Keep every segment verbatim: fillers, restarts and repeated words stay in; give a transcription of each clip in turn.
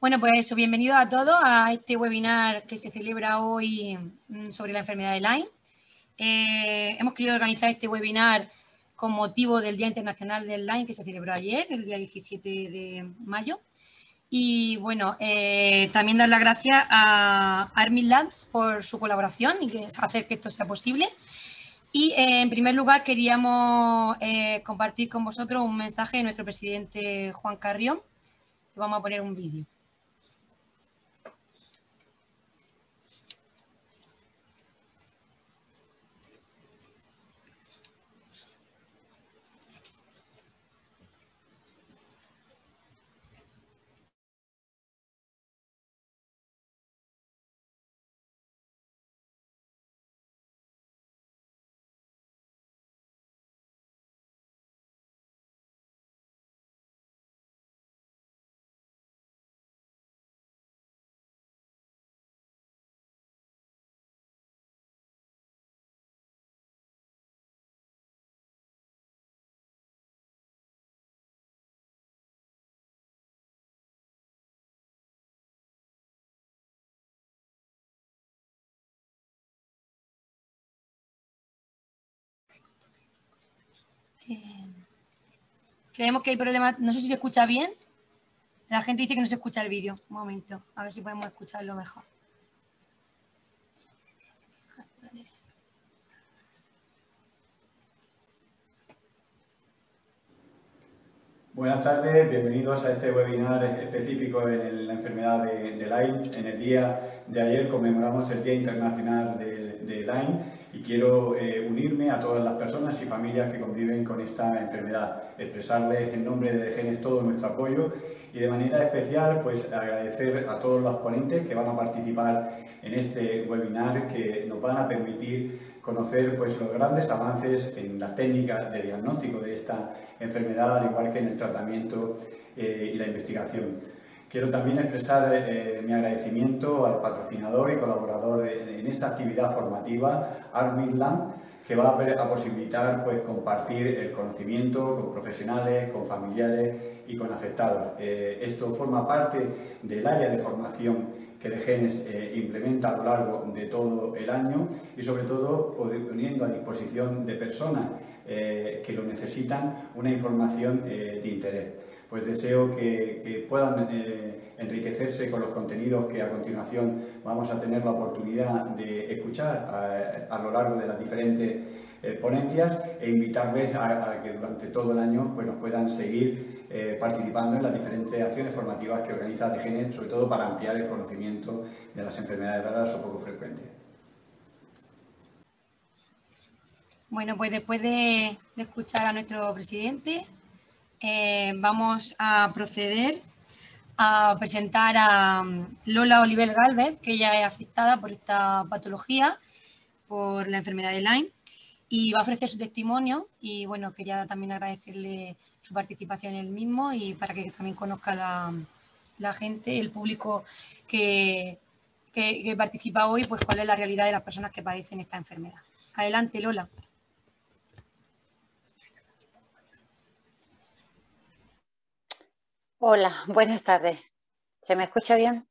Bueno, pues eso, bienvenidos a todos a este webinar que se celebra hoy sobre la enfermedad de Lyme. Eh, hemos querido organizar este webinar con motivo del Día Internacional del Lyme que se celebró ayer, el día diecisiete de mayo. Y bueno, eh, también dar las gracias a Armin Labs por su colaboración y que hacer que esto sea posible. Y eh, en primer lugar queríamos eh, compartir con vosotros un mensaje de nuestro presidente Juan Carrión. Vamos a poner un vídeo. Eh, creemos que hay problemas, no sé si se escucha bien. La gente dice que no se escucha el vídeo. Un momento, a ver si podemos escucharlo mejor. Buenas tardes, bienvenidos a este webinar específico en el, la enfermedad de, de Lyme. En el día de ayer conmemoramos el Día Internacional de, de Lyme y quiero eh, unirme a todas las personas y familias que conviven con esta enfermedad, expresarles en nombre de Genes todo nuestro apoyo y de manera especial pues agradecer a todos los ponentes que van a participar en este webinar que nos van a permitir conocer pues, los grandes avances en las técnicas de diagnóstico de esta enfermedad, al igual que en el tratamiento eh, y la investigación. Quiero también expresar eh, mi agradecimiento al patrocinador y colaborador de, en esta actividad formativa, Armin Labs, que va a, a posibilitar pues, compartir el conocimiento con profesionales, con familiares y con afectados. Eh, esto forma parte del área de formación que de Genes eh, implementa a lo largo de todo el año y sobre todo poniendo a disposición de personas eh, que lo necesitan una información eh, de interés. Pues deseo que, que puedan eh, enriquecerse con los contenidos que a continuación vamos a tener la oportunidad de escuchar a, a lo largo de las diferentes eh, ponencias e invitarles a, a que durante todo el año pues, nos puedan seguir Eh, participando en las diferentes acciones formativas que organiza de Genes, sobre todo para ampliar el conocimiento de las enfermedades raras o poco frecuentes. Bueno, pues después de, de escuchar a nuestro presidente, eh, vamos a proceder a presentar a Lola Oliver Gálvez, que ella es afectada por esta patología, por la enfermedad de Lyme, y va a ofrecer su testimonio y bueno, quería también agradecerle su participación en el mismo y para que también conozca la, la gente, el público que, que, que participa hoy, pues cuál es la realidad de las personas que padecen esta enfermedad. Adelante, Lola. Hola, buenas tardes. ¿Se me escucha bien?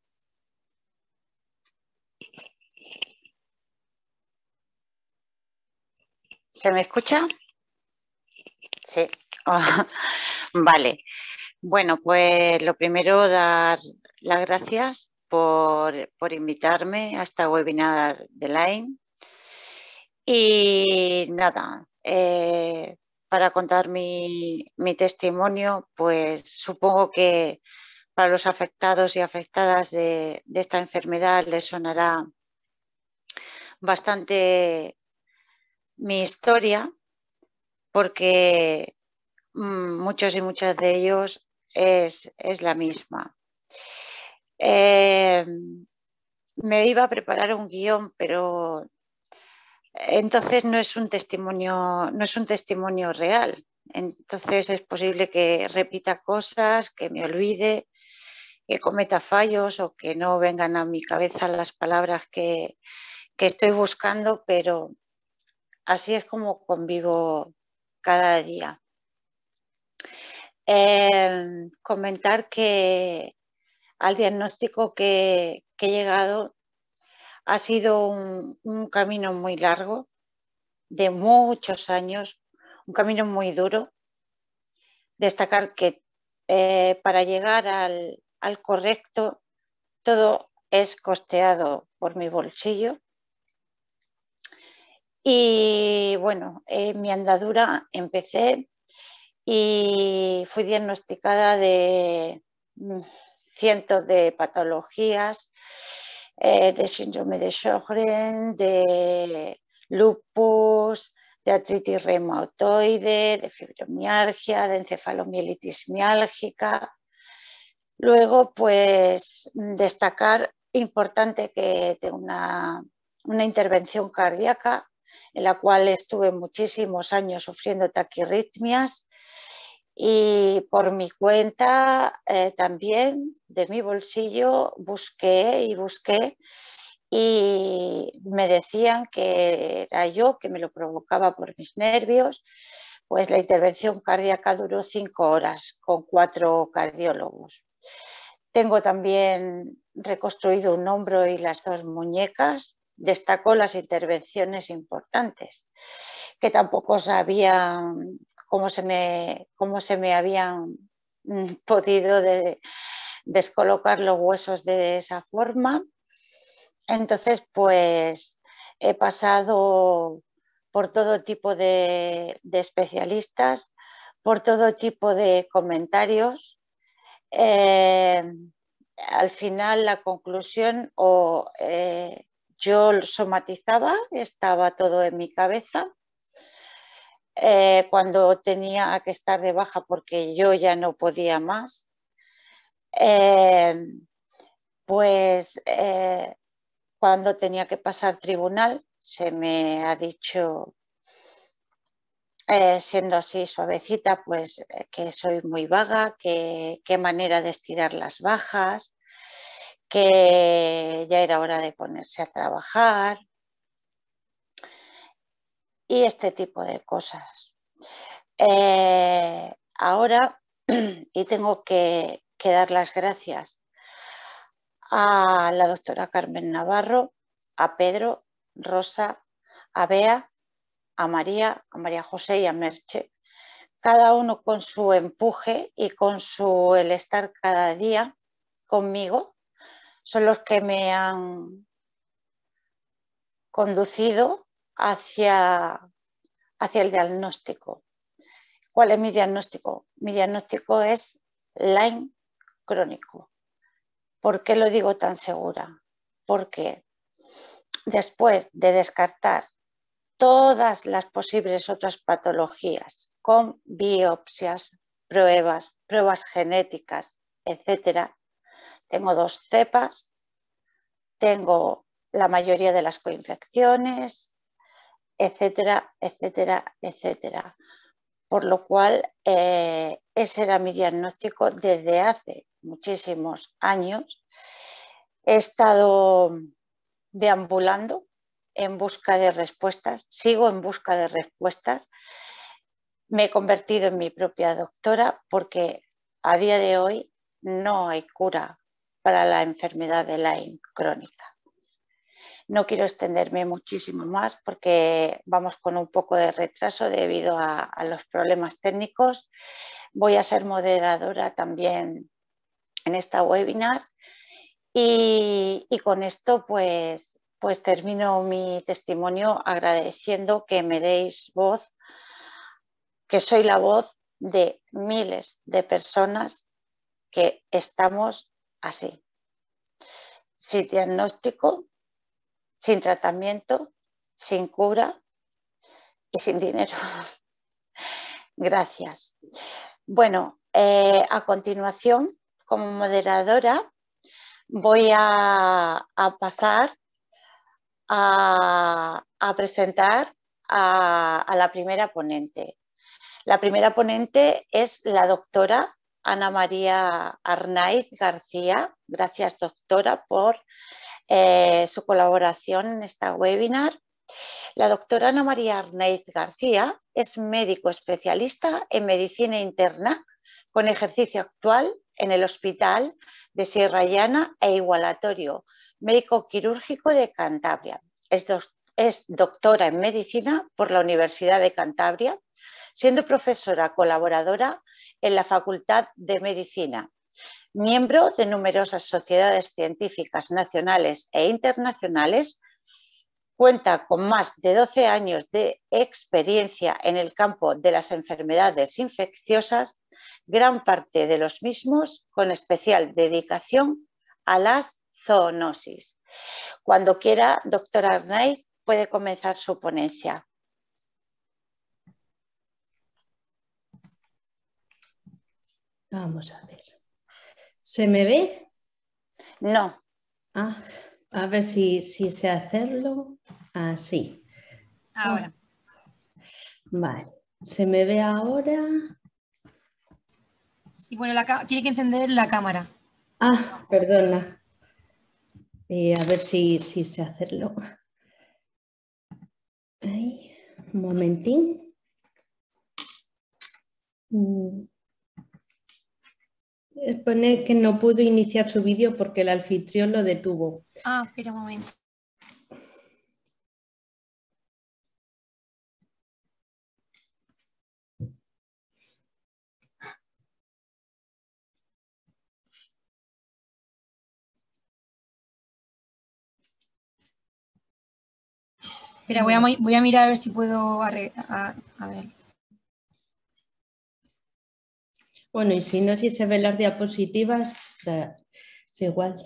¿Se me escucha? Sí. Oh, vale. Bueno, pues lo primero, dar las gracias por, por invitarme a esta webinar de Lyme. Y nada, eh, para contar mi, mi testimonio, pues supongo que para los afectados y afectadas de, de esta enfermedad les sonará bastante mi historia, porque mmm, muchos y muchas de ellos es, es la misma. Eh, me iba a preparar un guión, pero entonces no es un testimonio, no es un testimonio real. Entonces es posible que repita cosas, que me olvide, que cometa fallos o que no vengan a mi cabeza las palabras que, que estoy buscando, pero así es como convivo cada día. Eh, comentar que al diagnóstico que, que he llegado ha sido un, un camino muy largo, de muchos años, un camino muy duro. Destacar que eh, para llegar al, al correcto todo es costeado por mi bolsillo. Y bueno, en mi andadura empecé y fui diagnosticada de cientos de patologías, eh, de síndrome de Sjögren, de lupus, de artritis reumatoide, de fibromialgia, de encefalomielitis miálgica. Luego, pues destacar, importante que tengo una, una intervención cardíaca en la cual estuve muchísimos años sufriendo taquirritmias y por mi cuenta eh, también de mi bolsillo busqué y busqué y me decían que era yo, que me lo provocaba por mis nervios. Pues la intervención cardíaca duró cinco horas con cuatro cardiólogos. Tengo también reconstruido un hombro y las dos muñecas. Destacó las intervenciones importantes, que tampoco sabía cómo se me, cómo se me habían podido de, descolocar los huesos de esa forma. Entonces, pues he pasado por todo tipo de, de especialistas, por todo tipo de comentarios. Eh, al final la conclusión, o eh, yo somatizaba, estaba todo en mi cabeza. Eh, cuando tenía que estar de baja porque yo ya no podía más, eh, pues eh, cuando tenía que pasar tribunal se me ha dicho, eh, siendo así suavecita, pues eh, que soy muy vaga, que qué manera de estirar las bajas, que ya era hora de ponerse a trabajar y este tipo de cosas. Eh, ahora, y tengo que, que dar las gracias a la doctora Carmen Navarro, a Pedro, Rosa, a Bea, a María, a María José y a Merche, cada uno con su empuje y con su el estar cada día conmigo, son los que me han conducido hacia, hacia el diagnóstico. ¿Cuál es mi diagnóstico? Mi diagnóstico es Lyme crónico. ¿Por qué lo digo tan segura? Porque después de descartar todas las posibles otras patologías con biopsias, pruebas, pruebas genéticas, etcétera, tengo dos cepas, tengo la mayoría de las coinfecciones, etcétera, etcétera, etcétera. Por lo cual, eh, ese era mi diagnóstico desde hace muchísimos años. He estado deambulando en busca de respuestas, sigo en busca de respuestas. Me he convertido en mi propia doctora porque a día de hoy no hay cura para la enfermedad de Lyme crónica. No quiero extenderme muchísimo más porque vamos con un poco de retraso debido a, a los problemas técnicos. Voy a ser moderadora también en esta webinar y, y con esto pues, pues termino mi testimonio agradeciendo que me deis voz, que soy la voz de miles de personas que estamos así, sin diagnóstico, sin tratamiento, sin cura y sin dinero. Gracias. Bueno, eh, a continuación, como moderadora, voy a, a pasar a, a presentar a, a la primera ponente. La primera ponente es la doctora Ana María Arnaiz García. Gracias, doctora, por eh, su colaboración en esta webinar. La doctora Ana María Arnaiz García es médico especialista en medicina interna con ejercicio actual en el Hospital de Sierra Llana e Igualatorio Médico Quirúrgico de Cantabria. Es, do es doctora en Medicina por la Universidad de Cantabria, siendo profesora colaboradora en la Facultad de Medicina, miembro de numerosas sociedades científicas nacionales e internacionales. Cuenta con más de doce años de experiencia en el campo de las enfermedades infecciosas, gran parte de los mismos con especial dedicación a las zoonosis. Cuando quiera, doctora Arnaiz, puede comenzar su ponencia. Vamos a ver. ¿Se me ve? No. Ah, a ver si, si sé hacerlo. Así. Ahora. Vale. ¿Se me ve ahora? Sí, bueno, la, tiene que encender la cámara. Ah, perdona. Eh, a ver si, si sé hacerlo. Ahí, un momentín. Mm. Pone que no pudo iniciar su vídeo porque el anfitrión lo detuvo. Ah, espera un momento. Espera, voy a, voy a mirar a ver si puedo arreglar. A, a ver. Bueno, y si no, si se ven las diapositivas, es igual.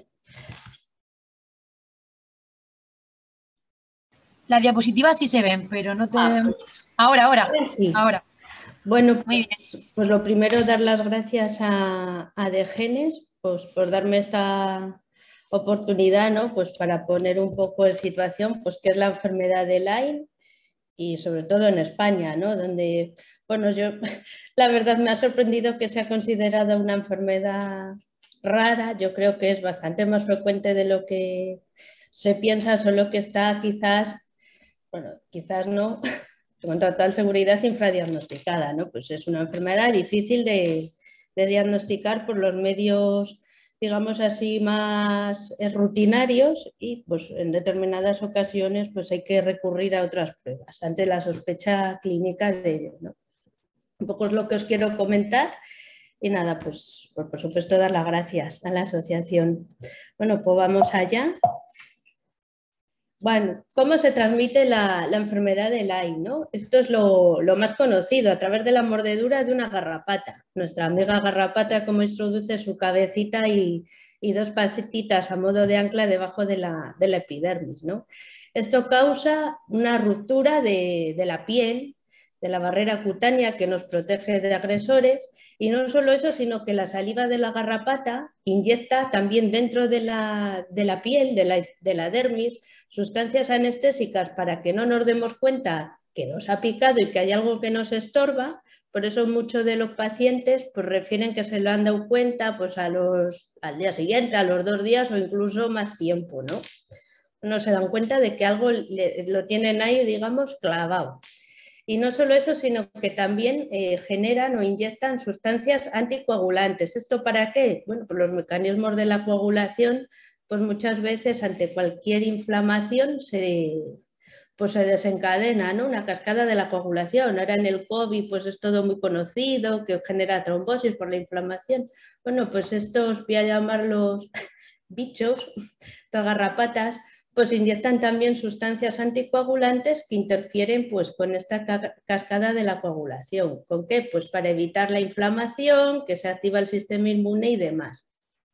Las diapositivas sí se ven, pero no te... Ah, pues, ahora, ahora, sí. ahora. Bueno, pues, pues lo primero, dar las gracias a, a Degenes pues, por darme esta oportunidad, ¿no? Pues para poner un poco en situación, pues qué es la enfermedad de Lyme y sobre todo en España, ¿no? Donde, bueno, yo la verdad me ha sorprendido que sea considerada una enfermedad rara. Yo creo que es bastante más frecuente de lo que se piensa, solo que está quizás, bueno, quizás no, con total seguridad infradiagnosticada, ¿no? Pues es una enfermedad difícil de, de diagnosticar por los medios, digamos así, más rutinarios y pues en determinadas ocasiones pues hay que recurrir a otras pruebas ante la sospecha clínica de ello, ¿no? Un poco es lo que os quiero comentar y nada, pues, pues por supuesto dar las gracias a la asociación. Bueno, pues vamos allá. Bueno, ¿cómo se transmite la, la enfermedad de Lyme, ¿no? Esto es lo, lo más conocido, a través de la mordedura de una garrapata. Nuestra amiga garrapata, como introduce su cabecita y, y dos patitas a modo de ancla debajo de la, de la epidermis, ¿no? Esto causa una ruptura de, de la piel, de la barrera cutánea que nos protege de agresores, y no solo eso, sino que la saliva de la garrapata inyecta también dentro de la, de la piel, de la, de la dermis, sustancias anestésicas para que no nos demos cuenta que nos ha picado y que hay algo que nos estorba. Por eso muchos de los pacientes pues, refieren que se lo han dado cuenta pues, a los, al día siguiente, a los dos días o incluso más tiempo, ¿no? No se dan cuenta de que algo le, lo tienen ahí, digamos, clavado. Y no solo eso, sino que también eh, generan o inyectan sustancias anticoagulantes. ¿Esto para qué? Bueno, pues los mecanismos de la coagulación, pues muchas veces ante cualquier inflamación se, pues se desencadena, ¿no? Una cascada de la coagulación. Ahora en el COVID pues es todo muy conocido, que genera trombosis por la inflamación. Bueno, pues estos, voy a llamarlos bichos, estas garrapatas, pues inyectan también sustancias anticoagulantes que interfieren pues, con esta ca cascada de la coagulación. ¿Con qué? Pues para evitar la inflamación, que se activa el sistema inmune y demás.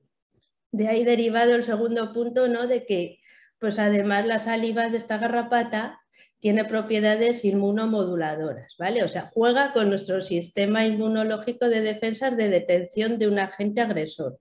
De ahí derivado el segundo punto, ¿no? De que pues además la saliva de esta garrapata tiene propiedades inmunomoduladoras, ¿vale? O sea, juega con nuestro sistema inmunológico de defensas de detención de un agente agresor.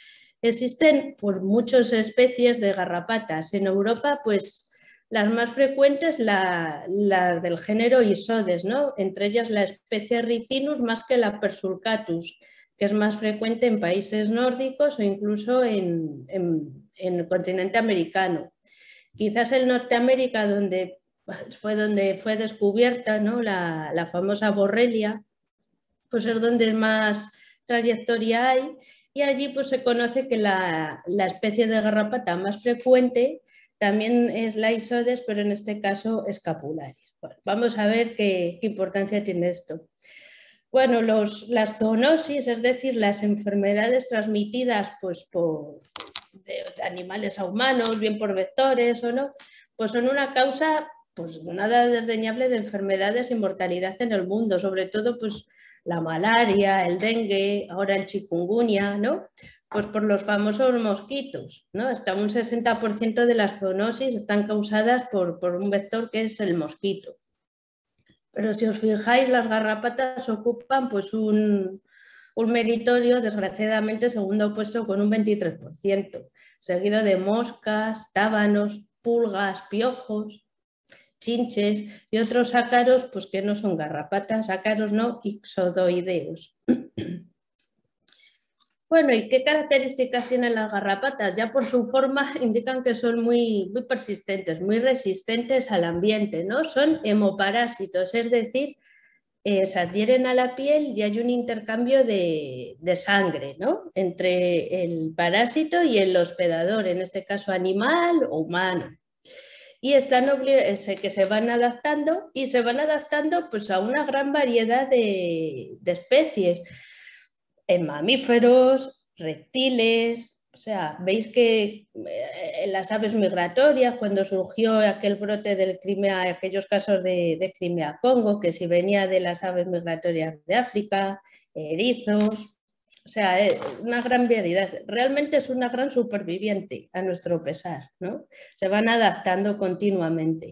Existen pues, muchas especies de garrapatas. En Europa, pues las más frecuentes, la, la del género Isodes, ¿no? Entre ellas la especie Ricinus más que la Persulcatus, que es más frecuente en países nórdicos o incluso en, en, en el continente americano. Quizás en Norteamérica, donde fue donde fue descubierta, ¿no? la, la famosa Borrelia, pues es donde más trayectoria hay. y allí pues se conoce que la, la especie de garrapata más frecuente también es la Isodes, pero en este caso escapularis. Bueno, vamos a ver qué, qué importancia tiene esto. Bueno, los, las zoonosis, es decir, las enfermedades transmitidas pues, por, de, de animales a humanos, bien por vectores o no, pues son una causa pues, nada desdeñable de enfermedades y mortalidad en el mundo, sobre todo pues, la malaria, el dengue, ahora el chikungunya, ¿no? Pues por los famosos mosquitos, ¿no? Hasta un sesenta por ciento de las zoonosis están causadas por, por un vector que es el mosquito. Pero si os fijáis, las garrapatas ocupan pues, un, un meritorio, desgraciadamente, segundo puesto con un veintitrés por ciento, seguido de moscas, tábanos, pulgas, piojos, chinches y otros ácaros pues, que no son garrapatas, ácaros no ixodoideos. Bueno, ¿y qué características tienen las garrapatas? Ya por su forma indican que son muy, muy persistentes, muy resistentes al ambiente, ¿no? Son hemoparásitos, es decir, eh, se adhieren a la piel y hay un intercambio de, de sangre, ¿no? Entre el parásito y el hospedador, en este caso animal o humano. Y están que se van adaptando y se van adaptando pues, a una gran variedad de, de especies. En mamíferos, reptiles, o sea, veis que en las aves migratorias, cuando surgió aquel brote del Crimea, aquellos casos de, de Crimea-Congo, que si venía de las aves migratorias de África, erizos, o sea, es una gran variedad. Realmente es una gran superviviente a nuestro pesar, ¿no? Se van adaptando continuamente.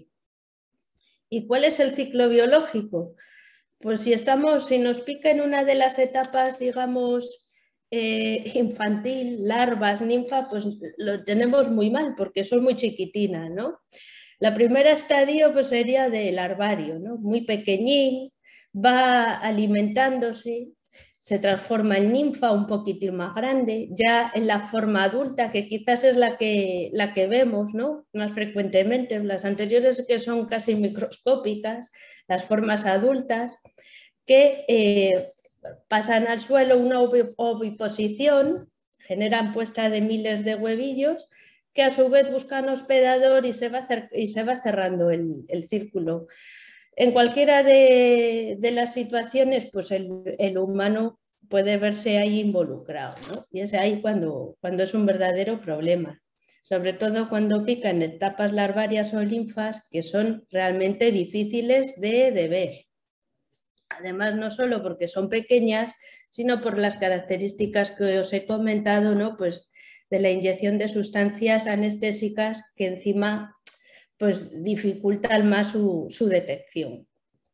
¿Y cuál es el ciclo biológico? Pues si estamos, si nos pica en una de las etapas, digamos, eh, infantil, larvas, ninfa, pues lo tenemos muy mal porque son muy chiquitinas, ¿no? La primera estadio pues sería de larvario, ¿no? Muy pequeñín, va alimentándose, se transforma en ninfa un poquitín más grande, ya en la forma adulta, que quizás es la que, la que vemos, ¿no? Más frecuentemente, las anteriores que son casi microscópicas, las formas adultas, que eh, pasan al suelo una oviposición, generan puesta de miles de huevillos, que a su vez buscan hospedador y se va, y se va cerrando el, el círculo. En cualquiera de, de las situaciones, pues el, el humano puede verse ahí involucrado, ¿no? Y es ahí cuando, cuando es un verdadero problema, sobre todo cuando pica en etapas larvarias o linfas que son realmente difíciles de, de ver. Además, no solo porque son pequeñas, sino por las características que os he comentado, ¿no? Pues de la inyección de sustancias anestésicas que encima pues dificultan más su, su detección.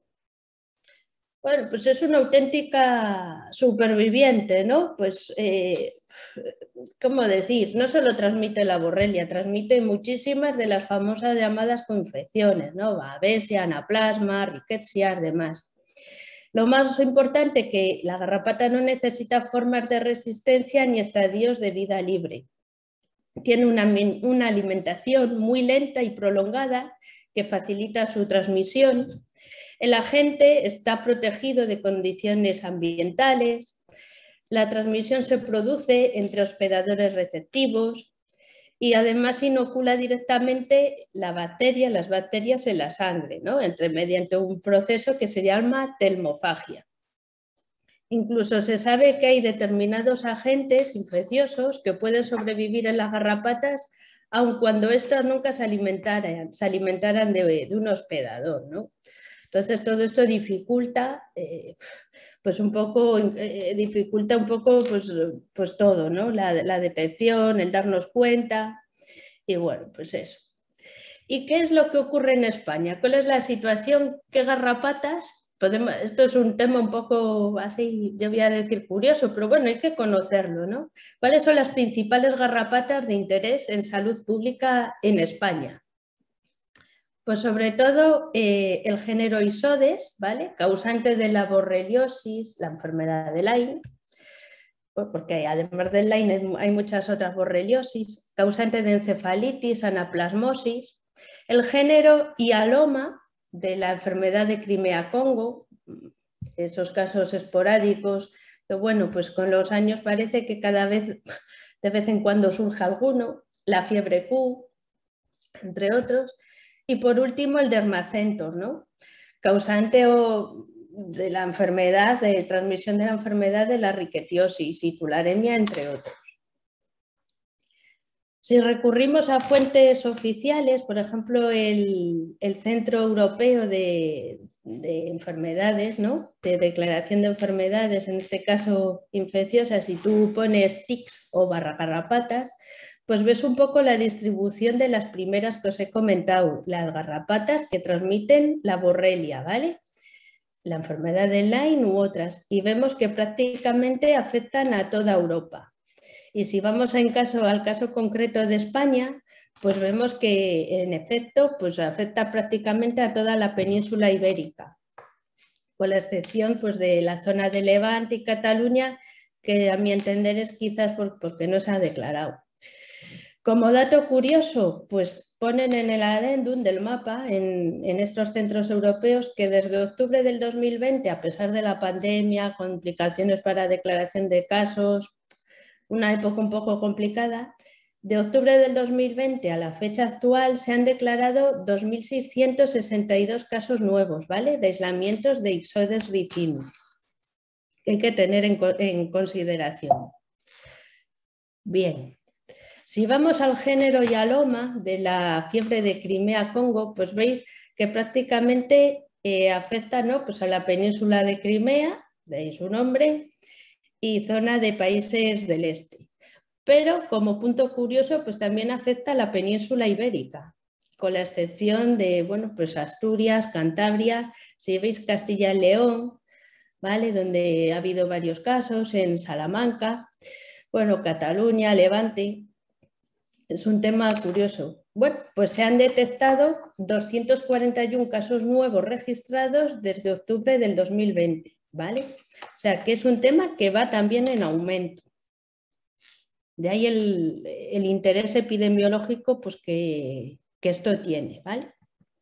Bueno, pues es una auténtica superviviente, ¿no? Pues, eh, ¿cómo decir? No solo transmite la borrelia, transmite muchísimas de las famosas llamadas coinfecciones, ¿no? Babesia, anaplasma, rickettsia, demás. Lo más importante que la garrapata no necesita formas de resistencia ni estadios de vida libre. Tiene una, una alimentación muy lenta y prolongada que facilita su transmisión. El agente está protegido de condiciones ambientales. La transmisión se produce entre hospedadores receptivos y además inocula directamente la bacteria, las bacterias en la sangre, ¿no? Entre, mediante un proceso que se llama telmofagia. Incluso se sabe que hay determinados agentes infecciosos que pueden sobrevivir en las garrapatas aun cuando éstas nunca se alimentaran, se alimentaran de, de un hospedador, ¿no? Entonces todo esto dificulta, eh, pues un poco, eh, dificulta un poco pues, pues todo, ¿no? La, la detección, el darnos cuenta y bueno, pues eso. ¿Y qué es lo que ocurre en España? ¿Cuál es la situación? ¿Qué garrapatas? Podemos, esto es un tema un poco así, yo voy a decir curioso, pero bueno, hay que conocerlo, ¿no? ¿Cuáles son las principales garrapatas de interés en salud pública en España? Pues sobre todo eh, el género Isodes, ¿vale? Causante de la borreliosis, la enfermedad de Lyme, porque además del Lyme hay muchas otras borreliosis, causante de encefalitis, anaplasmosis, el género Hyaloma, de la enfermedad de Crimea-Congo, esos casos esporádicos que bueno, pues con los años parece que cada vez, de vez en cuando surge alguno, la fiebre Q, entre otros, y por último el dermacentor, ¿no? Causante o de la enfermedad, de transmisión de la enfermedad de la riquetiosis y tularemia, entre otros. Si recurrimos a fuentes oficiales, por ejemplo, el, el Centro Europeo de, de Enfermedades, ¿no? De declaración de enfermedades, en este caso infecciosas, si tú pones tics o barra garrapatas, pues ves un poco la distribución de las primeras que os he comentado, las garrapatas que transmiten la borrelia, ¿vale? La enfermedad de Lyme u otras, y vemos que prácticamente afectan a toda Europa. Y si vamos en caso, al caso concreto de España, pues vemos que en efecto pues afecta prácticamente a toda la península ibérica, con la excepción pues, de la zona de Levante y Cataluña, que a mi entender es quizás porque no se ha declarado. Como dato curioso, pues ponen en el adendum del mapa, en, en estos centros europeos, que desde octubre del dos mil veinte, a pesar de la pandemia, complicaciones para declaración de casos, una época un poco complicada, de octubre del dos mil veinte a la fecha actual se han declarado dos mil seiscientos sesenta y dos casos nuevos, ¿vale? De aislamientos de Ixodes ricini, que hay que tener en, en consideración. Bien, si vamos al género Yaloma de la fiebre de Crimea-Congo, pues veis que prácticamente eh, afecta, ¿no? Pues a la península de Crimea, de ahí su nombre, y zona de países del este. Pero como punto curioso, pues también afecta a la península ibérica, con la excepción de, bueno, pues Asturias, Cantabria, si veis Castilla y León, ¿vale? Donde ha habido varios casos, en Salamanca, bueno, Cataluña, Levante. Es un tema curioso. Bueno, pues se han detectado doscientos cuarenta y uno casos nuevos registrados desde octubre del dos mil veinte. ¿Vale? O sea, que es un tema que va también en aumento. De ahí el, el interés epidemiológico pues, que, que esto tiene, ¿vale?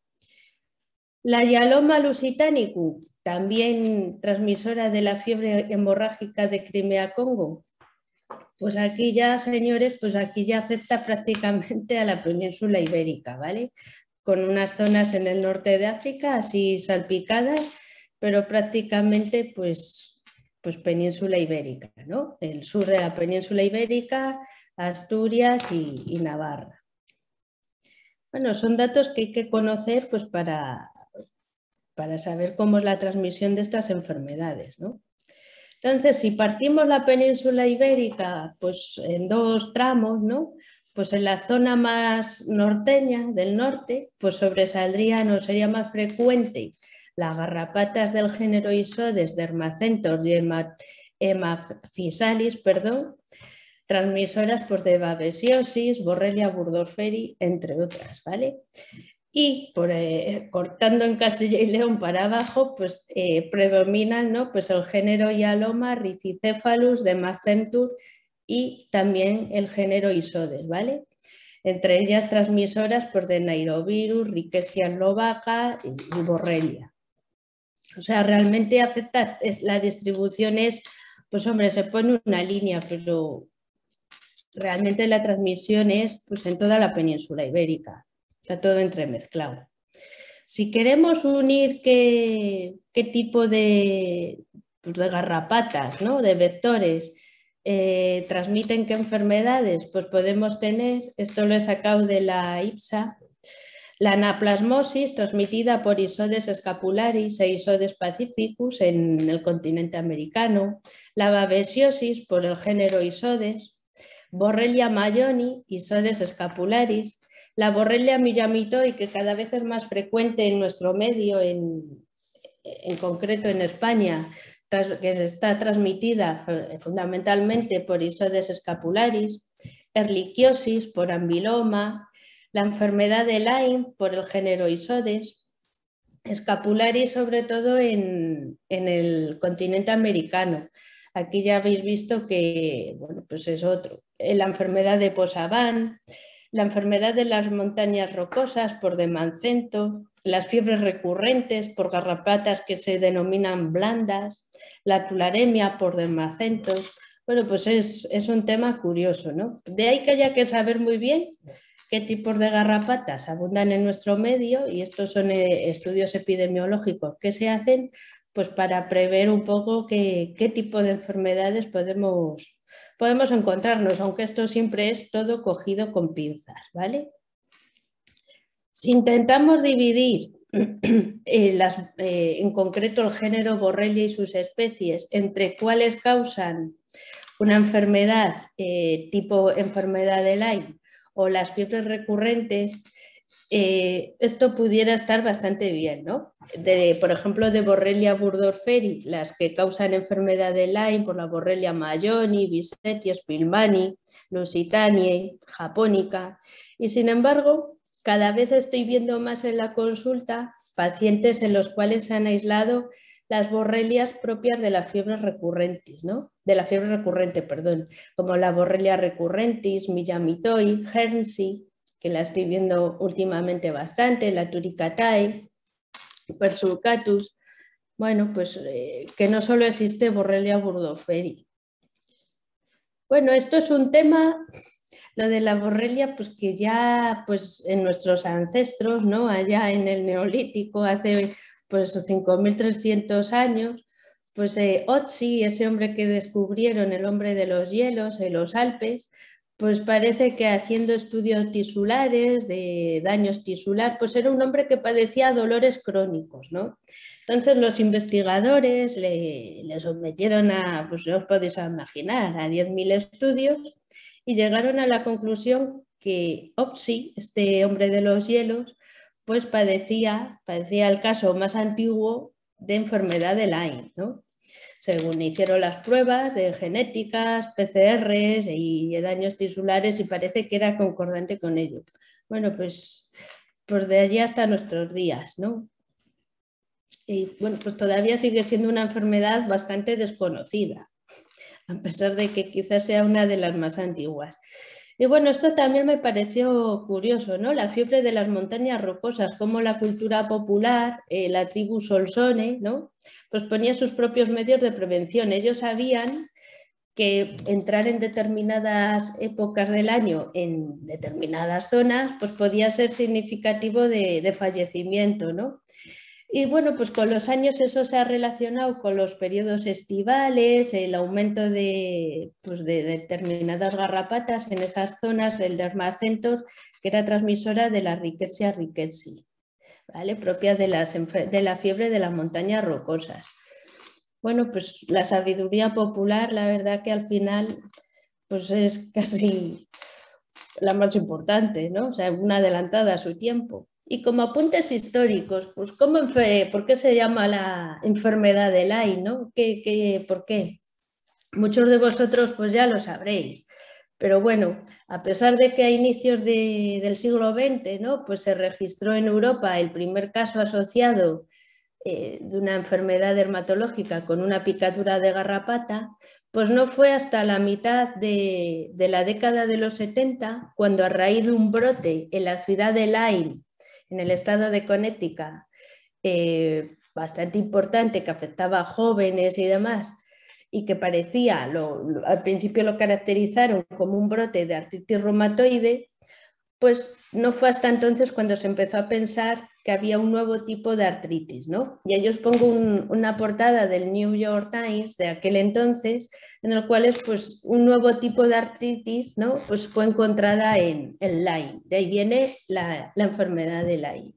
La Yaloma lusitanicum, también transmisora de la fiebre hemorrágica de Crimea-Congo. Pues aquí ya, señores, pues aquí ya afecta prácticamente a la península ibérica, ¿vale? Con unas zonas en el norte de África así salpicadas, pero prácticamente pues, pues península ibérica, ¿no? El sur de la península ibérica, Asturias y, y Navarra. Bueno, son datos que hay que conocer pues, para, para saber cómo es la transmisión de estas enfermedades, ¿no? Entonces, si partimos la península ibérica pues, en dos tramos, ¿no? Pues en la zona más norteña del norte, pues sobresaldría, no sería más frecuente las garrapatas del género Ixodes, Dermacentor y Hemaphysalis, perdón, transmisoras pues, de babesiosis, Borrelia burgdorferi, entre otras, ¿vale? Y por, eh, cortando en Castilla y León para abajo, pues eh, predominan, ¿no? Pues el género Yaloma, Rhizicephalus, Dermacentor y también el género Ixodes, ¿vale? Entre ellas transmisoras pues, de Nairovirus, Rickettsia novaca y, y Borrelia. O sea, realmente afecta, es, la distribución es, pues hombre, se pone una línea, pero realmente la transmisión es pues, en toda la península ibérica. Está todo entremezclado. Si queremos unir qué, qué tipo de, pues de garrapatas, ¿no? De vectores, eh, transmiten qué enfermedades, pues podemos tener, esto lo he sacado de la IPSA, la anaplasmosis transmitida por Ixodes scapularis e Ixodes pacificus en el continente americano, la babesiosis por el género Ixodes, Borrelia mayoni, Ixodes scapularis, la Borrelia miyamitoi, que cada vez es más frecuente en nuestro medio, en, en concreto en España, que está transmitida fundamentalmente por Ixodes scapularis, Ehrlichiosis por ambiloma, la enfermedad de Lyme por el género Ixodes, scapularis sobre todo en, en el continente americano. Aquí ya habéis visto que, bueno, pues es otro. La enfermedad de Posavant, la enfermedad de las montañas rocosas por Dermacentor, las fiebres recurrentes por garrapatas que se denominan blandas, la tularemia por dermacentos. Bueno, pues es, es un tema curioso, ¿no? De ahí que haya que saber muy bien qué tipos de garrapatas abundan en nuestro medio, y estos son eh, estudios epidemiológicos que se hacen pues para prever un poco qué, qué tipo de enfermedades podemos, podemos encontrarnos, aunque esto siempre es todo cogido con pinzas, ¿vale? Si intentamos dividir eh, las, eh, en concreto el género Borrelia y sus especies entre cuáles causan una enfermedad eh, tipo enfermedad de Lyme o las fiebres recurrentes, eh, esto pudiera estar bastante bien, ¿no? De, por ejemplo, de Borrelia burgdorferi, las que causan enfermedad de Lyme por la Borrelia mayoni, Bissetia, Spilmani, Lusitaniae, Japonica, y sin embargo, cada vez estoy viendo más en la consulta pacientes en los cuales se han aislado las borrelias propias de las fiebres recurrentes, ¿no? De la fiebre recurrente, perdón, como la Borrelia recurrentis, Miyamitoi, Guernsey, que la estoy viendo últimamente bastante, la Turicatae, Persulcatus. Bueno, pues eh, que no solo existe Borrelia burgdorferi. Bueno, esto es un tema, lo de la borrelia, pues que ya pues en nuestros ancestros, ¿no? Allá en el Neolítico, hace pues cinco mil trescientos años, pues eh, Otzi, ese hombre que descubrieron, el hombre de los hielos en los Alpes, pues parece que haciendo estudios tisulares de daños tisular, pues era un hombre que padecía dolores crónicos, ¿no? Entonces los investigadores le, le sometieron a, pues no os podéis imaginar, a diez mil estudios y llegaron a la conclusión que Otzi, este hombre de los hielos, pues padecía, padecía el caso más antiguo de enfermedad de Lyme, ¿no? Según hicieron las pruebas de genéticas, P C Rs y daños tisulares, y parece que era concordante con ello. Bueno, pues, pues de allí hasta nuestros días, ¿no? Y bueno, pues todavía sigue siendo una enfermedad bastante desconocida, a pesar de que quizás sea una de las más antiguas. Y bueno, esto también me pareció curioso, ¿no? La fiebre de las montañas rocosas, como la cultura popular, eh, la tribu Solsone, ¿no? Pues ponía sus propios medios de prevención. Ellos sabían que entrar en determinadas épocas del año en determinadas zonas, pues podía ser significativo de, de fallecimiento, ¿no? Y bueno, pues con los años eso se ha relacionado con los periodos estivales, el aumento de, pues de determinadas garrapatas en esas zonas, el dermacentos, que era transmisora de la Rickettsia rickettsii, ¿vale? Propia de, las, de la fiebre de las montañas rocosas. Bueno, pues la sabiduría popular, la verdad que al final pues es casi la más importante, ¿no? O sea, una adelantada a su tiempo. Y como apuntes históricos, pues ¿cómo, ¿por qué se llama la enfermedad de Lyme, ¿no? ¿Qué, qué, ¿Por qué? Muchos de vosotros pues ya lo sabréis, pero bueno, a pesar de que a inicios de, del siglo veinte, ¿no? Pues se registró en Europa el primer caso asociado eh, de una enfermedad dermatológica con una picadura de garrapata, pues no fue hasta la mitad de, de la década de los setenta, cuando a raíz de un brote en la ciudad de Lyme, en el estado de Connecticut, eh, bastante importante, que afectaba a jóvenes y demás, y que parecía, lo, lo, al principio lo caracterizaron como un brote de artritis reumatoide, pues no fue hasta entonces cuando se empezó a pensar que había un nuevo tipo de artritis, ¿no? Y ahí os pongo un, una portada del New York Times de aquel entonces, en el cual es pues un nuevo tipo de artritis, ¿no? Pues fue encontrada en, en Lyme. De ahí viene la, la enfermedad de Lyme.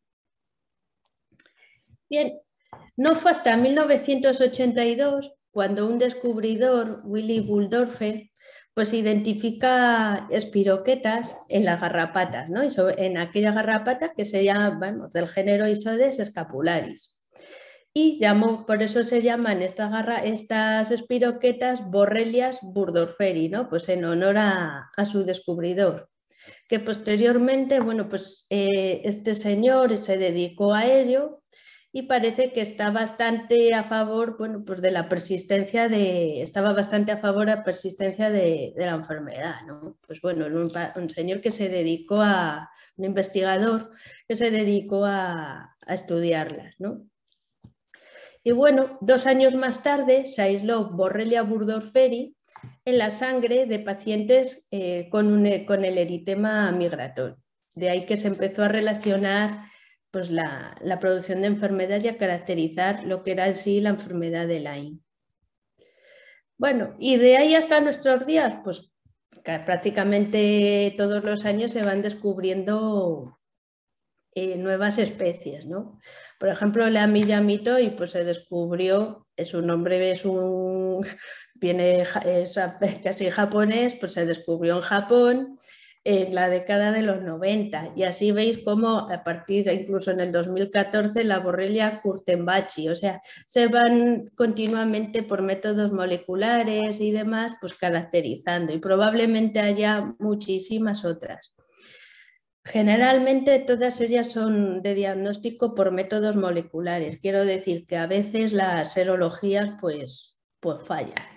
Bien, no fue hasta mil novecientos ochenta y dos cuando un descubridor, Willy Burgdorfer, pues identifica espiroquetas en las garrapatas, ¿no? En aquella garrapata que se llama, bueno, del género Isodes scapularis. Y llamó, por eso se llaman estas, garra, estas espiroquetas Borrelias burgdorferi, ¿no? Pues en honor a, a su descubridor. Que posteriormente, bueno, pues eh, este señor se dedicó a ello y parece que está bastante a favor, bueno, pues de la persistencia de, estaba bastante a favor de la persistencia de, de la enfermedad, ¿no? Pues bueno, un, un señor que se dedicó a, un investigador que se dedicó a, a estudiarlas, ¿no? Y bueno, dos años más tarde se aisló Borrelia burgdorferi en la sangre de pacientes eh, con, un, con el eritema migratorio. De ahí que se empezó a relacionar pues, la, la producción de enfermedad y a caracterizar lo que era en sí la enfermedad de Lyme. Bueno, y de ahí hasta nuestros días, pues prácticamente todos los años se van descubriendo eh, nuevas especies, ¿no? Por ejemplo, la Miyamitoi pues se descubrió, su nombre es un, viene es casi japonés, pues se descubrió en Japón en la década de los noventa, y así veis cómo a partir de incluso en el dos mil catorce la Borrelia kurtenbachii, o sea, se van continuamente por métodos moleculares y demás pues caracterizando, y probablemente haya muchísimas otras. Generalmente todas ellas son de diagnóstico por métodos moleculares, quiero decir que a veces las serologías pues, pues fallan.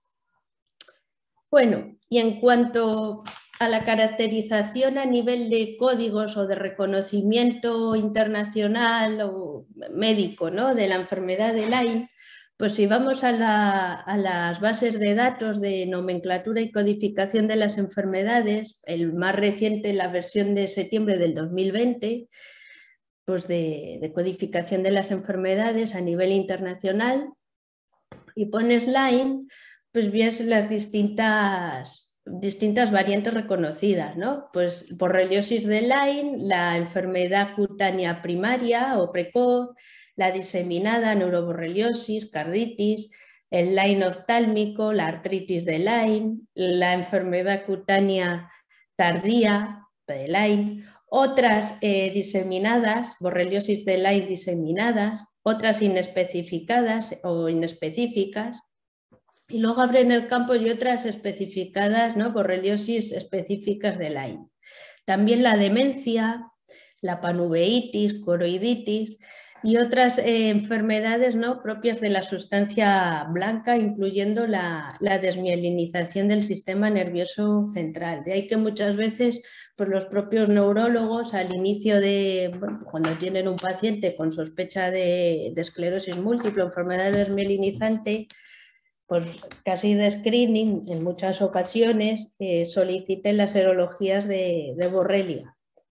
Bueno, y en cuanto a la caracterización a nivel de códigos o de reconocimiento internacional o médico, ¿no?, de la enfermedad de Lyme, pues si vamos a, la, a las bases de datos de nomenclatura y codificación de las enfermedades, el más reciente, la versión de septiembre del dos mil veinte, pues de, de codificación de las enfermedades a nivel internacional, y pones Lyme, pues ves las distintas, distintas variantes reconocidas, ¿no? Pues borreliosis de Lyme, la enfermedad cutánea primaria o precoz, la diseminada, neuroborreliosis, carditis, el Lyme oftálmico, la artritis de Lyme, la enfermedad cutánea tardía de Lyme, otras eh, diseminadas, borreliosis de Lyme diseminadas, otras inespecificadas o inespecíficas, y luego abren el campo y otras especificadas, ¿no?, borreliosis específicas de Lyme. También la demencia, la panuveitis, coroiditis y otras eh, enfermedades, ¿no?, propias de la sustancia blanca, incluyendo la, la desmielinización del sistema nervioso central. De ahí que muchas veces pues, los propios neurólogos al inicio de, bueno, cuando tienen un paciente con sospecha de, de esclerosis múltiple o enfermedad desmielinizante, pues casi de screening, en muchas ocasiones eh, soliciten las serologías de, de Borrelia.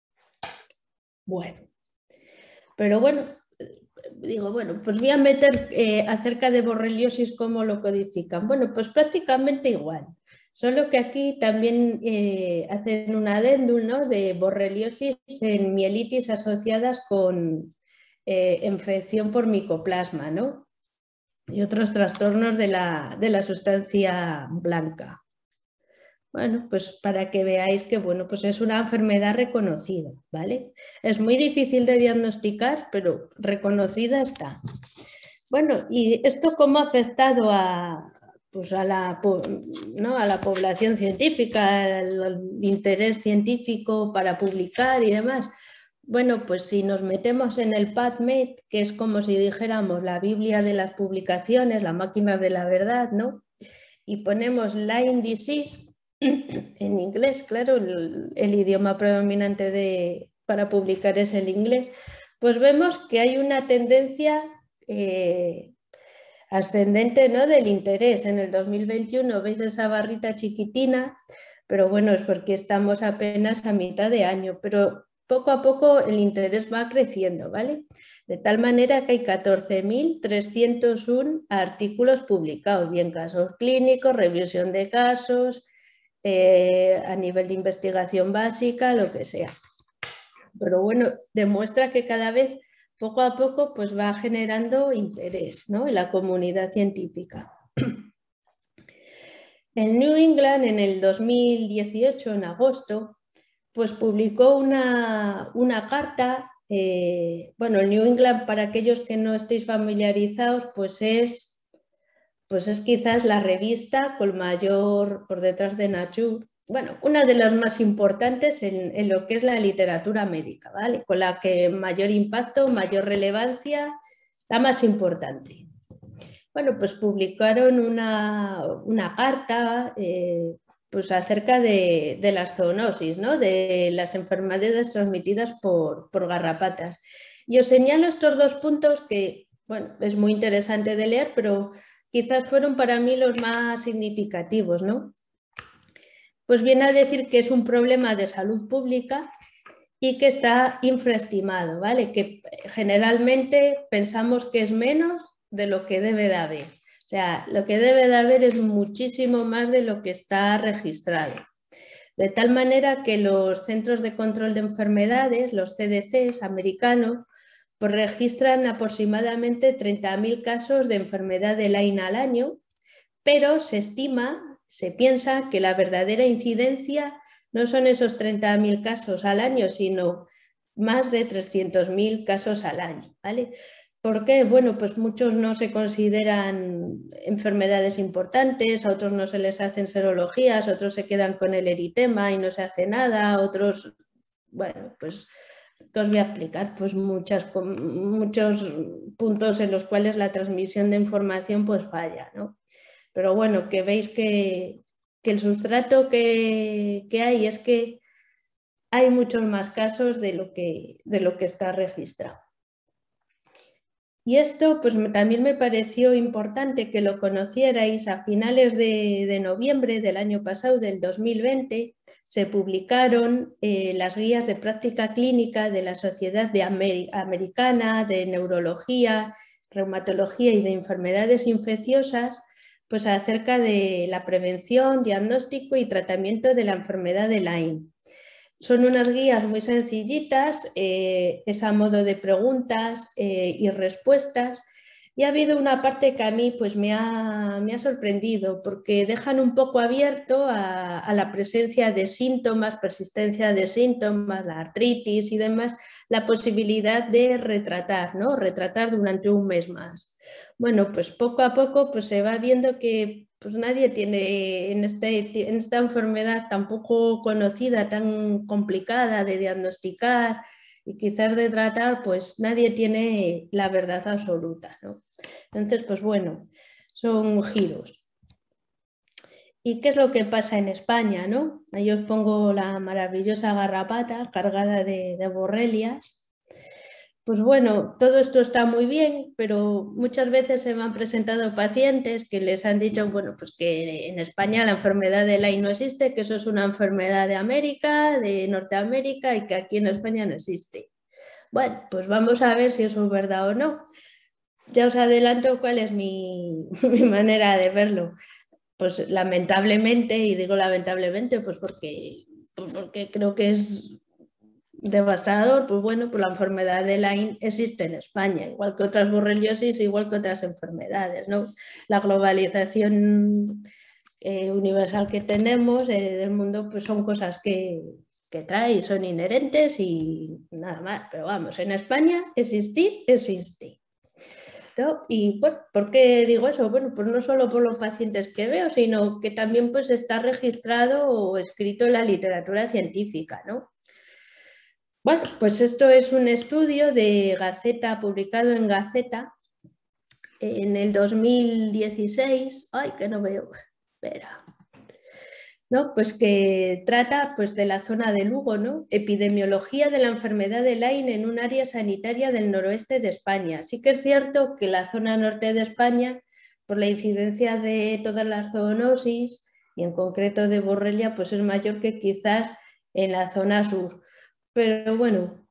Bueno, pero bueno, digo, bueno, pues voy a meter eh, acerca de borreliosis cómo lo codifican. Bueno, pues prácticamente igual, solo que aquí también eh, hacen un adendum, ¿no?, de borreliosis en mielitis asociadas con eh, infección por micoplasma, ¿no?, y otros trastornos de la, de la sustancia blanca. Bueno, pues para que veáis que bueno, pues es una enfermedad reconocida, ¿vale? Es muy difícil de diagnosticar, pero reconocida está. Bueno, ¿y esto cómo ha afectado a, pues a, la, ¿no?, a la población científica, al interés científico para publicar y demás? Bueno, pues si nos metemos en el PubMed, que es como si dijéramos la Biblia de las publicaciones, la máquina de la verdad, ¿no?, y ponemos Lyme disease en inglés, claro, el, el idioma predominante de, para publicar es el inglés, pues vemos que hay una tendencia eh, ascendente, ¿no?, del interés. En el dos mil veintiuno veis esa barrita chiquitina, pero bueno, es porque estamos apenas a mitad de año, pero poco a poco el interés va creciendo, ¿vale? De tal manera que hay catorce mil trescientos uno artículos publicados, bien casos clínicos, revisión de casos, eh, a nivel de investigación básica, lo que sea. Pero bueno, demuestra que cada vez, poco a poco, pues va generando interés, ¿no?, en la comunidad científica. El New England en el dos mil dieciocho, en agosto, pues publicó una, una carta, eh, bueno, el New England, para aquellos que no estéis familiarizados, pues es, pues es quizás la revista con mayor, por detrás de Nature, bueno, una de las más importantes en, en lo que es la literatura médica, ¿vale?, con la que mayor impacto, mayor relevancia la más importante. Bueno, pues publicaron una, una carta eh, pues acerca de, de las zoonosis, ¿no? De las enfermedades transmitidas por, por garrapatas. Y os señalo estos dos puntos que, bueno, es muy interesante de leer, pero quizás fueron para mí los más significativos, ¿no? Pues viene a decir que es un problema de salud pública y que está infraestimado, ¿vale? Que generalmente pensamos que es menos de lo que debe de haber. O sea, lo que debe de haber es muchísimo más de lo que está registrado. De tal manera que los Centros de Control de Enfermedades, los C D Cs americanos, pues registran aproximadamente treinta mil casos de enfermedad de Lyme al año, pero se estima, se piensa que la verdadera incidencia no son esos treinta mil casos al año, sino más de trescientos mil casos al año, ¿vale? ¿Por qué? Bueno, pues muchos no se consideran enfermedades importantes, a otros no se les hacen serologías, otros se quedan con el eritema y no se hace nada, otros, bueno, pues, ¿qué os voy a explicar? Pues muchas, muchos puntos en los cuales la transmisión de información pues falla, ¿no? Pero bueno, que veis que, que el sustrato que, que hay es que hay muchos más casos de lo que, de lo que está registrado. Y esto pues también me pareció importante que lo conocierais. A finales de, de noviembre del año pasado, del dos mil veinte, se publicaron eh, las guías de práctica clínica de la Sociedad de Amer- Americana de Neurología, Reumatología y de Enfermedades Infecciosas, pues acerca de la prevención, diagnóstico y tratamiento de la enfermedad de Lyme. Son unas guías muy sencillitas, eh, es a modo de preguntas eh, y respuestas, y ha habido una parte que a mí pues, me, ha, me ha sorprendido porque dejan un poco abierto a, a la presencia de síntomas, persistencia de síntomas, la artritis y demás, la posibilidad de retratar, ¿no? Retratar durante un mes más. Bueno, pues poco a poco pues, se va viendo que pues nadie tiene en, este, en esta enfermedad tan poco conocida, tan complicada de diagnosticar y quizás de tratar, pues nadie tiene la verdad absoluta, ¿no? Entonces, pues bueno, son giros. ¿Y qué es lo que pasa en España, no? Ahí os pongo la maravillosa garrapata cargada de, de borrelias. Pues bueno, todo esto está muy bien, pero muchas veces se me han presentado pacientes que les han dicho, bueno, pues que en España la enfermedad de Lyme no existe, que eso es una enfermedad de América, de Norteamérica y que aquí en España no existe. Bueno, pues vamos a ver si eso es verdad o no. Ya os adelanto cuál es mi, mi manera de verlo. Pues lamentablemente, y digo lamentablemente, pues porque, pues porque creo que es devastador, pues bueno, pues la enfermedad de Lyme existe en España, igual que otras borreliosis, igual que otras enfermedades, ¿no? La globalización eh, universal que tenemos eh, del mundo, pues son cosas que, que trae, son inherentes y nada más, pero vamos, en España existir, existe, ¿no? Y bueno, ¿por qué digo eso? Bueno, pues no solo por los pacientes que veo, sino que también pues está registrado o escrito en la literatura científica, ¿no? Bueno, pues esto es un estudio de Gaceta, publicado en Gaceta en el dos mil dieciséis. Ay, que no veo. Espera. ¿No? Pues que trata pues, de la zona de Lugo, ¿no? Epidemiología de la enfermedad de Lyme en un área sanitaria del noroeste de España. Sí que es cierto que la zona norte de España, por la incidencia de todas las zoonosis y en concreto de borrelia, pues es mayor que quizás en la zona sur. Pero bueno,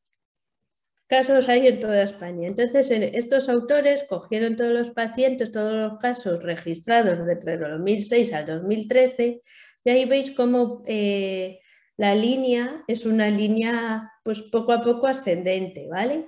casos hay en toda España. Entonces, estos autores cogieron todos los pacientes, todos los casos registrados desde el dos mil seis al dos mil trece, y ahí veis cómo eh, la línea es una línea pues poco a poco ascendente, ¿vale?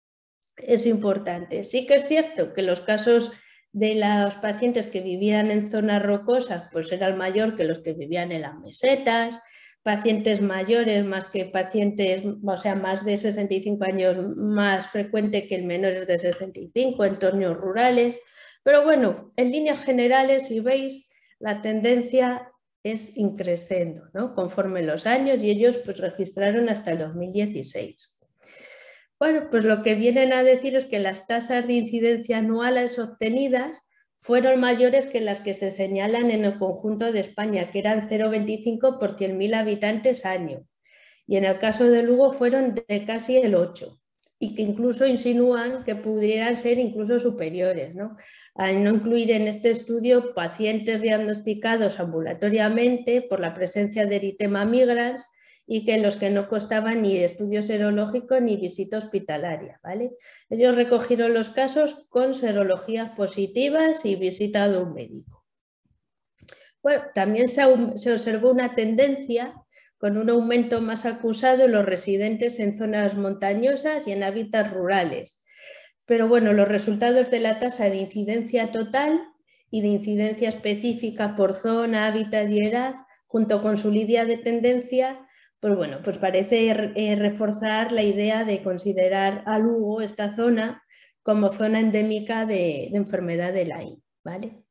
Es importante. Sí que es cierto que los casos de los pacientes que vivían en zonas rocosas pues eran mayor que los que vivían en las mesetas, pacientes mayores más que pacientes, o sea, más de sesenta y cinco años, más frecuente que en menores de sesenta y cinco, entornos rurales. Pero bueno, en líneas generales, si veis, la tendencia es increciendo, ¿no? Conforme los años, y ellos pues registraron hasta el dos mil dieciséis. Bueno, pues lo que vienen a decir es que las tasas de incidencia anuales obtenidas fueron mayores que las que se señalan en el conjunto de España, que eran cero coma veinticinco por cien mil habitantes año. Y en el caso de Lugo fueron de casi el ocho, y que incluso insinúan que pudieran ser incluso superiores, ¿no? Al no incluir en este estudio pacientes diagnosticados ambulatoriamente por la presencia de eritema migrans y que en los que no constaban ni estudio serológico ni visita hospitalaria, ¿vale? Ellos recogieron los casos con serologías positivas y visita de un médico. Bueno, también se, se observó una tendencia con un aumento más acusado en los residentes en zonas montañosas y en hábitats rurales. Pero bueno, los resultados de la tasa de incidencia total y de incidencia específica por zona, hábitat y edad, junto con su línea de tendencia, pues bueno, pues parece eh, reforzar la idea de considerar a Lugo, esta zona, como zona endémica de, de enfermedad de Lyme, ¿vale?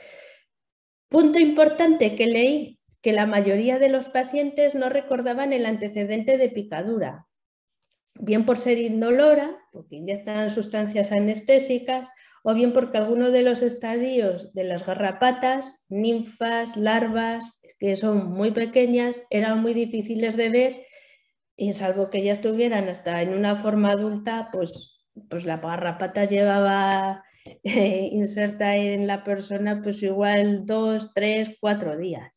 Punto importante que leí, que la mayoría de los pacientes no recordaban el antecedente de picadura, bien por ser indolora, porque inyectan sustancias anestésicas, o bien porque algunos de los estadios de las garrapatas, ninfas, larvas, que son muy pequeñas, eran muy difíciles de ver, y salvo que ya estuvieran hasta en una forma adulta, pues, pues la garrapata llevaba eh, inserta en la persona pues igual dos, tres, cuatro días.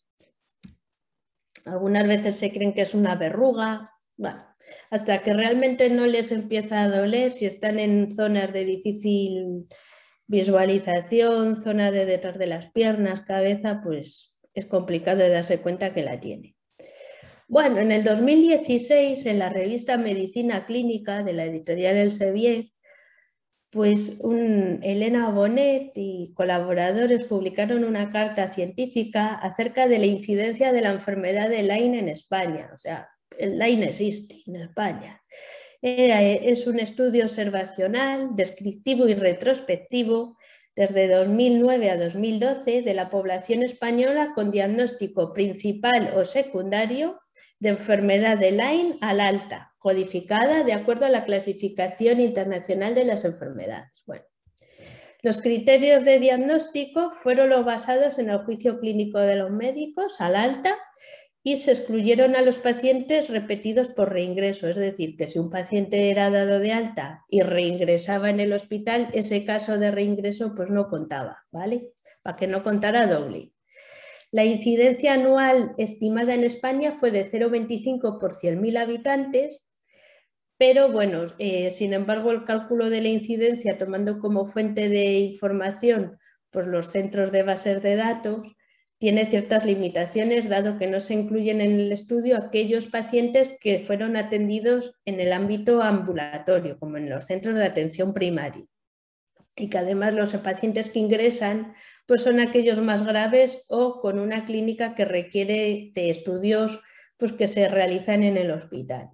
Algunas veces se creen que es una verruga, bueno, hasta que realmente no les empieza a doler, si están en zonas de difícil visualización, zona de detrás de las piernas, cabeza, pues es complicado de darse cuenta que la tiene. Bueno, en el dos mil dieciséis, en la revista Medicina Clínica de la editorial Elsevier, pues un, Elena Bonet y colaboradores publicaron una carta científica acerca de la incidencia de la enfermedad de Lyme en España. O sea, el Lyme existe en España. Era, es un estudio observacional, descriptivo y retrospectivo desde dos mil nueve a dos mil doce de la población española con diagnóstico principal o secundario de enfermedad de Lyme al alta, codificada de acuerdo a la clasificación internacional de las enfermedades. Bueno, los criterios de diagnóstico fueron los basados en el juicio clínico de los médicos al alta y se excluyeron a los pacientes repetidos por reingreso, es decir, que si un paciente era dado de alta y reingresaba en el hospital, ese caso de reingreso pues no contaba, ¿vale? Para que no contara doble. La incidencia anual estimada en España fue de cero coma veinticinco por cien mil habitantes, pero bueno, eh, sin embargo el cálculo de la incidencia tomando como fuente de información pues los centros de bases de datos tiene ciertas limitaciones dado que no se incluyen en el estudio aquellos pacientes que fueron atendidos en el ámbito ambulatorio, como en los centros de atención primaria. Y que además los pacientes que ingresan pues son aquellos más graves o con una clínica que requiere de estudios pues, que se realizan en el hospital.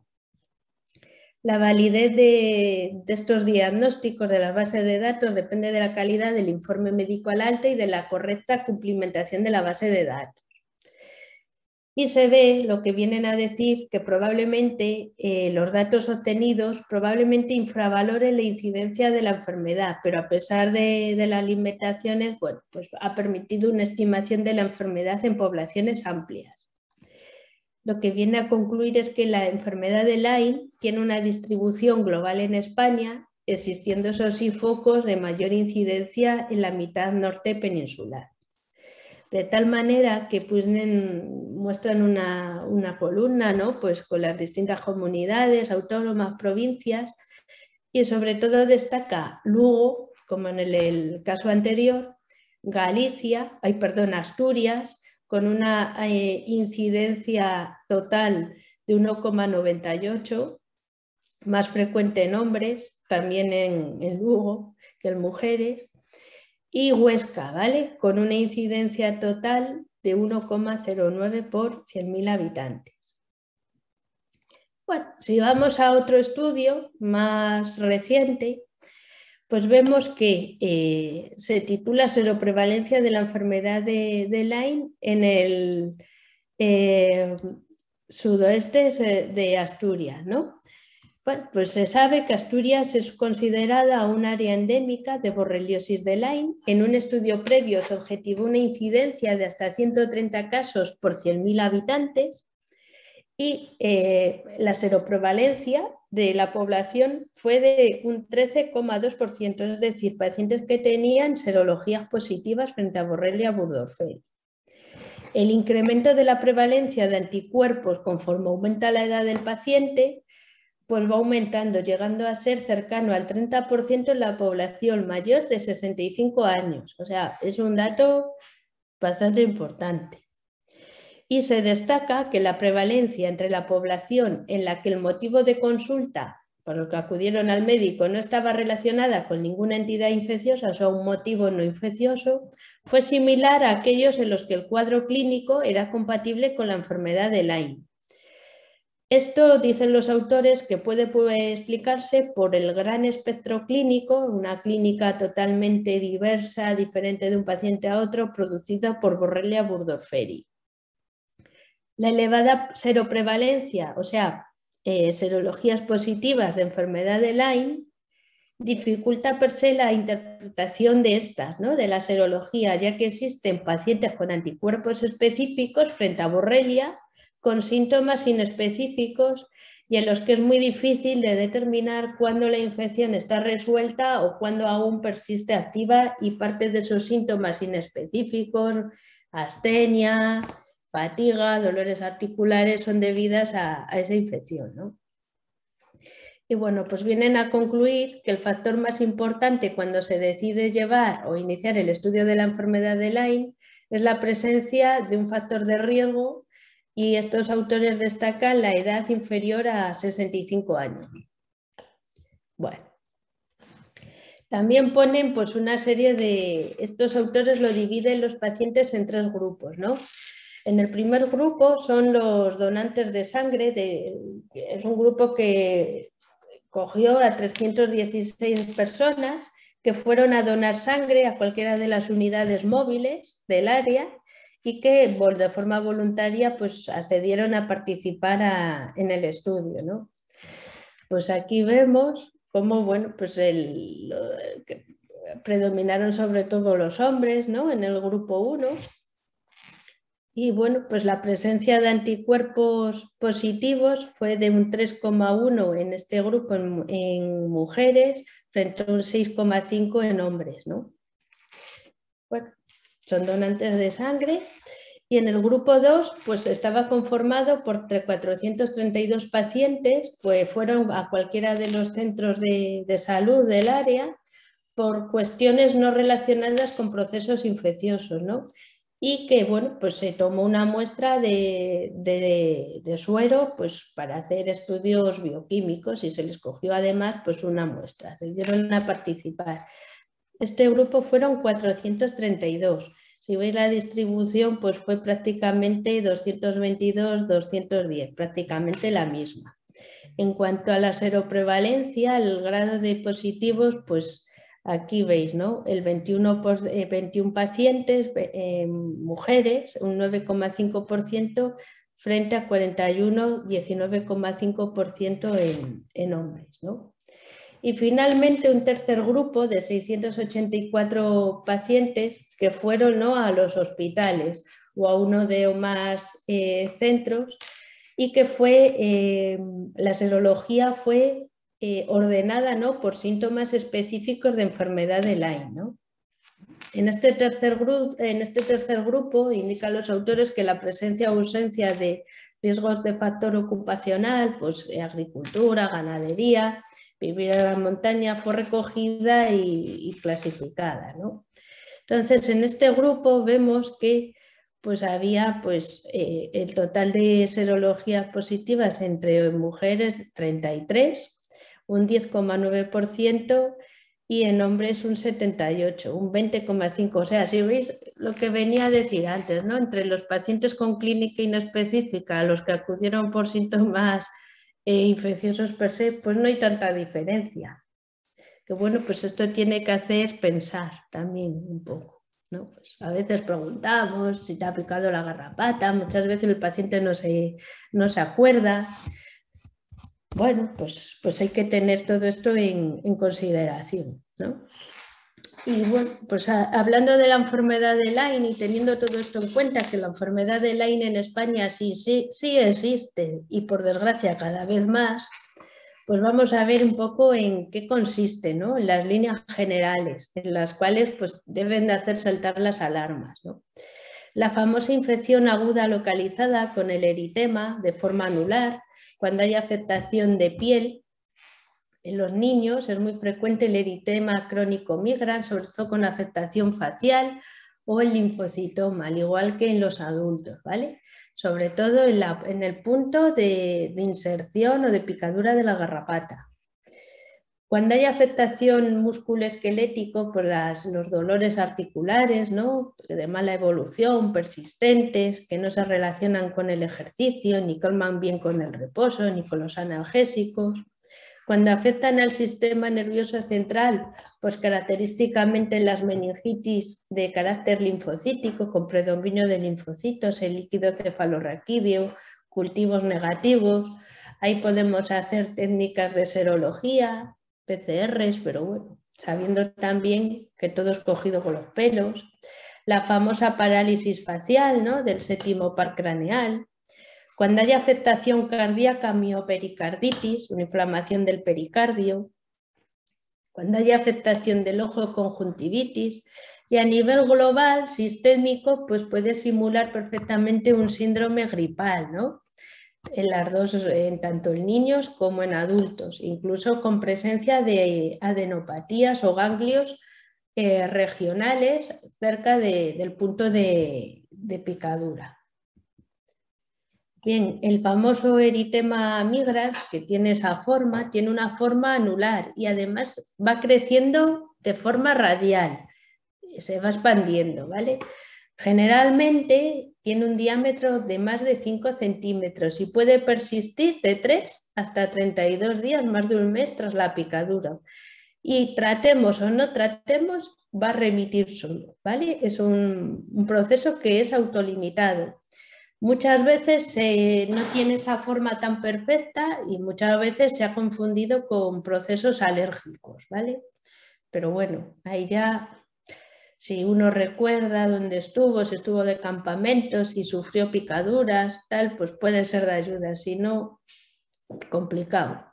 La validez de, de estos diagnósticos de las bases de datos depende de la calidad del informe médico al alta y de la correcta cumplimentación de la base de datos. Y se ve lo que vienen a decir que probablemente eh, los datos obtenidos probablemente infravaloren la incidencia de la enfermedad, pero a pesar de, de las limitaciones, bueno, pues ha permitido una estimación de la enfermedad en poblaciones amplias. Lo que viene a concluir es que la enfermedad de Lyme tiene una distribución global en España, existiendo esos sí focos de mayor incidencia en la mitad norte peninsular. De tal manera que pues, muestran una, una columna, ¿no? Pues, con las distintas comunidades, autónomas, provincias, y sobre todo destaca Lugo, como en el, el caso anterior, Galicia, ay, perdón, Asturias, con una eh, incidencia total de uno coma noventa y ocho, más frecuente en hombres, también en, en Lugo que en mujeres, y Huesca, ¿vale? Con una incidencia total de uno coma cero nueve por cien mil habitantes. Bueno, si vamos a otro estudio más reciente, pues vemos que eh, se titula Seroprevalencia de la enfermedad de, de Lyme en el eh, sudoeste de Asturias, ¿no? Bueno, pues se sabe que Asturias es considerada un área endémica de borreliosis de Lyme. En un estudio previo se objetivó una incidencia de hasta ciento treinta casos por cien mil habitantes y eh, la seroprevalencia de la población fue de un trece coma dos por ciento, es decir, pacientes que tenían serologías positivas frente a Borrelia burgdorferi. El incremento de la prevalencia de anticuerpos conforme aumenta la edad del paciente pues va aumentando, llegando a ser cercano al treinta por ciento en la población mayor de sesenta y cinco años. O sea, es un dato bastante importante. Y se destaca que la prevalencia entre la población en la que el motivo de consulta por el que acudieron al médico no estaba relacionada con ninguna entidad infecciosa, o sea, un motivo no infeccioso, fue similar a aquellos en los que el cuadro clínico era compatible con la enfermedad de Lyme. Esto, dicen los autores, que puede, puede explicarse por el gran espectro clínico, una clínica totalmente diversa, diferente de un paciente a otro, producida por Borrelia burgdorferi. La elevada seroprevalencia, o sea, eh, serologías positivas de enfermedad de Lyme, dificulta per se la interpretación de estas, ¿no? De la serología, ya que existen pacientes con anticuerpos específicos frente a Borrelia, con síntomas inespecíficos y en los que es muy difícil de determinar cuándo la infección está resuelta o cuándo aún persiste activa y parte de esos síntomas inespecíficos, astenia, fatiga, dolores articulares, son debidas a, a esa infección, ¿no? Y bueno, pues vienen a concluir que el factor más importante cuando se decide llevar o iniciar el estudio de la enfermedad de Lyme es la presencia de un factor de riesgo. Y estos autores destacan la edad inferior a sesenta y cinco años. Bueno, también ponen pues una serie de... Estos autores lo dividen los pacientes en tres grupos, ¿no? En el primer grupo son los donantes de sangre, de, es un grupo que cogió a trescientas dieciséis personas que fueron a donar sangre a cualquiera de las unidades móviles del área y que de forma voluntaria pues, accedieron a participar a, en el estudio, ¿no? Pues aquí vemos cómo bueno, pues el, lo, que predominaron sobre todo los hombres, ¿no? En el grupo uno. Y bueno, pues la presencia de anticuerpos positivos fue de un tres coma uno en este grupo en, en mujeres frente a un seis coma cinco en hombres, ¿no? Bueno, son donantes de sangre. Y en el grupo dos, pues estaba conformado por cuatrocientos treinta y dos pacientes, pues fueron a cualquiera de los centros de, de salud del área por cuestiones no relacionadas con procesos infecciosos, ¿no? Y que, bueno, pues se tomó una muestra de, de, de suero pues para hacer estudios bioquímicos y se les cogió además pues una muestra, se dieron a participar. Este grupo fueron cuatrocientos treinta y dos. Si veis la distribución, pues fue prácticamente doscientos veintidós, doscientos diez, prácticamente la misma. En cuanto a la seroprevalencia, el grado de positivos, pues aquí veis, ¿no? El veintiuno, por, eh, veintiún pacientes, eh, mujeres, un nueve coma cinco por ciento frente a cuarenta y uno, diecinueve coma cinco por ciento en, en hombres, ¿no? Y finalmente un tercer grupo de seiscientos ochenta y cuatro pacientes que fueron, ¿no?, a los hospitales o a uno de o más eh, centros y que fue, eh, la serología fue eh, ordenada, ¿no?, por síntomas específicos de enfermedad de Lyme, ¿no? En este, tercer grupo, en este tercer grupo indican los autores que la presencia o ausencia de riesgos de factor ocupacional, pues agricultura, ganadería, vivir en la montaña, fue recogida y, y clasificada, ¿no? Entonces, en este grupo vemos que pues, había pues, eh, el total de serologías positivas entre mujeres treinta y tres, un diez coma nueve por ciento y en hombres un setenta y ocho, un veinte coma cinco por ciento. O sea, si veis lo que venía a decir antes, ¿no? Entre los pacientes con clínica inespecífica, los que acudieron por síntomas Eh, infecciosos per se, pues no hay tanta diferencia. Que bueno, pues esto tiene que hacer pensar también un poco, ¿no? Pues a veces preguntamos si te ha picado la garrapata, muchas veces el paciente no se, no se acuerda. bueno, pues, pues hay que tener todo esto en, en consideración, ¿no? Y bueno, pues a, hablando de la enfermedad de Lyme y teniendo todo esto en cuenta, que la enfermedad de Lyme en España sí, sí, sí existe y por desgracia cada vez más, pues vamos a ver un poco en qué consiste, ¿no? En las líneas generales, en las cuales pues, deben de hacer saltar las alarmas, ¿no? La famosa infección aguda localizada con el eritema de forma anular, cuando hay afectación de piel. En los niños es muy frecuente el eritema crónico migrans, sobre todo con afectación facial, o el linfocitoma, al igual que en los adultos, ¿vale? Sobre todo en, la, en el punto de, de inserción o de picadura de la garrapata. Cuando hay afectación musculoesquelético, pues las, los dolores articulares, ¿no? De mala evolución, persistentes, que no se relacionan con el ejercicio, ni colman bien con el reposo, ni con los analgésicos. Cuando afectan al sistema nervioso central, pues característicamente las meningitis de carácter linfocítico, con predominio de linfocitos, el líquido cefalorraquídeo, cultivos negativos. Ahí podemos hacer técnicas de serología, P C Rs, pero bueno, sabiendo también que todo es cogido con los pelos. La famosa parálisis facial, ¿no? Del séptimo par craneal. Cuando hay afectación cardíaca, miopericarditis, una inflamación del pericardio. Cuando hay afectación del ojo, conjuntivitis. Y a nivel global, sistémico, pues puede simular perfectamente un síndrome gripal, ¿no? En las dos, en tanto en niños como en adultos, incluso con presencia de adenopatías o ganglios eh, regionales cerca de, del punto de, de picadura. Bien, el famoso eritema migrans, que tiene esa forma, tiene una forma anular y además va creciendo de forma radial, se va expandiendo, ¿vale? Generalmente tiene un diámetro de más de cinco centímetros y puede persistir de tres hasta treinta y dos días, más de un mes tras la picadura. Y tratemos o no tratemos, va a remitir solo, ¿vale? Es un, un proceso que es autolimitado. Muchas veces eh, no tiene esa forma tan perfecta y muchas veces se ha confundido con procesos alérgicos, ¿vale? Pero bueno, ahí ya, si uno recuerda dónde estuvo, si estuvo de campamento, si sufrió picaduras, tal, pues puede ser de ayuda, si no, complicado.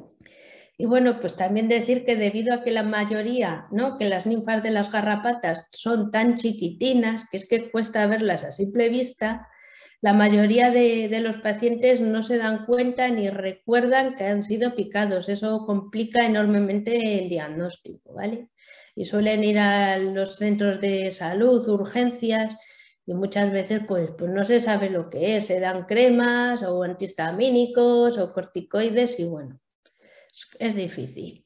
Y bueno, pues también decir que debido a que la mayoría, ¿no? Que las ninfas de las garrapatas son tan chiquitinas, que es que cuesta verlas a simple vista, la mayoría de, de los pacientes no se dan cuenta ni recuerdan que han sido picados. Eso complica enormemente el diagnóstico, ¿vale? Y suelen ir a los centros de salud, urgencias, y muchas veces pues, pues no se sabe lo que es. Se dan cremas o antihistamínicos o corticoides y bueno, es, es difícil.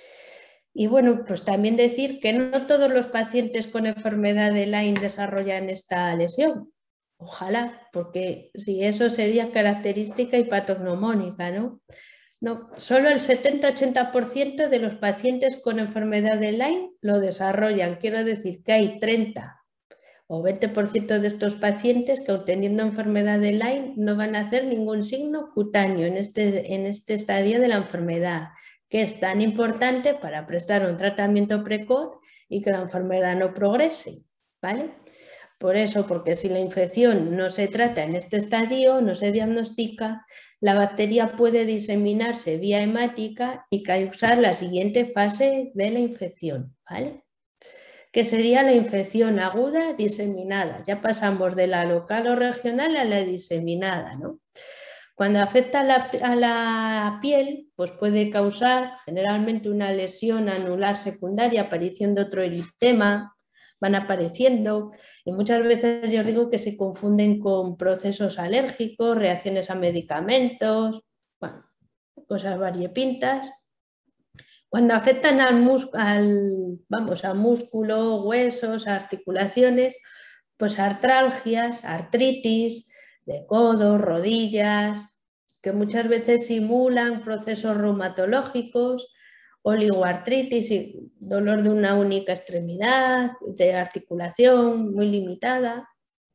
Y bueno, pues también decir que no todos los pacientes con enfermedad de Lyme desarrollan esta lesión. Ojalá, porque si eso sería característica y patognomónica, ¿no? No, solo el setenta a ochenta por ciento de los pacientes con enfermedad de Lyme lo desarrollan. Quiero decir que hay treinta o veinte por ciento de estos pacientes que, obteniendo enfermedad de Lyme, no van a hacer ningún signo cutáneo en este, en este estadio de la enfermedad, que es tan importante para prestar un tratamiento precoz y que la enfermedad no progrese, ¿vale? Por eso, porque si la infección no se trata en este estadio, no se diagnostica, la bacteria puede diseminarse vía hemática y causar la siguiente fase de la infección, ¿vale? Que sería la infección aguda diseminada. Ya pasamos de la local o regional a la diseminada, ¿no? Cuando afecta a la, a la piel, pues puede causar generalmente una lesión anular secundaria, aparición de otro eritema, van apareciendo y muchas veces yo digo que se confunden con procesos alérgicos, reacciones a medicamentos, bueno, cosas variopintas. Cuando afectan al, al, vamos, a músculo, huesos, articulaciones, pues artralgias, artritis de codos, rodillas, que muchas veces simulan procesos reumatológicos, oligoartritis y dolor de una única extremidad, de articulación muy limitada.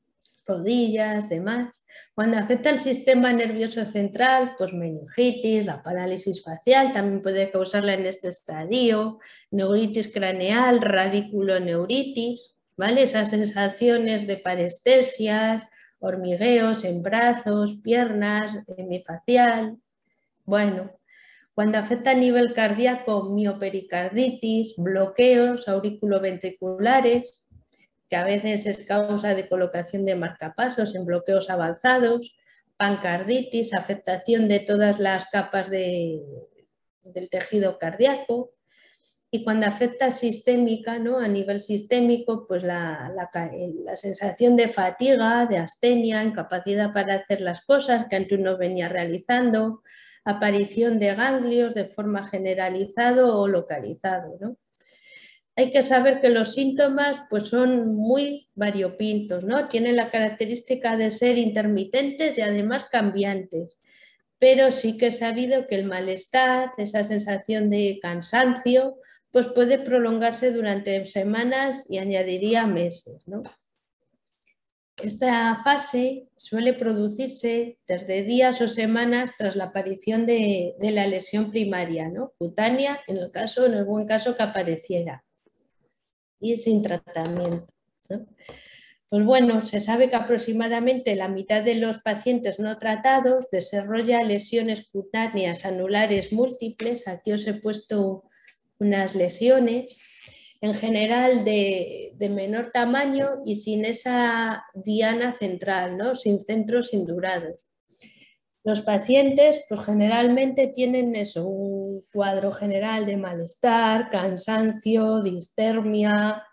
rodillas, demás. Cuando afecta al sistema nervioso central, pues meningitis, la parálisis facial también puede causarla en este estadio, neuritis craneal, radiculoneuritis, ¿vale? Esas sensaciones de parestesias, hormigueos en brazos, piernas, hemifacial. Bueno, cuando afecta a nivel cardíaco, miopericarditis, bloqueos auriculoventriculares, que a veces es causa de colocación de marcapasos en bloqueos avanzados, pancarditis, afectación de todas las capas de, del tejido cardíaco. Y cuando afecta sistémica, ¿no? A nivel sistémico, pues la, la, la sensación de fatiga, de astenia, incapacidad para hacer las cosas que antes uno venía realizando, aparición de ganglios de forma generalizado o localizado, ¿no? Hay que saber que los síntomas pues, son muy variopintos, ¿no? Tienen la característica de ser intermitentes y además cambiantes, pero sí que he sabido que el malestar, esa sensación de cansancio, pues puede prolongarse durante semanas y añadiría meses, ¿no? Esta fase suele producirse desde días o semanas tras la aparición de, de la lesión primaria, ¿no? Cutánea, en el caso, en el buen caso que apareciera, y sin tratamiento, ¿no? Pues bueno, se sabe que aproximadamente la mitad de los pacientes no tratados desarrolla lesiones cutáneas anulares múltiples. Aquí os he puesto unas lesiones, en general de, de menor tamaño y sin esa diana central, ¿no? Sin centros indurados. Los pacientes pues, generalmente tienen eso, un cuadro general de malestar, cansancio, distermia,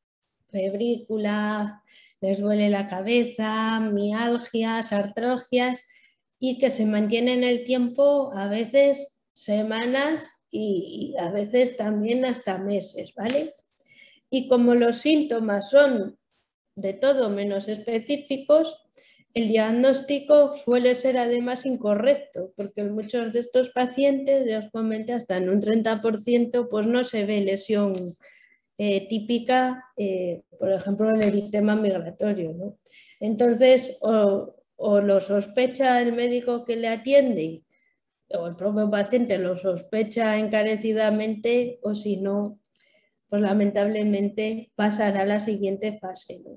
febrícula, les duele la cabeza, mialgias, artralgias y que se mantienen en el tiempo a veces semanas y, y a veces también hasta meses, ¿vale? Y como los síntomas son de todo menos específicos, el diagnóstico suele ser además incorrecto, porque en muchos de estos pacientes, ya os comenté, hasta en un treinta por ciento, pues no se ve lesión eh, típica, eh, por ejemplo, el eritema migratorio, ¿no? Entonces, o, o lo sospecha el médico que le atiende, o el propio paciente lo sospecha encarecidamente, o si no, pues lamentablemente pasará a la siguiente fase, ¿no?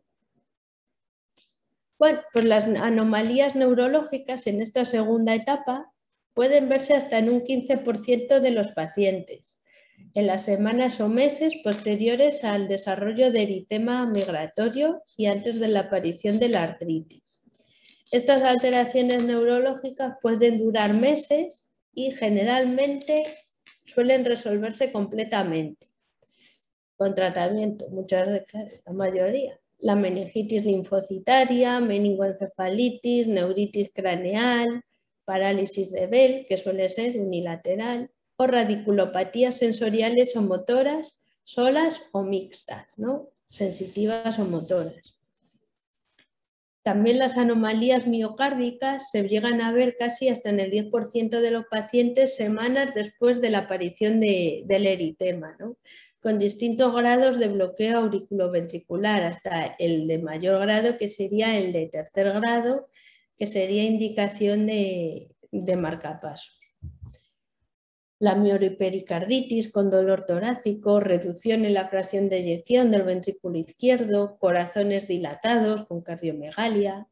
Bueno, pues las anomalías neurológicas en esta segunda etapa pueden verse hasta en un quince por ciento de los pacientes, en las semanas o meses posteriores al desarrollo de eritema migratorio y antes de la aparición de la artritis. Estas alteraciones neurológicas pueden durar meses y generalmente suelen resolverse completamente con tratamiento, muchas veces, la mayoría. La meningitis linfocitaria, meningoencefalitis, neuritis craneal, parálisis de Bell, que suele ser unilateral, o radiculopatías sensoriales o motoras, solas o mixtas, ¿no? Sensitivas o motoras. También las anomalías miocárdicas se llegan a ver casi hasta en el diez por ciento de los pacientes semanas después de la aparición de, del eritema, ¿no? Con distintos grados de bloqueo auriculoventricular, hasta el de mayor grado, que sería el de tercer grado, que sería indicación de, de marcapasos. La miopericarditis con dolor torácico, reducción en la fracción de eyección del ventrículo izquierdo, corazones dilatados con cardiomegalia.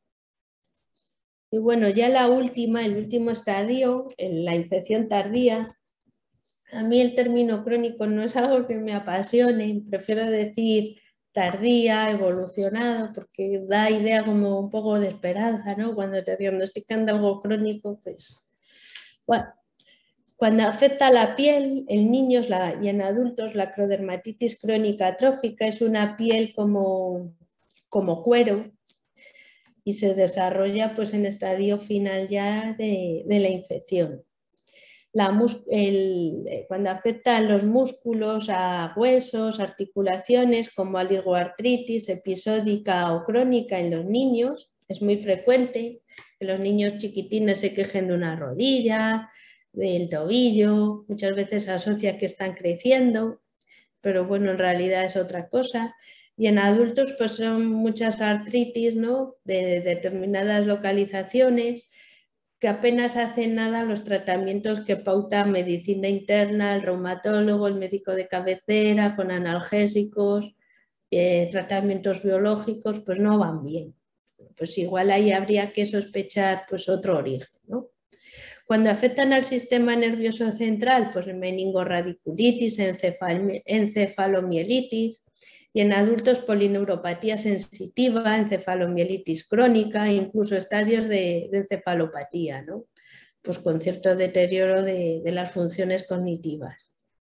Y bueno, ya la última, el último estadio, la infección tardía. A mí el término crónico no es algo que me apasione, prefiero decir tardía, evolucionado, porque da idea como un poco de esperanza, ¿no? Cuando te diagnostican de algo crónico, pues bueno. Cuando afecta a la piel, en niños la, y en adultos, la acrodermatitis crónica atrófica es una piel como, como cuero y se desarrolla pues, en estadio final ya de, de la infección. La el, cuando afecta a los músculos, a huesos, articulaciones, como a ligoartritis episódica o crónica en los niños, es muy frecuente que los niños chiquitines se quejen de una rodilla, del tobillo, muchas veces se asocia que están creciendo, pero bueno, en realidad es otra cosa. Y en adultos pues son muchas artritis, ¿no? De determinadas localizaciones, que apenas hacen nada los tratamientos que pauta medicina interna, el reumatólogo, el médico de cabecera, con analgésicos, eh, tratamientos biológicos, pues no van bien. Pues igual ahí habría que sospechar pues otro origen, ¿no? Cuando afectan al sistema nervioso central, pues meningorradiculitis, encefal, encefalomielitis, y en adultos polineuropatía sensitiva, encefalomielitis crónica, incluso estadios de, de encefalopatía, ¿no? Pues con cierto deterioro de, de las funciones cognitivas.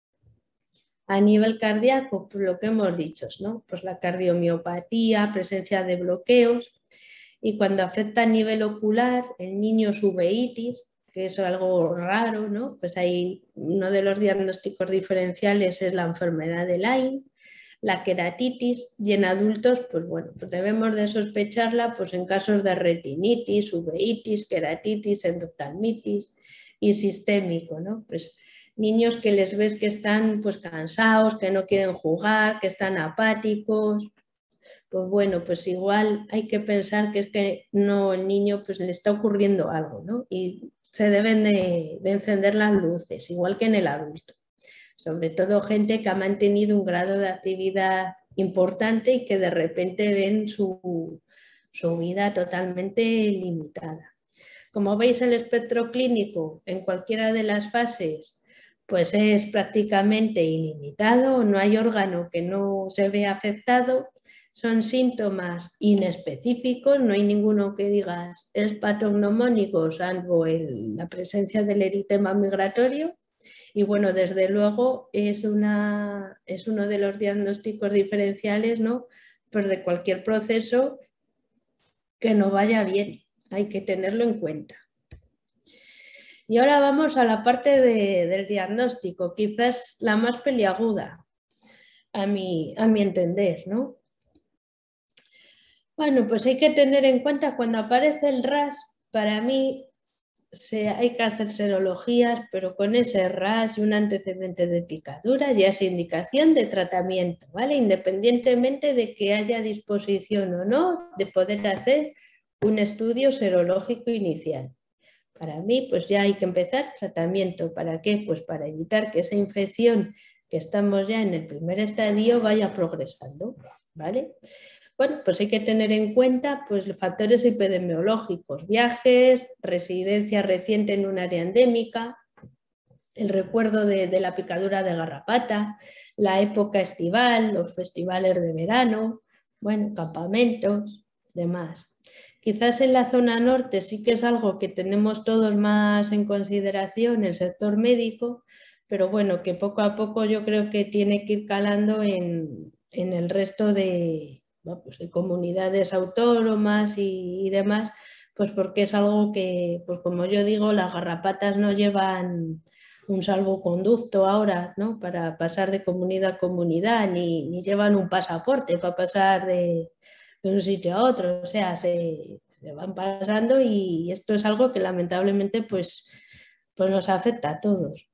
A nivel cardíaco, pues lo que hemos dicho, ¿no? Pues la cardiomiopatía, presencia de bloqueos, y cuando afecta a nivel ocular, el niño es uveitis, que es algo raro, ¿no? Pues ahí uno de los diagnósticos diferenciales es la enfermedad de Lyme, la queratitis, y en adultos, pues bueno, pues debemos de sospecharla pues en casos de retinitis, uveitis, queratitis, endoftalmitis y sistémico, ¿no? Pues niños que les ves que están pues cansados, que no quieren jugar, que están apáticos, pues bueno, pues igual hay que pensar que es que no, el niño pues le está ocurriendo algo, ¿no? Y se deben de, de encender las luces, igual que en el adulto. Sobre todo gente que ha mantenido un grado de actividad importante y que de repente ven su, su vida totalmente limitada. Como veis, el espectro clínico en cualquiera de las fases pues es prácticamente ilimitado, no hay órgano que no se vea afectado, son síntomas inespecíficos, no hay ninguno que digas es patognomónico, salvo el, la presencia del eritema migratorio. Y bueno, desde luego es, una, es uno de los diagnósticos diferenciales, ¿no? Pues de cualquier proceso que no vaya bien, hay que tenerlo en cuenta. Y ahora vamos a la parte de, del diagnóstico, quizás la más peliaguda, a mi, a mi entender, ¿no? Bueno, pues hay que tener en cuenta cuando aparece el R A S, para mí se, hay que hacer serologías, pero con ese R A S y un antecedente de picadura ya es indicación de tratamiento, ¿vale? Independientemente de que haya disposición o no de poder hacer un estudio serológico inicial. Para mí, pues ya hay que empezar tratamiento. ¿Para qué? Pues para evitar que esa infección que estamos ya en el primer estadio vaya progresando, ¿vale? Bueno, pues hay que tener en cuenta pues, los factores epidemiológicos, viajes, residencia reciente en un área endémica, el recuerdo de, de la picadura de garrapata, la época estival, los festivales de verano, bueno, campamentos, demás. Quizás en la zona norte sí que es algo que tenemos todos más en consideración, el sector médico, pero bueno, que poco a poco yo creo que tiene que ir calando en, en el resto de, bueno, pues de comunidades autónomas y, y demás, pues porque es algo que, pues como yo digo, las garrapatas no llevan un salvoconducto ahora, ¿no? Para pasar de comunidad a comunidad, ni, ni llevan un pasaporte para pasar de, de un sitio a otro, o sea, se, se van pasando y esto es algo que lamentablemente pues, pues nos afecta a todos.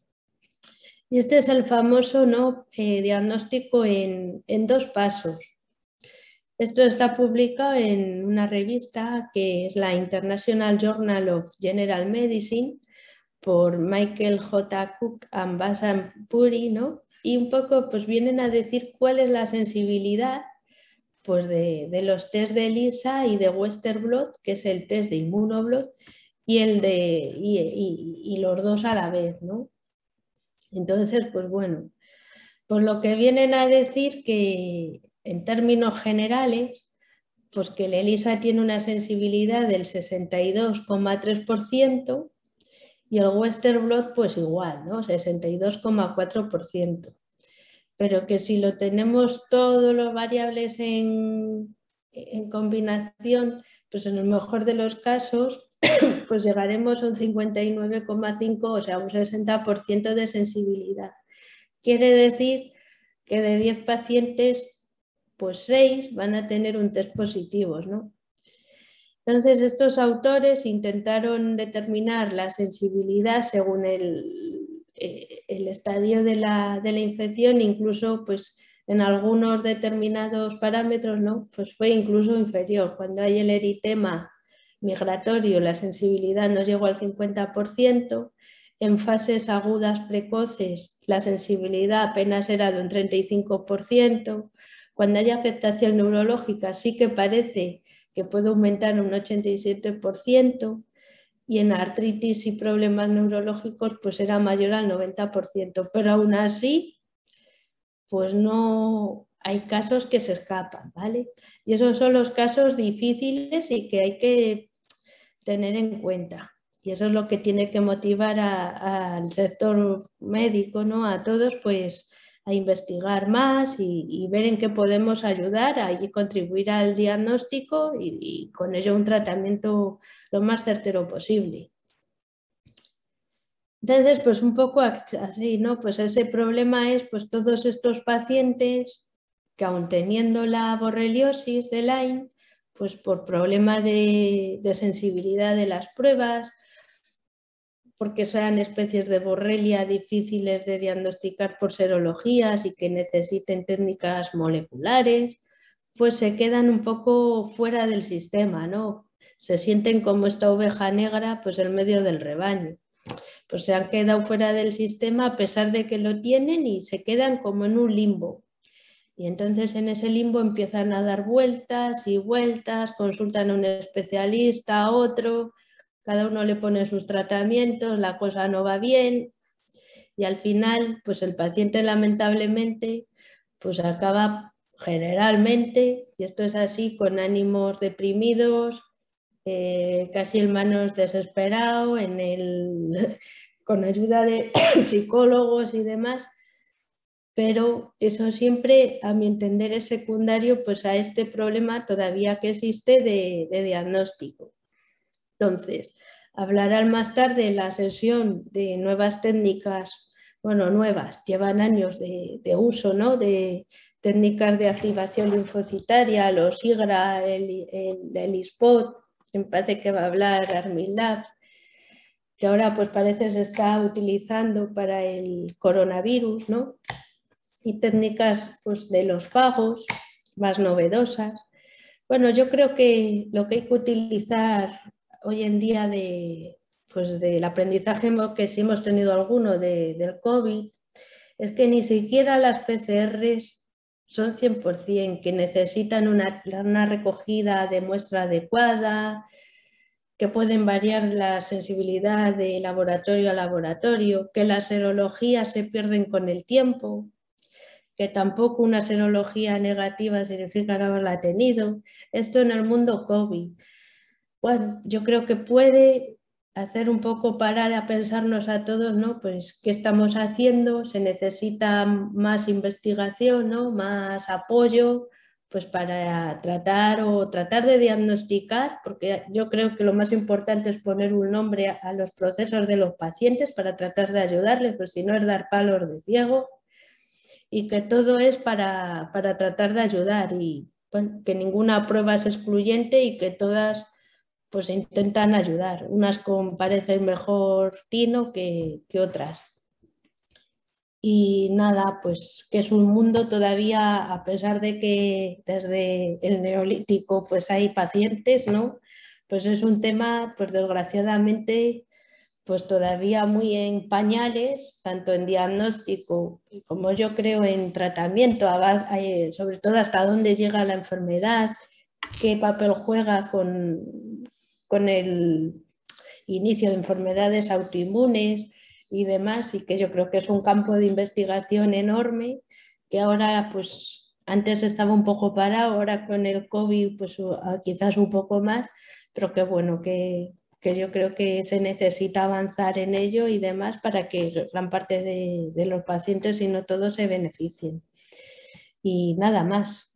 Y este es el famoso, ¿no? eh, diagnóstico en, en dos pasos. Esto está publicado en una revista que es la International Journal of General Medicine por Michael J. Cook and Bassam Puri, ¿no? Y un poco pues vienen a decir cuál es la sensibilidad pues, de, de los test de ELISA y de Western blot, que es el test de inmunoblot, y, el de, y, y, y los dos a la vez, ¿no? Entonces, pues bueno, pues lo que vienen a decir que en términos generales, pues que el ELISA tiene una sensibilidad del sesenta y dos coma tres por ciento y el Western blot pues igual, ¿no? sesenta y dos coma cuatro por ciento. Pero que si lo tenemos todos los variables en, en combinación, pues en el mejor de los casos, pues llegaremos a un cincuenta y nueve coma cinco, o sea, un sesenta por ciento de sensibilidad. Quiere decir que de diez pacientes, pues seis van a tener un test positivos, ¿no? Entonces, estos autores intentaron determinar la sensibilidad según el, el estadio de la, de la infección, incluso pues, en algunos determinados parámetros, ¿no? Pues fue incluso inferior. Cuando hay el eritema migratorio, la sensibilidad no llegó al cincuenta por ciento. En fases agudas precoces, la sensibilidad apenas era de un treinta y cinco por ciento. Cuando hay afectación neurológica, sí que parece que puede aumentar un ochenta y siete por ciento. Y en artritis y problemas neurológicos, pues era mayor al noventa por ciento. Pero aún así, pues no, hay casos que se escapan, ¿vale? Y esos son los casos difíciles y que hay que tener en cuenta. Y eso es lo que tiene que motivar al sector médico, ¿no? A todos, pues, a investigar más y, y ver en qué podemos ayudar a y contribuir al diagnóstico y, y con ello un tratamiento lo más certero posible. Entonces, pues un poco así, ¿no? Pues ese problema es, pues todos estos pacientes que aun teniendo la borreliosis de Lyme, pues por problema de, de sensibilidad de las pruebas, porque sean especies de borrelia difíciles de diagnosticar por serologías y que necesiten técnicas moleculares, pues se quedan un poco fuera del sistema, ¿no? Se sienten como esta oveja negra, pues en medio del rebaño. Pues se han quedado fuera del sistema a pesar de que lo tienen y se quedan como en un limbo. Y entonces en ese limbo empiezan a dar vueltas y vueltas, consultan a un especialista, a otro, cada uno le pone sus tratamientos, la cosa no va bien y al final pues el paciente lamentablemente pues acaba generalmente, y esto es así, con ánimos deprimidos, eh, casi en manos desesperado, en el, con ayuda de psicólogos y demás. Pero eso siempre, a mi entender, es secundario pues, a este problema todavía que existe de, de diagnóstico. Entonces, hablarán más tarde en la sesión de nuevas técnicas, bueno, nuevas, llevan años de, de uso, ¿no? De técnicas de activación linfocitaria, los I G R A, el, el, el I S P O T, me parece que va a hablar Armin Labs, que ahora pues parece se está utilizando para el coronavirus, ¿no? Y técnicas pues, de los fagos más novedosas. Bueno, yo creo que lo que hay que utilizar hoy en día de, pues, del aprendizaje que sí hemos tenido alguno de, del COVID es que ni siquiera las P C Rs son cien por cien, que necesitan una, una recogida de muestra adecuada, que pueden variar la sensibilidad de laboratorio a laboratorio, que las serologías se pierden con el tiempo, que tampoco una serología negativa significa no haberla tenido. Esto en el mundo COVID. Bueno, yo creo que puede hacer un poco parar a pensarnos a todos, ¿no? Pues qué estamos haciendo, se necesita más investigación, ¿no? Más apoyo, pues para tratar o tratar de diagnosticar, porque yo creo que lo más importante es poner un nombre a los procesos de los pacientes para tratar de ayudarles, pues si no es dar palos de ciego. Y que todo es para, para tratar de ayudar y bueno, que ninguna prueba es excluyente y que todas pues intentan ayudar. Unas con parecen mejor tino que, que otras. Y nada, pues que es un mundo todavía, a pesar de que desde el neolítico pues hay pacientes, ¿no? Pues es un tema, pues desgraciadamente, pues todavía muy en pañales, tanto en diagnóstico como yo creo en tratamiento, sobre todo hasta dónde llega la enfermedad, qué papel juega con, con el inicio de enfermedades autoinmunes y demás, y que yo creo que es un campo de investigación enorme, que ahora pues antes estaba un poco parado, ahora con el COVID pues quizás un poco más, pero que bueno, que que yo creo que se necesita avanzar en ello y demás para que gran parte de, de los pacientes, si no todos, se beneficien. Y nada más.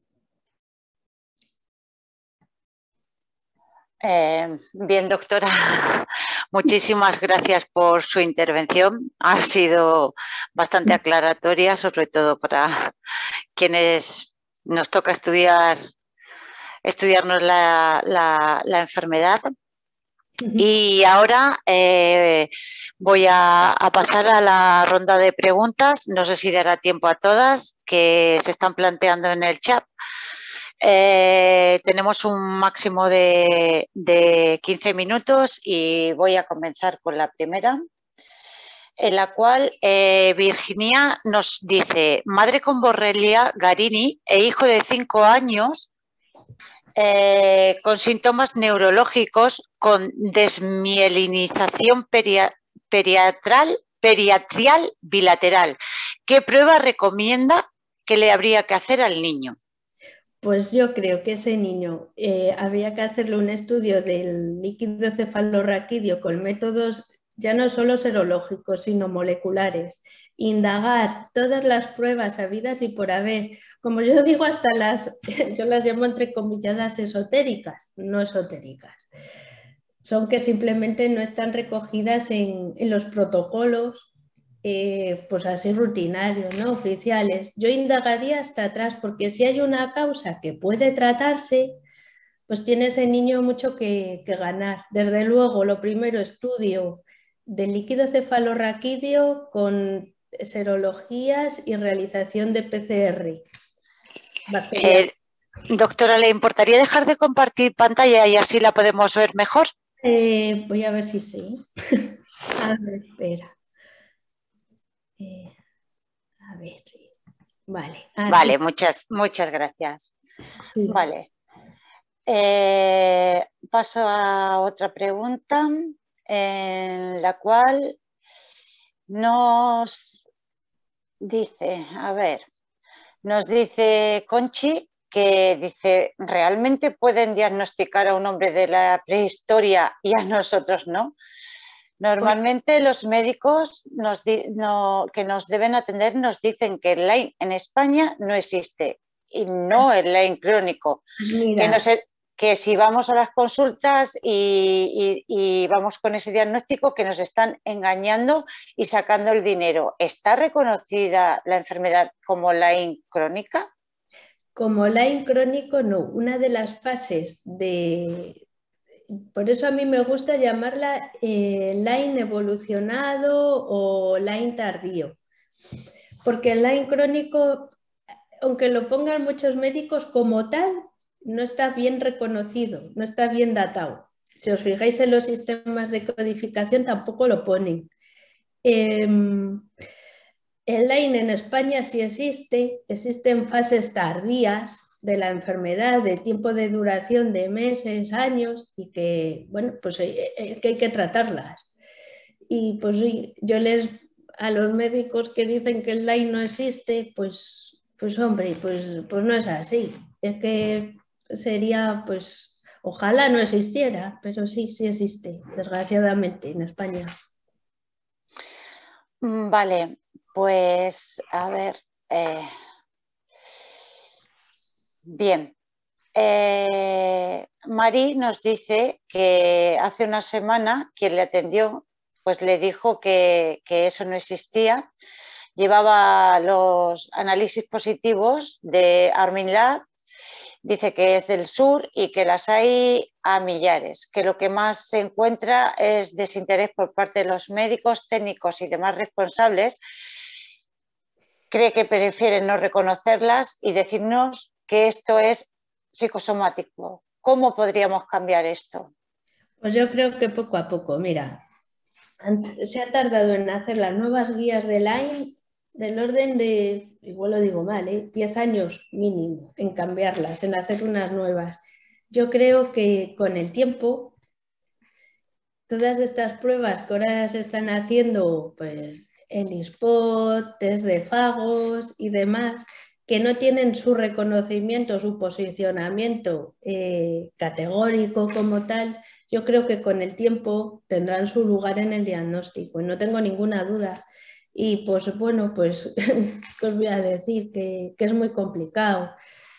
Eh, bien, doctora, muchísimas gracias por su intervención. Ha sido bastante aclaratoria, sobre todo para quienes nos toca estudiar, estudiarnos la, la, la enfermedad. Y ahora eh, voy a, a pasar a la ronda de preguntas. No sé si dará tiempo a todas que se están planteando en el chat. Eh, tenemos un máximo de, de quince minutos y voy a comenzar con la primera, en la cual eh, Virginia nos dice: madre con borrelia Garini e hijo de cinco años eh, con síntomas neurológicos, con desmielinización peria, periatral, periatrial bilateral. ¿Qué prueba recomienda que le habría que hacer al niño? Pues yo creo que ese niño eh, habría que hacerle un estudio del líquido cefalorraquídeo con métodos ya no solo serológicos, sino moleculares. Indagar todas las pruebas habidas y por haber, como yo digo, hasta las, yo las llamo entrecomilladas esotéricas, no esotéricas. Son que simplemente no están recogidas en, en los protocolos Eh, pues así rutinarios, ¿no? Oficiales. Yo indagaría hasta atrás, porque si hay una causa que puede tratarse, pues tiene ese niño mucho que, que ganar. Desde luego, lo primero, estudio del líquido cefalorraquídeo con serologías y realización de P C R. Eh, doctora, ¿le importaría dejar de compartir pantalla y así la podemos ver mejor? Eh, voy a ver si sí. A ver, espera. Eh, a ver, sí. Vale. Ah, vale, sí. muchas, muchas gracias. Sí. Vale. Eh, paso a otra pregunta en la cual nos dice, a ver, nos dice Conchi que dice: ¿realmente pueden diagnosticar a un hombre de la prehistoria y a nosotros no? Normalmente los médicos nos di, no, que nos deben atender nos dicen que el Lyme en España no existe y no el Lyme crónico. Mira. Que, no se, que si vamos a las consultas y, y, y vamos con ese diagnóstico, que nos están engañando y sacando el dinero. ¿Está reconocida la enfermedad como Lyme crónica? Como Lyme crónico, no. Una de las fases de... Por eso a mí me gusta llamarla eh, Lyme evolucionado o Lyme tardío. Porque el Lyme crónico, aunque lo pongan muchos médicos como tal, no está bien reconocido, no está bien datado. Si os fijáis en los sistemas de codificación, tampoco lo ponen. Eh, el Lyme en España sí existe, existen fases tardías de la enfermedad, de tiempo de duración de meses, años, y que, bueno, pues eh, que hay que tratarlas. Y pues yo les, a los médicos que dicen que el Lyme no existe, pues, pues hombre, pues, pues no es así. Es que sería, pues, ojalá no existiera, pero sí, sí existe, desgraciadamente, en España. Vale, pues a ver. Eh, bien. Eh, Mari nos dice que hace una semana quien le atendió pues le dijo que, que eso no existía. Llevaba los análisis positivos de Arminlab, dice que es del sur y que las hay a millares, que lo que más se encuentra es desinterés por parte de los médicos, técnicos y demás responsables. Cree que prefieren no reconocerlas y decirnos que esto es psicosomático. ¿Cómo podríamos cambiar esto? Pues yo creo que poco a poco, mira, se ha tardado en hacer las nuevas guías de Lyme del orden de, igual lo digo mal, ¿eh? diez años mínimo en cambiarlas, en hacer unas nuevas. Yo creo que con el tiempo, todas estas pruebas que ahora se están haciendo, pues el I S P O T, test de fagos y demás, que no tienen su reconocimiento, su posicionamiento eh, categórico como tal, yo creo que con el tiempo tendrán su lugar en el diagnóstico, y no tengo ninguna duda. Y pues bueno, pues ¿qué os voy a decir? Que, que es muy complicado.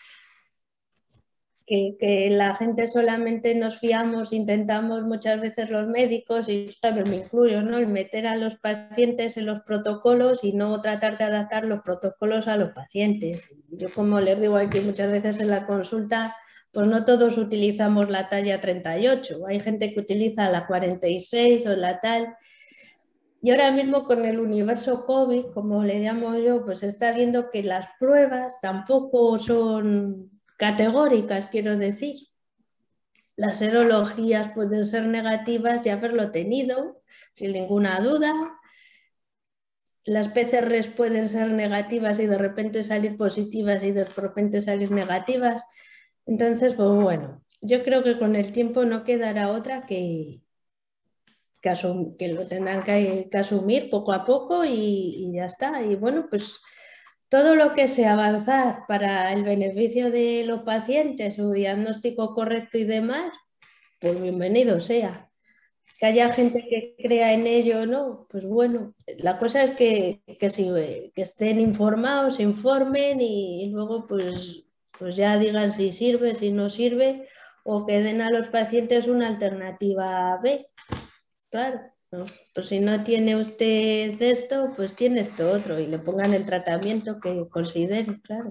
Que, que la gente solamente nos fiamos, intentamos muchas veces los médicos, y también me incluyo, ¿no? El meter a los pacientes en los protocolos y no tratar de adaptar los protocolos a los pacientes. Yo, como les digo aquí muchas veces en la consulta, pues no todos utilizamos la talla treinta y ocho, hay gente que utiliza la cuarenta y seis o la tal. Y ahora mismo con el universo COVID, como le llamo yo, pues se está viendo que las pruebas tampoco son categóricas, quiero decir. Las serologías pueden ser negativas y haberlo tenido, sin ninguna duda. Las P C Rs pueden ser negativas y de repente salir positivas y de repente salir negativas. Entonces, pues bueno, yo creo que con el tiempo no quedará otra que, que, asum, que lo tendrán que, que asumir poco a poco y, y ya está. Y bueno, pues todo lo que sea avanzar para el beneficio de los pacientes, su diagnóstico correcto y demás, pues bienvenido sea. Que haya gente que crea en ello o no, pues bueno, la cosa es que, que, si, que estén informados, se informen y, y luego pues, pues ya digan si sirve, si no sirve, o que den a los pacientes una alternativa B. Claro, ¿no? Pues si no tiene usted esto, pues tiene esto otro y le pongan el tratamiento que considere, claro.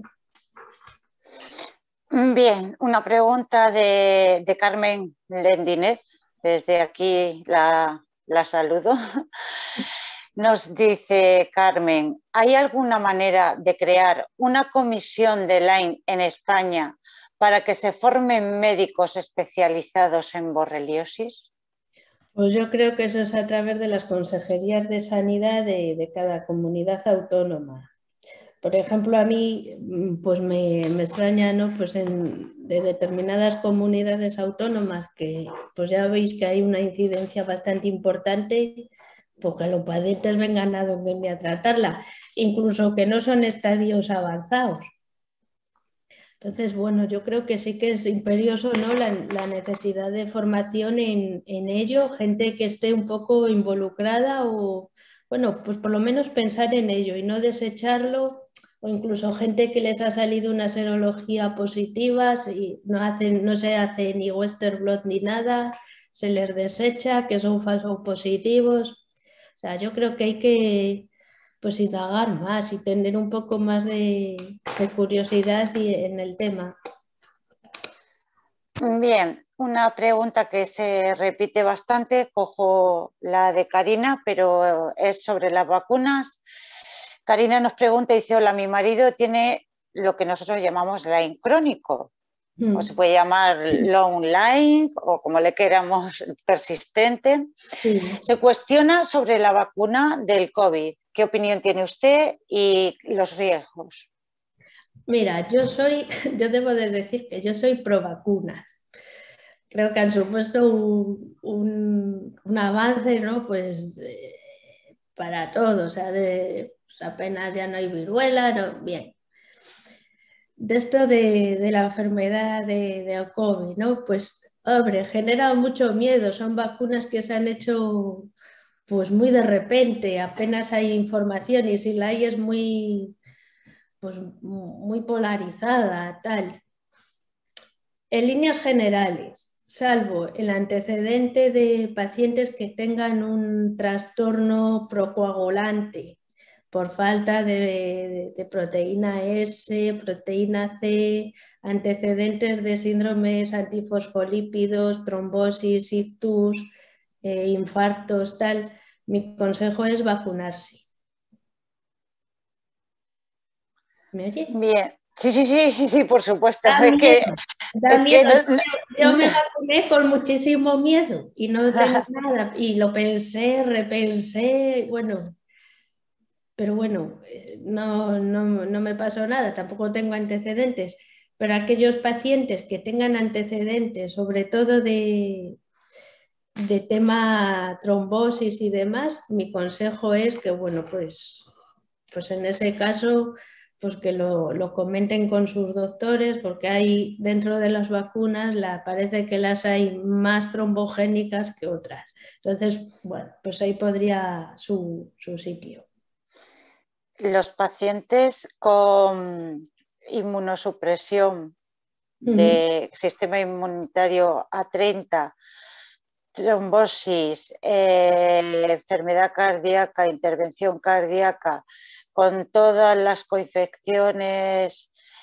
Bien, una pregunta de, de Carmen Lendinez. Desde aquí la, la saludo. Nos dice Carmen, ¿hay alguna manera de crear una comisión de Lyme en España para que se formen médicos especializados en borreliosis? Pues yo creo que eso es a través de las consejerías de sanidad de, de cada comunidad autónoma. Por ejemplo, a mí pues me, me extraña, ¿no? Pues en, de determinadas comunidades autónomas que pues ya veis que hay una incidencia bastante importante, pues que los pacientes vengan a donde me a tratarla, incluso que no son estadios avanzados. Entonces, bueno, yo creo que sí que es imperioso, ¿no? la, la necesidad de formación en, en ello, gente que esté un poco involucrada o, bueno, pues por lo menos pensar en ello y no desecharlo, o incluso gente que les ha salido una serología positiva y no, hacen, no se hace ni Western blot ni nada, se les desecha, que son falsos positivos. O sea, yo creo que hay que pues indagar más y tener un poco más de, de curiosidad y, en el tema. Bien, una pregunta que se repite bastante, cojo la de Karina, pero es sobre las vacunas. Karina nos pregunta y dice, hola, mi marido tiene lo que nosotros llamamos Lyme crónico, mm. o se puede llamar long Lyme o como le queramos, persistente. Sí. Se cuestiona sobre la vacuna del COVID. ¿Qué opinión tiene usted y los riesgos? Mira, yo soy, yo debo de decir que yo soy pro vacunas. Creo que han supuesto un, un, un avance, ¿no? Pues eh, para todos, o sea, de, pues apenas ya no hay viruela, no, bien. De esto de, de la enfermedad de, de COVID, ¿no? Pues, hombre, genera mucho miedo, son vacunas que se han hecho pues muy de repente, apenas hay información y si la hay es muy, pues, muy polarizada, tal. En líneas generales, salvo el antecedente de pacientes que tengan un trastorno procoagulante por falta de, de, de proteína S, proteína C, antecedentes de síndromes antifosfolípidos, trombosis, ictus, eh, infartos, tal, mi consejo es vacunarse. ¿Me oye? Bien. Sí, sí, sí, sí, por supuesto. Da es miedo, que, da es miedo. que no, no... Yo me vacuné con muchísimo miedo y no tengo nada. Y lo pensé, repensé, bueno, pero bueno, no, no, no me pasó nada, tampoco tengo antecedentes. Pero aquellos pacientes que tengan antecedentes, sobre todo de, de tema trombosis y demás, mi consejo es que, bueno, pues, pues en ese caso, pues que lo, lo comenten con sus doctores, porque hay dentro de las vacunas, la, parece que las hay más trombogénicas que otras. Entonces, bueno, pues ahí podría su, su sitio. Los pacientes con inmunosupresión de uh-huh. sistema inmunitario A treinta, trombosis, eh, enfermedad cardíaca, intervención cardíaca, con todas las coinfecciones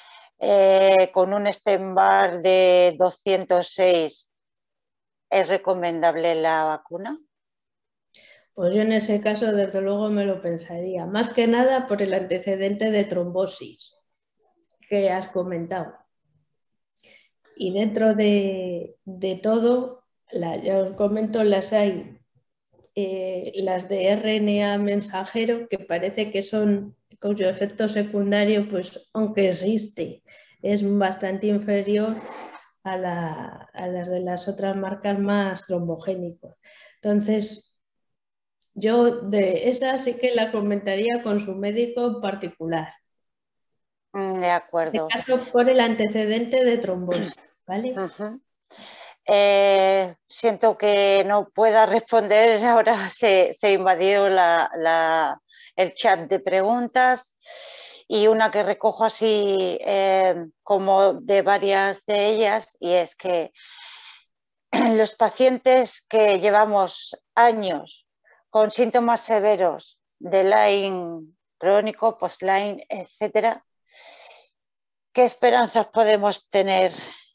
eh, con un Epstein-Barr de doscientos seis, ¿es recomendable la vacuna? Pues yo en ese caso desde luego me lo pensaría, más que nada por el antecedente de trombosis que has comentado. Y dentro de, de todo, la, ya os comento, las hay, eh, las de R N A mensajero, que parece que son, cuyo efecto secundario, pues aunque existe, es bastante inferior a, la, a las de las otras marcas más trombogénicos. Entonces, yo de esa sí que la comentaría con su médico en particular. De acuerdo. En este caso, por el antecedente de trombosis, ¿vale? Uh-huh. Eh, siento que no pueda responder, ahora se, se invadió la, la, el chat de preguntas y una que recojo así eh, como de varias de ellas, y es que los pacientes que llevamos años con síntomas severos de Lyme crónico, post-Lyme, etcétera, ¿qué esperanzas podemos tener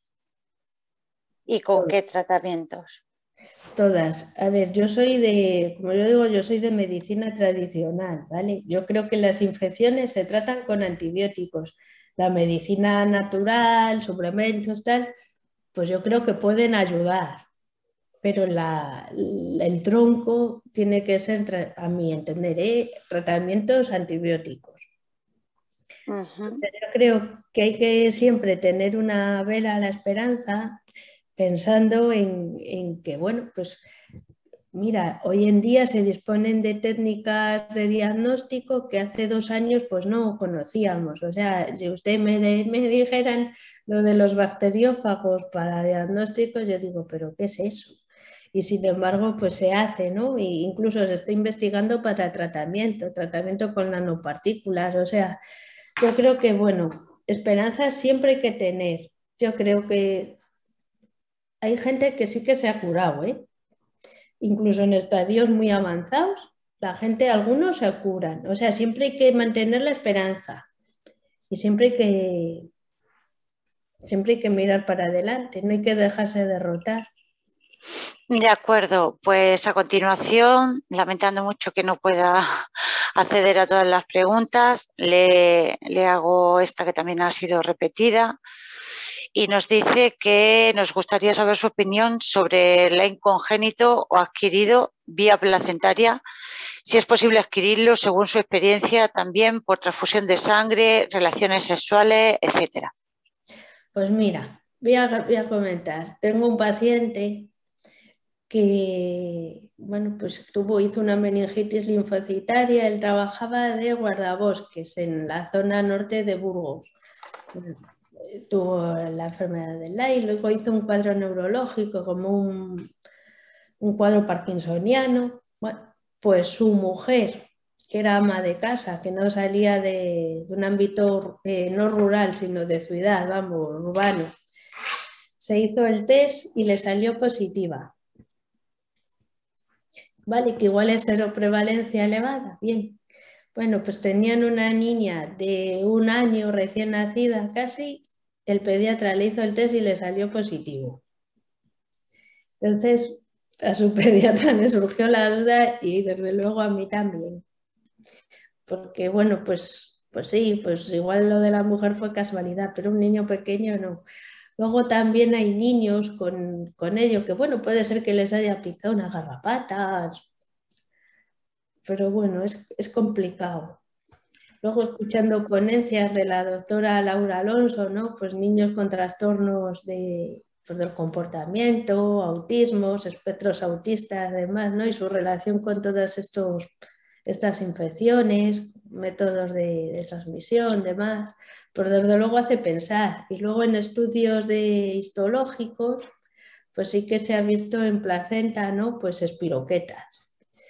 y con qué tratamientos? Todas. A ver, yo soy de, como yo digo, yo soy de medicina tradicional, ¿vale? Yo creo que las infecciones se tratan con antibióticos. La medicina natural, suplementos, tal, pues yo creo que pueden ayudar, pero la, el tronco tiene que ser, a mi entender, ¿eh? Tratamientos antibióticos. Uh-huh. Yo creo que hay que siempre tener una vela a la esperanza, pensando en, en que, bueno, pues mira, hoy en día se disponen de técnicas de diagnóstico que hace dos años pues no conocíamos. O sea, si usted me, de, me dijeran lo de los bacteriófagos para diagnóstico, yo digo, ¿pero qué es eso? Y sin embargo, pues se hace, ¿no? E incluso se está investigando para tratamiento, tratamiento con nanopartículas. O sea, yo creo que, bueno, esperanzas siempre hay que tener. Yo creo que hay gente que sí que se ha curado, ¿eh? Incluso en estadios muy avanzados, la gente, algunos se curan. O sea, siempre hay que mantener la esperanza y siempre hay que, siempre hay que mirar para adelante, no hay que dejarse derrotar. De acuerdo, pues a continuación, lamentando mucho que no pueda acceder a todas las preguntas, le, le hago esta que también ha sido repetida. Y nos dice que nos gustaría saber su opinión sobre el Lyme congénito o adquirido vía placentaria, si es posible adquirirlo según su experiencia también por transfusión de sangre, relaciones sexuales, etcétera. Pues mira, voy a, voy a comentar. Tengo un paciente que, bueno, pues tuvo, hizo una meningitis linfocitaria, él trabajaba de guardabosques en la zona norte de Burgos. Tuvo la enfermedad del Lyme, luego hizo un cuadro neurológico como un, un cuadro parkinsoniano. Bueno, pues su mujer, que era ama de casa, que no salía de, de un ámbito eh, no rural, sino de ciudad, vamos, urbano, se hizo el test y le salió positiva. Vale, que igual es seroprevalencia elevada, bien. Bueno, pues tenían una niña de un año recién nacida casi. El pediatra le hizo el test y le salió positivo. Entonces, a su pediatra le surgió la duda y desde luego a mí también. Porque, bueno, pues, pues sí, pues igual lo de la mujer fue casualidad, pero un niño pequeño no. Luego también hay niños con, con ello que, bueno, puede ser que les haya picado unas garrapatas, pero bueno, es, es complicado. Luego escuchando ponencias de la doctora Laura Alonso, ¿no? Pues niños con trastornos de, pues del comportamiento, autismos, espectros autistas, además, ¿no? Y su relación con todas estos, estas infecciones, métodos de, de transmisión, demás, pues desde luego hace pensar. Y luego en estudios de histológicos, pues sí que se ha visto en placenta, ¿no? Pues espiroquetas.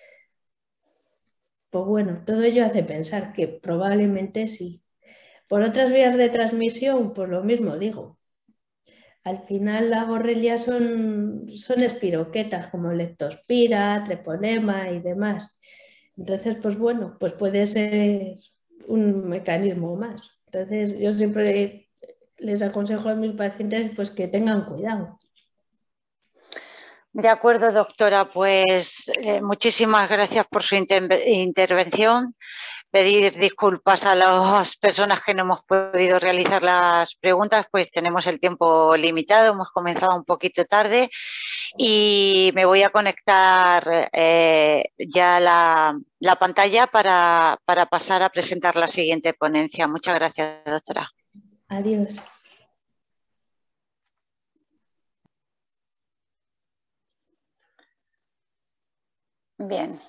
Pues bueno, todo ello hace pensar que probablemente sí. Por otras vías de transmisión, pues lo mismo digo. Al final la borrelia son, son espiroquetas como leptospira, treponema y demás. Entonces, pues bueno, pues puede ser un mecanismo más. Entonces yo siempre les aconsejo a mis pacientes pues, que tengan cuidado. De acuerdo, doctora, pues eh, muchísimas gracias por su inter intervención. Pedir disculpas a las personas que no hemos podido realizar las preguntas, pues tenemos el tiempo limitado, hemos comenzado un poquito tarde y me voy a conectar eh, ya la, la pantalla para, para pasar a presentar la siguiente ponencia. Muchas gracias, doctora. Adiós. Bien.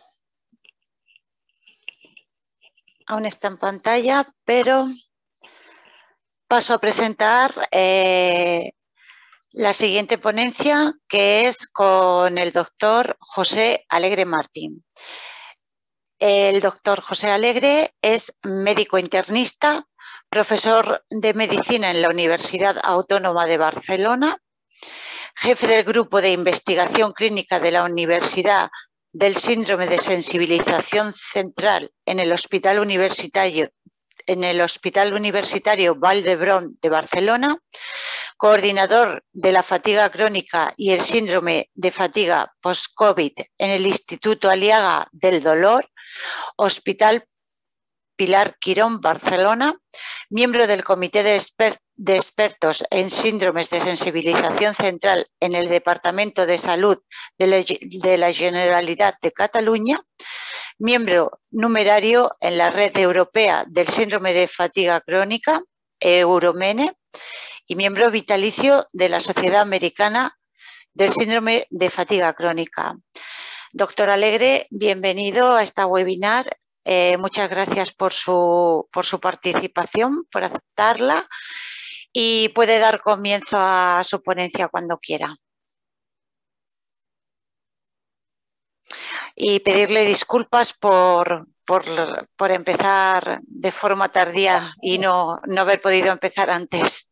Aún está en pantalla, pero paso a presentar eh, la siguiente ponencia, que es con el doctor José Alegre Martín. El doctor José Alegre es médico internista, profesor de medicina en la Universidad Autónoma de Barcelona, jefe del grupo de investigación clínica de la Universidad del Síndrome de Sensibilización Central en el Hospital Universitario, en el Hospital Universitario Vall d'Hebron de Barcelona, coordinador de la fatiga crónica y el síndrome de fatiga post-COVID en el Instituto Aliaga del Dolor, Hospital Pilar Quirón, Barcelona, miembro del Comité de, Exper de Expertos en Síndromes de Sensibilización Central en el Departamento de Salud de la, de la Generalitat de Cataluña, miembro numerario en la Red Europea del Síndrome de Fatiga Crónica, Euromene, y miembro vitalicio de la Sociedad Americana del Síndrome de Fatiga Crónica. Doctor Alegre, bienvenido a esta webinar. Eh, muchas gracias por su, por su participación, por aceptarla, y puede dar comienzo a su ponencia cuando quiera. Y pedirle disculpas por, por, por empezar de forma tardía y no, no haber podido empezar antes.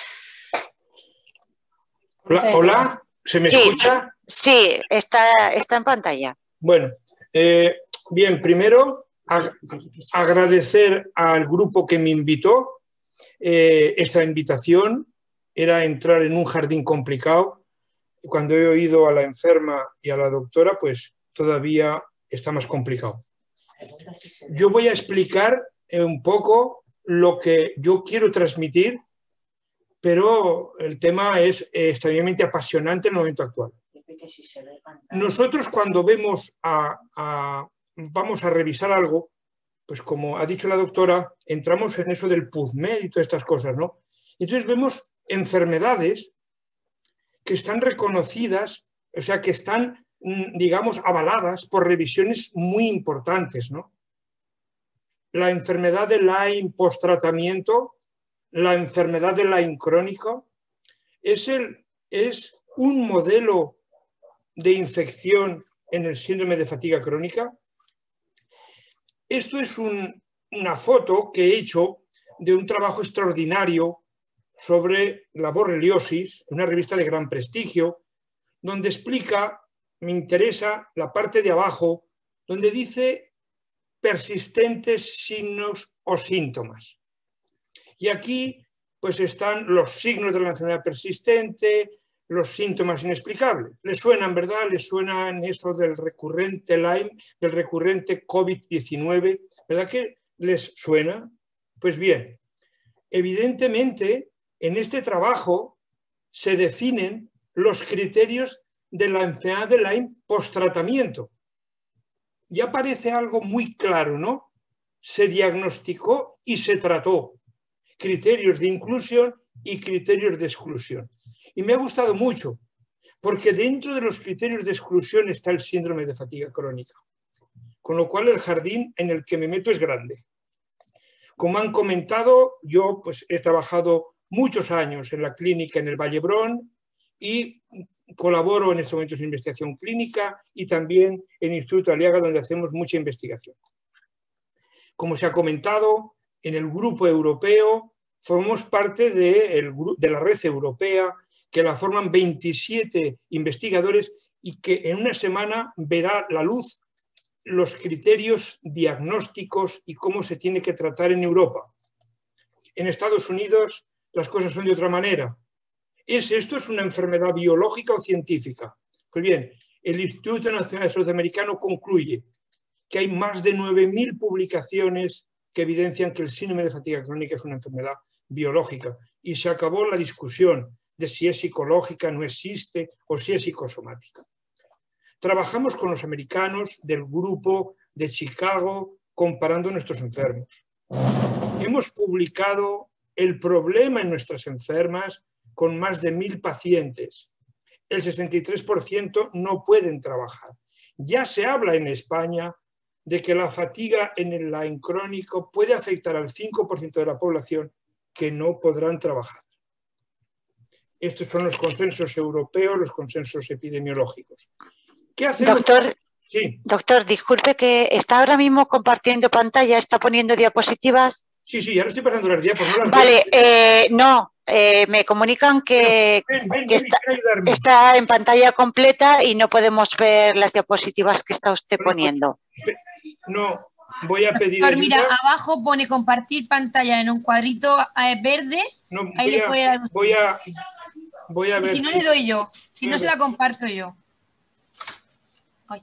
Hola, hola, ¿se me sí, escucha? Sí, está, está en pantalla. Bueno, eh, bien, primero ag agradecer al grupo que me invitó. Eh, esta invitación era entrar en un jardín complicado. Cuando he oído a la enferma y a la doctora, pues todavía está más complicado. Yo voy a explicar eh, un poco lo que yo quiero transmitir, pero el tema es eh, extraordinariamente apasionante en el momento actual. Nosotros cuando vemos a, a, vamos a revisar algo, pues como ha dicho la doctora, entramos en eso del PubMed y todas estas cosas, ¿no? Entonces vemos enfermedades que están reconocidas, o sea, que están, digamos, avaladas por revisiones muy importantes, ¿no? La enfermedad de Lyme post-tratamiento, la enfermedad de Lyme crónico, es, el, es un modelo de infección en el síndrome de fatiga crónica. Esto es un, una foto que he hecho de un trabajo extraordinario sobre la borreliosis, una revista de gran prestigio, donde explica, me interesa la parte de abajo, donde dice persistentes signos o síntomas. Y aquí pues están los signos de la enfermedad persistente, los síntomas inexplicables. ¿Les suenan, verdad? ¿Les suenan eso del recurrente Lyme, del recurrente COVID diecinueve? ¿Verdad que les suena? Pues bien, evidentemente en este trabajo se definen los criterios de la enfermedad de Lyme post-tratamiento. Ya parece algo muy claro, ¿no? Se diagnosticó y se trató. Criterios de inclusión y criterios de exclusión. Y me ha gustado mucho, porque dentro de los criterios de exclusión está el síndrome de fatiga crónica. Con lo cual el jardín en el que me meto es grande. Como han comentado, yo pues, he trabajado muchos años en la clínica en el Vall d'Hebron y colaboro en estos momentos en investigación clínica y también en el Instituto Aliaga, donde hacemos mucha investigación. Como se ha comentado, en el grupo europeo formamos parte de, el, de la red europea, que la forman veintisiete investigadores y que en una semana verá la luz los criterios diagnósticos y cómo se tiene que tratar en Europa. En Estados Unidos, las cosas son de otra manera. ¿Es esto es una enfermedad biológica o científica? Pues bien, el Instituto Nacional de Salud Americano concluye que hay más de nueve mil publicaciones que evidencian que el síndrome de fatiga crónica es una enfermedad biológica y se acabó la discusión de si es psicológica, no existe o si es psicosomática. Trabajamos con los americanos del grupo de Chicago comparando nuestros enfermos. Hemos publicado el problema en nuestras enfermas con más de mil pacientes. El sesenta y tres por ciento no pueden trabajar. Ya se habla en España de que la fatiga en el Lyme crónico puede afectar al cinco por ciento de la población que no podrán trabajar. Estos son los consensos europeos, los consensos epidemiológicos. ¿Qué hacemos? Doctor, sí. doctor, disculpe que está ahora mismo compartiendo pantalla, está poniendo diapositivas. Sí, sí, ahora estoy pasando las diapositivas. No las vale, eh, no, eh, me comunican que, ven, ven, que ven, está, ven está en pantalla completa y no podemos ver las diapositivas que está usted bueno, poniendo. No, voy a pedir Doctor, mira, ayuda. abajo pone compartir pantalla en un cuadrito eh, verde. No, ahí voy, le a, puede dar... voy a voy a Y ver si no si... le doy yo, si Claro. no se la comparto yo. Ay.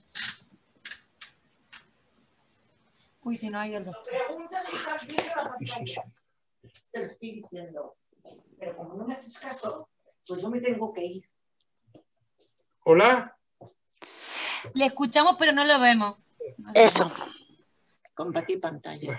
Uy, si no ha ido el doctor. Pregunta si estás viendo la pantalla. Te lo estoy diciendo. Pero como no me haces caso, pues yo me tengo que ir. Hola. Le escuchamos, pero no lo vemos. Eso. Compartir pantalla.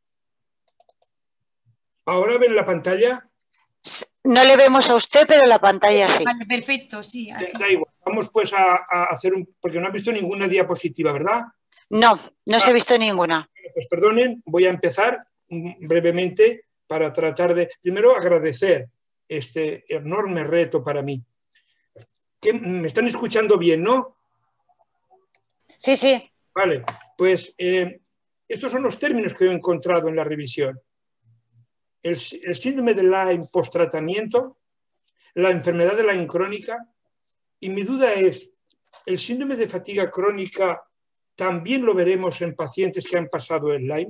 ¿Ahora ven la pantalla? No le vemos a usted, pero la pantalla sí. Vale, perfecto, sí, así. Da igual. Vamos pues a, a hacer un... Porque no han visto ninguna diapositiva, ¿verdad? No, no se ha visto ninguna. Pues perdonen, voy a empezar brevemente para tratar de, primero, agradecer este enorme reto para mí. ¿Qué, ¿Me están escuchando bien, no? Sí, sí. Vale, pues eh, estos son los términos que he encontrado en la revisión. El, el síndrome de Lyme post-tratamiento, la enfermedad de Lyme crónica, y mi duda es, ¿el síndrome de fatiga crónica también lo veremos en pacientes que han pasado el Lyme?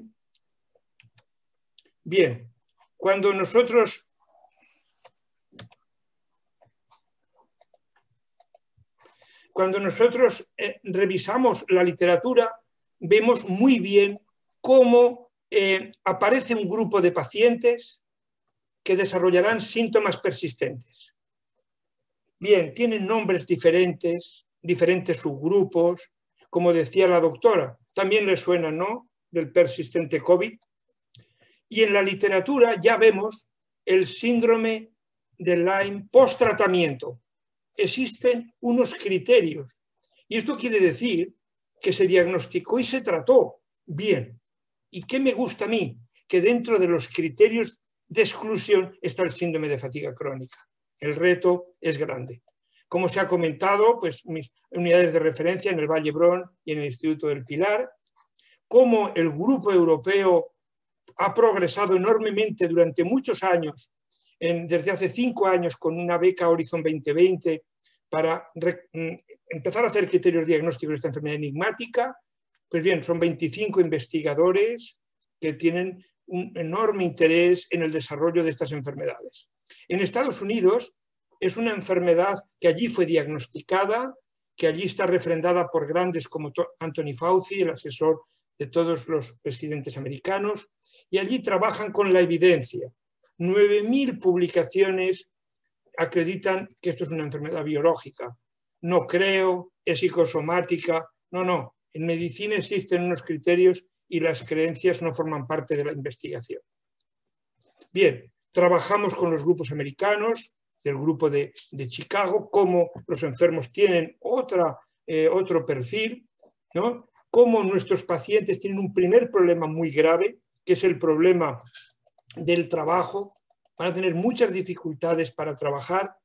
Bien, cuando nosotros cuando nosotros eh, revisamos la literatura, vemos muy bien cómo eh, aparece un grupo de pacientes que desarrollarán síntomas persistentes. Bien, tienen nombres diferentes, diferentes subgrupos, como decía la doctora, también le suena, ¿no?, del persistente COVID. Y en la literatura ya vemos el síndrome de Lyme post-tratamiento. Existen unos criterios. Y esto quiere decir que se diagnosticó y se trató bien. ¿Y qué me gusta a mí? Que dentro de los criterios de exclusión está el síndrome de fatiga crónica. El reto es grande. Como se ha comentado, pues mis unidades de referencia en el Vall d'Hebron y en el Instituto del Pilar, cómo el grupo europeo ha progresado enormemente durante muchos años, en, desde hace cinco años con una beca Horizon veinte veinte para re, empezar a hacer criterios diagnósticos de esta enfermedad enigmática. Pues bien, son veinticinco investigadores que tienen un enorme interés en el desarrollo de estas enfermedades. En Estados Unidos es una enfermedad que allí fue diagnosticada, que allí está refrendada por grandes como Anthony Fauci, el asesor de todos los presidentes americanos, y allí trabajan con la evidencia. nueve mil publicaciones acreditan que esto es una enfermedad biológica. No creo, es psicosomática. No, no. En medicina existen unos criterios y las creencias no forman parte de la investigación. Bien, trabajamos con los grupos americanos, del grupo de, de Chicago, cómo los enfermos tienen otra, eh, otro perfil, ¿no? Cómo nuestros pacientes tienen un primer problema muy grave, que es el problema del trabajo. Van a tener muchas dificultades para trabajar.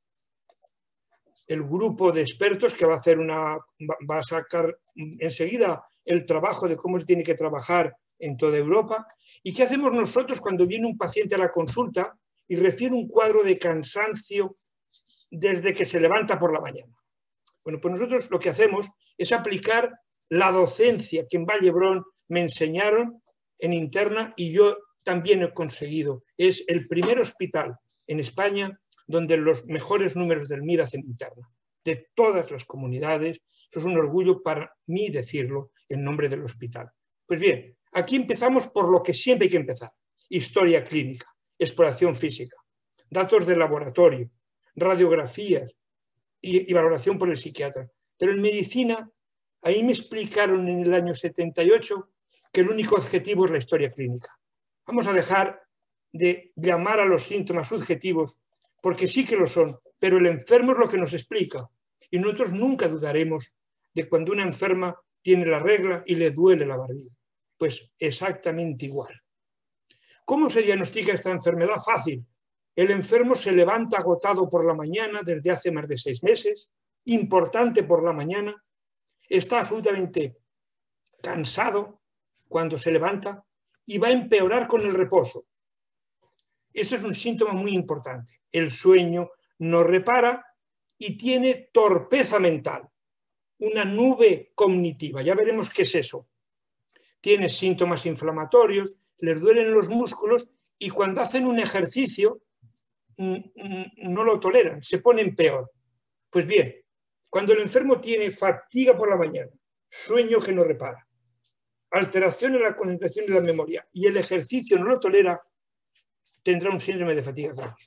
El grupo de expertos que va a hacer una, va a sacar enseguida el trabajo de cómo se tiene que trabajar en toda Europa. ¿Y qué hacemos nosotros cuando viene un paciente a la consulta y refiere un cuadro de cansancio desde que se levanta por la mañana? Bueno, pues nosotros lo que hacemos es aplicar la docencia que en Vall d'Hebron me enseñaron en interna y yo también he conseguido. Es el primer hospital en España donde los mejores números del M I R hacen interna, de todas las comunidades. Eso es un orgullo para mí decirlo en nombre del hospital. Pues bien, aquí empezamos por lo que siempre hay que empezar: historia clínica, exploración física, datos de laboratorio, radiografías y, y valoración por el psiquiatra. Pero en medicina, ahí me explicaron en el año setenta y ocho que el único objetivo es la historia clínica. Vamos a dejar de llamar a los síntomas subjetivos, porque sí que lo son, pero el enfermo es lo que nos explica. Y nosotros nunca dudaremos de cuando una enferma tiene la regla y le duele la barriga. Pues exactamente igual. ¿Cómo se diagnostica esta enfermedad? Fácil. El enfermo se levanta agotado por la mañana desde hace más de seis meses, importante por la mañana, está absolutamente cansado cuando se levanta y va a empeorar con el reposo. Esto es un síntoma muy importante. El sueño no repara y tiene torpeza mental, una nube cognitiva. Ya veremos qué es eso. Tiene síntomas inflamatorios, les duelen los músculos y cuando hacen un ejercicio no lo toleran, se ponen peor. Pues bien, cuando el enfermo tiene fatiga por la mañana, sueño que no repara, alteración en la concentración y la memoria y el ejercicio no lo tolera, tendrá un síndrome de fatiga crónica.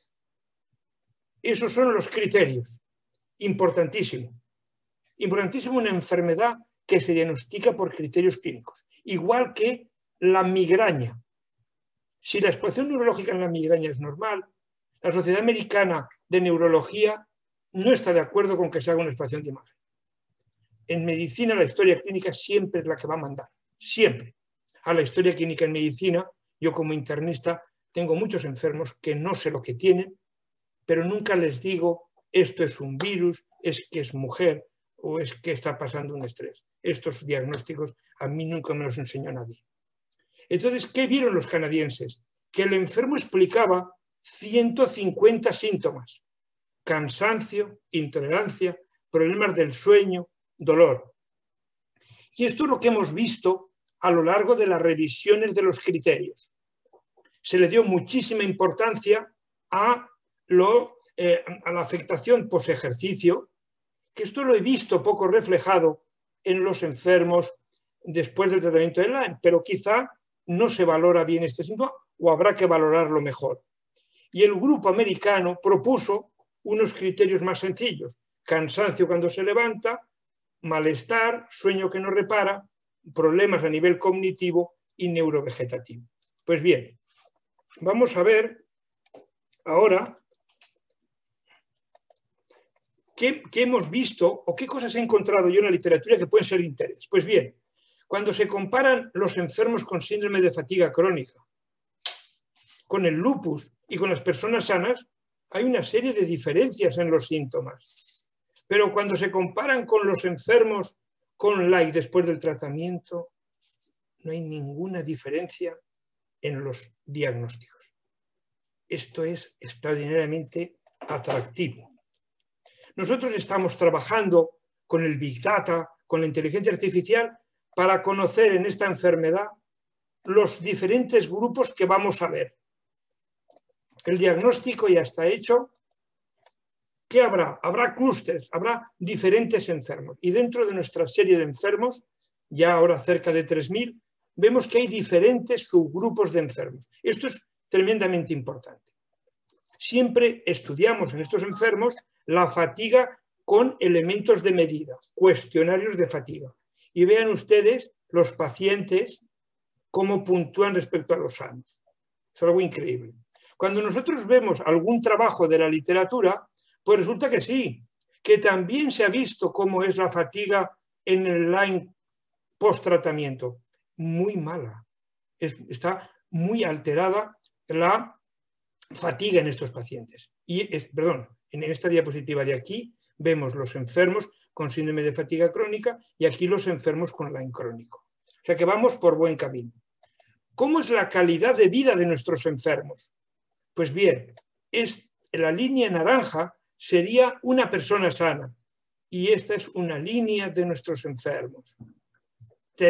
Esos son los criterios. Importantísimo. Importantísimo una enfermedad que se diagnostica por criterios clínicos. Igual que la migraña. Si la exploración neurológica en la migraña es normal, la Sociedad Americana de Neurología no está de acuerdo con que se haga una exploración de imagen. En medicina la historia clínica siempre es la que va a mandar. Siempre. A la historia clínica en medicina, yo como internista tengo muchos enfermos que no sé lo que tienen, pero nunca les digo esto es un virus, es que es mujer o es que está pasando un estrés. Estos diagnósticos a mí nunca me los enseñó nadie. Entonces, ¿qué vieron los canadienses? Que el enfermo explicaba ciento cincuenta síntomas: cansancio, intolerancia, problemas del sueño, dolor. Y esto es lo que hemos visto a lo largo de las revisiones de los criterios. Se le dio muchísima importancia a, lo, eh, a la afectación post-ejercicio, que esto lo he visto poco reflejado en los enfermos después del tratamiento de Lyme, pero quizá no se valora bien este síntoma o habrá que valorarlo mejor. Y el grupo americano propuso unos criterios más sencillos: cansancio cuando se levanta, malestar, sueño que no repara, problemas a nivel cognitivo y neurovegetativo. Pues bien, vamos a ver ahora qué, qué hemos visto o qué cosas he encontrado yo en la literatura que pueden ser de interés. Pues bien, cuando se comparan los enfermos con síndrome de fatiga crónica con el lupus y con las personas sanas, hay una serie de diferencias en los síntomas. Pero cuando se comparan con los enfermos con Lyme después del tratamiento, no hay ninguna diferencia en los diagnósticos. Esto es extraordinariamente atractivo. Nosotros estamos trabajando con el Big Data, con la inteligencia artificial, para conocer en esta enfermedad los diferentes grupos que vamos a ver. El diagnóstico ya está hecho. ¿Qué habrá? Habrá clústeres, habrá diferentes enfermos. Y dentro de nuestra serie de enfermos, ya ahora cerca de tres mil, vemos que hay diferentes subgrupos de enfermos. Esto es tremendamente importante. Siempre estudiamos en estos enfermos la fatiga con elementos de medida, cuestionarios de fatiga. Y vean ustedes los pacientes cómo puntúan respecto a los sanos. Es algo increíble. Cuando nosotros vemos algún trabajo de la literatura, pues resulta que sí, que también se ha visto cómo es la fatiga en el Lyme post-tratamiento. Muy mala. Es, está muy alterada la fatiga en estos pacientes. Y, es, perdón, en esta diapositiva de aquí vemos los enfermos con síndrome de fatiga crónica y aquí los enfermos con Lyme crónico. O sea que vamos por buen camino. ¿Cómo es la calidad de vida de nuestros enfermos? Pues bien, es, la línea naranja sería una persona sana y esta es una línea de nuestros enfermos.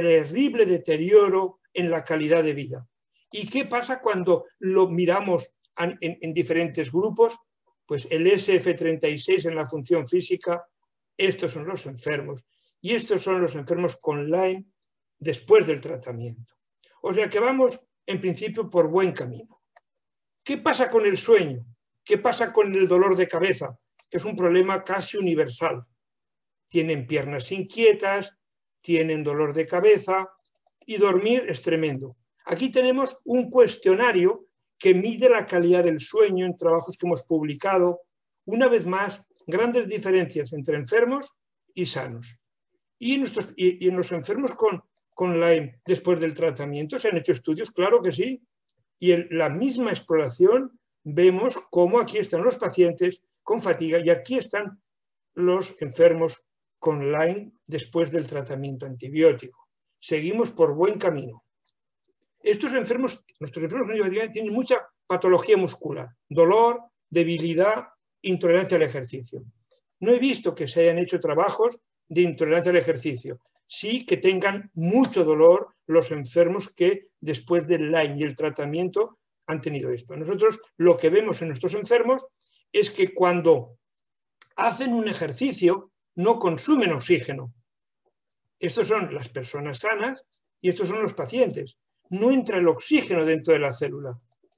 Terrible deterioro en la calidad de vida. ¿Y qué pasa cuando lo miramos en, en diferentes grupos, pues el ese efe treinta y seis en la función física, estos son los enfermos, y estos son los enfermos con Lyme después del tratamiento. O sea que vamos, en principio, por buen camino. ¿Qué pasa con el sueño? ¿Qué pasa con el dolor de cabeza? Que es un problema casi universal. Tienen piernas inquietas, tienen dolor de cabeza y dormir es tremendo. Aquí tenemos un cuestionario que mide la calidad del sueño en trabajos que hemos publicado. Una vez más, grandes diferencias entre enfermos y sanos. Y en, nuestros, y, y en los enfermos con, con Lyme después del tratamiento se han hecho estudios, claro que sí. Y en la misma exploración vemos cómo aquí están los pacientes con fatiga y aquí están los enfermos con Lyme después del tratamiento antibiótico. Seguimos por buen camino. Estos enfermos, nuestros enfermos con Lyme tienen mucha patología muscular, dolor, debilidad, intolerancia al ejercicio. No he visto que se hayan hecho trabajos de intolerancia al ejercicio. Sí que tengan mucho dolor los enfermos que después del Lyme y el tratamiento han tenido esto. Nosotros lo que vemos en nuestros enfermos es que cuando hacen un ejercicio no consumen oxígeno. Estos son las personas sanas y estos son los pacientes. No entra el oxígeno dentro de la célula.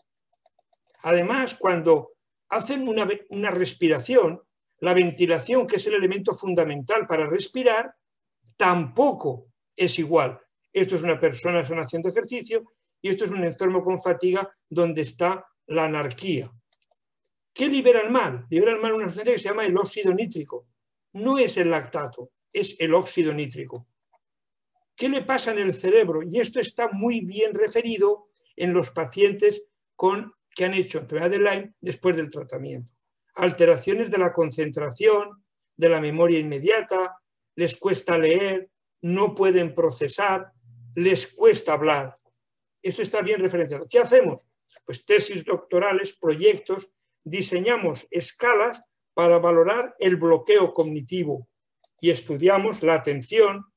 Además, cuando hacen una, una respiración, la ventilación, que es el elemento fundamental para respirar, tampoco es igual. Esto es una persona sana haciendo ejercicio y esto es un enfermo con fatiga donde está la anarquía. ¿Qué libera el mal? Libera el mal una sustancia que se llama el óxido nítrico. No es el lactato, es el óxido nítrico. ¿Qué le pasa en el cerebro? Y esto está muy bien referido en los pacientes con, que han hecho enfermedad de Lyme después del tratamiento. Alteraciones de la concentración, de la memoria inmediata, les cuesta leer, no pueden procesar, les cuesta hablar. Esto está bien referenciado. ¿Qué hacemos? Pues tesis doctorales, proyectos, diseñamos escalas para valorar el bloqueo cognitivo y estudiamos la atención,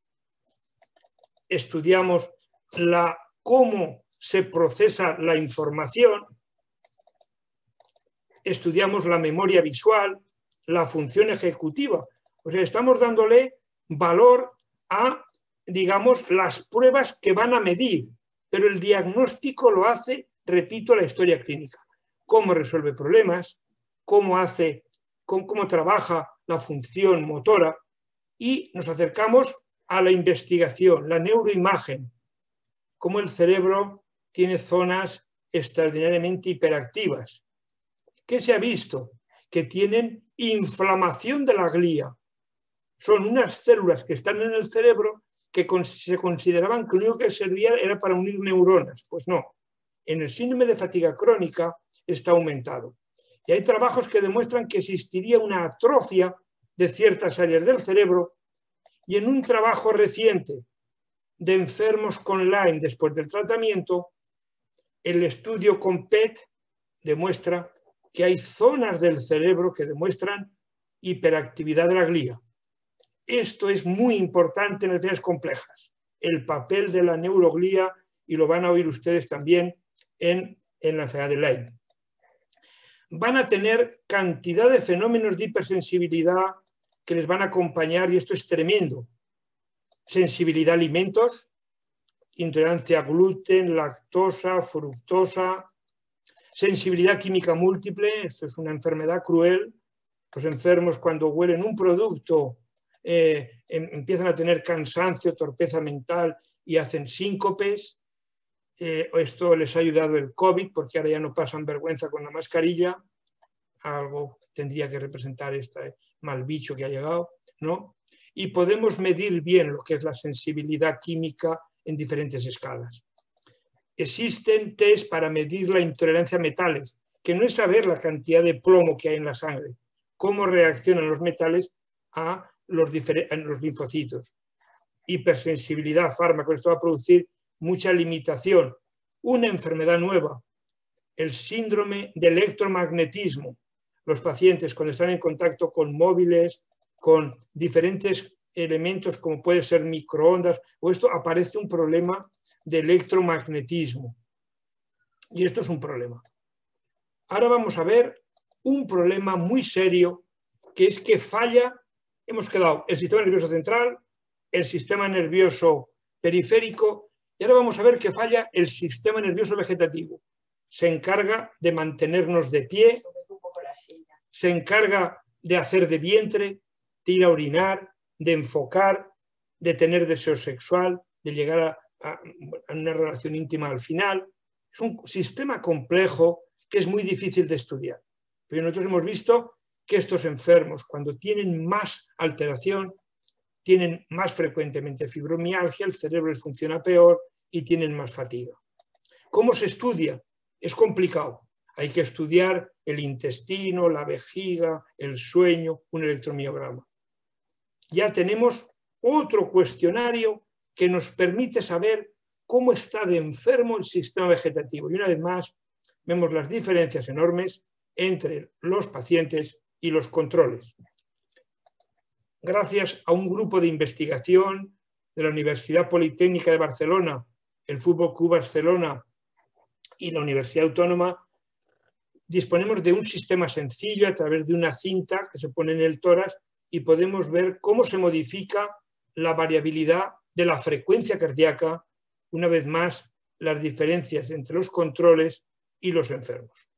estudiamos la, cómo se procesa la información, estudiamos la memoria visual, la función ejecutiva. O sea, estamos dándole valor a, digamos, las pruebas que van a medir, pero el diagnóstico lo hace, repito, la historia clínica. Cómo resuelve problemas, cómo hace, cómo, cómo trabaja la función motora y nos acercamos a la investigación, la neuroimagen, cómo el cerebro tiene zonas extraordinariamente hiperactivas. ¿Qué se ha visto? Que tienen inflamación de la glía. Son unas células que están en el cerebro que se consideraban que lo único que servía era para unir neuronas. Pues no. En el síndrome de fatiga crónica está aumentado. Y hay trabajos que demuestran que existiría una atrofia de ciertas áreas del cerebro y en un trabajo reciente de enfermos con Lyme después del tratamiento, el estudio con P E T demuestra que hay zonas del cerebro que demuestran hiperactividad de la glía. Esto es muy importante en enfermedades complejas, el papel de la neuroglía, y lo van a oír ustedes también en, en la enfermedad de Lyme. Van a tener cantidad de fenómenos de hipersensibilidad que les van a acompañar, y esto es tremendo. Sensibilidad a alimentos, intolerancia a gluten, lactosa, fructosa, sensibilidad química múltiple, esto es una enfermedad cruel. Los enfermos cuando huelen un producto eh, em, empiezan a tener cansancio, torpeza mental y hacen síncopes. Eh, esto les ha ayudado el COVID porque ahora ya no pasan vergüenza con la mascarilla. Algo tendría que representar este mal bicho que ha llegado, ¿no? Y podemos medir bien lo que es la sensibilidad química en diferentes escalas. Existen test para medir la intolerancia a metales, que no es saber la cantidad de plomo que hay en la sangre, cómo reaccionan los metales a los, a los linfocitos. Hipersensibilidad a fármacos, esto va a producir mucha limitación. Una enfermedad nueva, el síndrome de electromagnetismo. Los pacientes cuando están en contacto con móviles, con diferentes elementos como puede ser microondas, o esto aparece un problema de electromagnetismo. Y esto es un problema. Ahora vamos a ver un problema muy serio, que es que falla, hemos quedado el sistema nervioso central, el sistema nervioso periférico, y ahora vamos a ver que falla el sistema nervioso vegetativo. Se encarga de mantenernos de pie, se encarga de hacer de vientre, de ir a orinar, de enfocar, de tener deseo sexual, de llegar a, a, a una relación íntima al final. Es un sistema complejo que es muy difícil de estudiar. Pero nosotros hemos visto que estos enfermos, cuando tienen más alteración, tienen más frecuentemente fibromialgia, el cerebro les funciona peor y tienen más fatiga. ¿Cómo se estudia? Es complicado. Hay que estudiar el intestino, la vejiga, el sueño, un electromiograma. Ya tenemos otro cuestionario que nos permite saber cómo está de enfermo el sistema vegetativo. Y una vez más, vemos las diferencias enormes entre los pacientes y los controles. Gracias a un grupo de investigación de la Universidad Politécnica de Barcelona, el Fútbol Club Barcelona y la Universidad Autónoma, disponemos de un sistema sencillo a través de una cinta que se pone en el tórax y podemos ver cómo se modifica la variabilidad de la frecuencia cardíaca, una vez más, las diferencias entre los controles y los enfermos.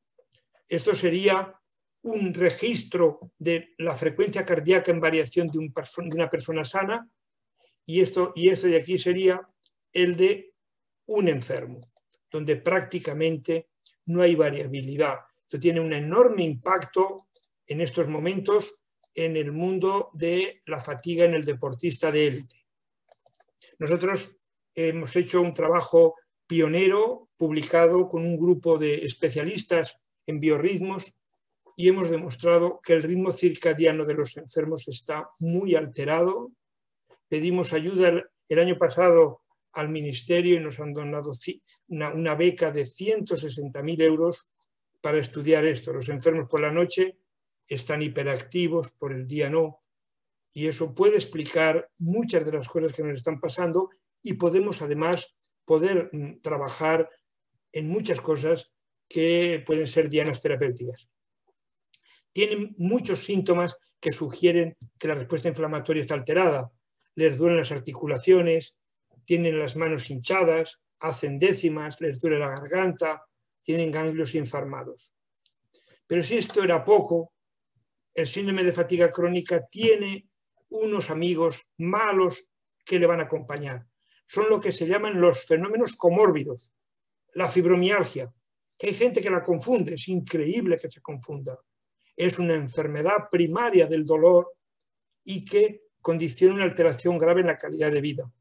Esto sería un registro de la frecuencia cardíaca en variación de, un perso- de una persona sana y esto, y esto de aquí sería el de un enfermo, donde prácticamente no hay variabilidad. Esto tiene un enorme impacto en estos momentos en el mundo de la fatiga en el deportista de élite. Nosotros hemos hecho un trabajo pionero publicado con un grupo de especialistas en biorritmos y hemos demostrado que el ritmo circadiano de los enfermos está muy alterado. Pedimos ayuda el año pasado al Ministerio y nos han donado una, una beca de ciento sesenta mil euros para estudiar esto. Los enfermos por la noche están hiperactivos, por el día no, y eso puede explicar muchas de las cosas que nos están pasando y podemos además poder mm, trabajar en muchas cosas que pueden ser dianas terapéuticas. Tienen muchos síntomas que sugieren que la respuesta inflamatoria está alterada. Les duelen las articulaciones, tienen las manos hinchadas, hacen décimas, les duele la garganta, tienen ganglios inflamados. Pero si esto era poco, el síndrome de fatiga crónica tiene unos amigos malos que le van a acompañar. Son lo que se llaman los fenómenos comórbidos. La fibromialgia, que hay gente que la confunde, es increíble que se confunda. Es una enfermedad primaria del dolor y que condiciona una alteración grave en la calidad de vida.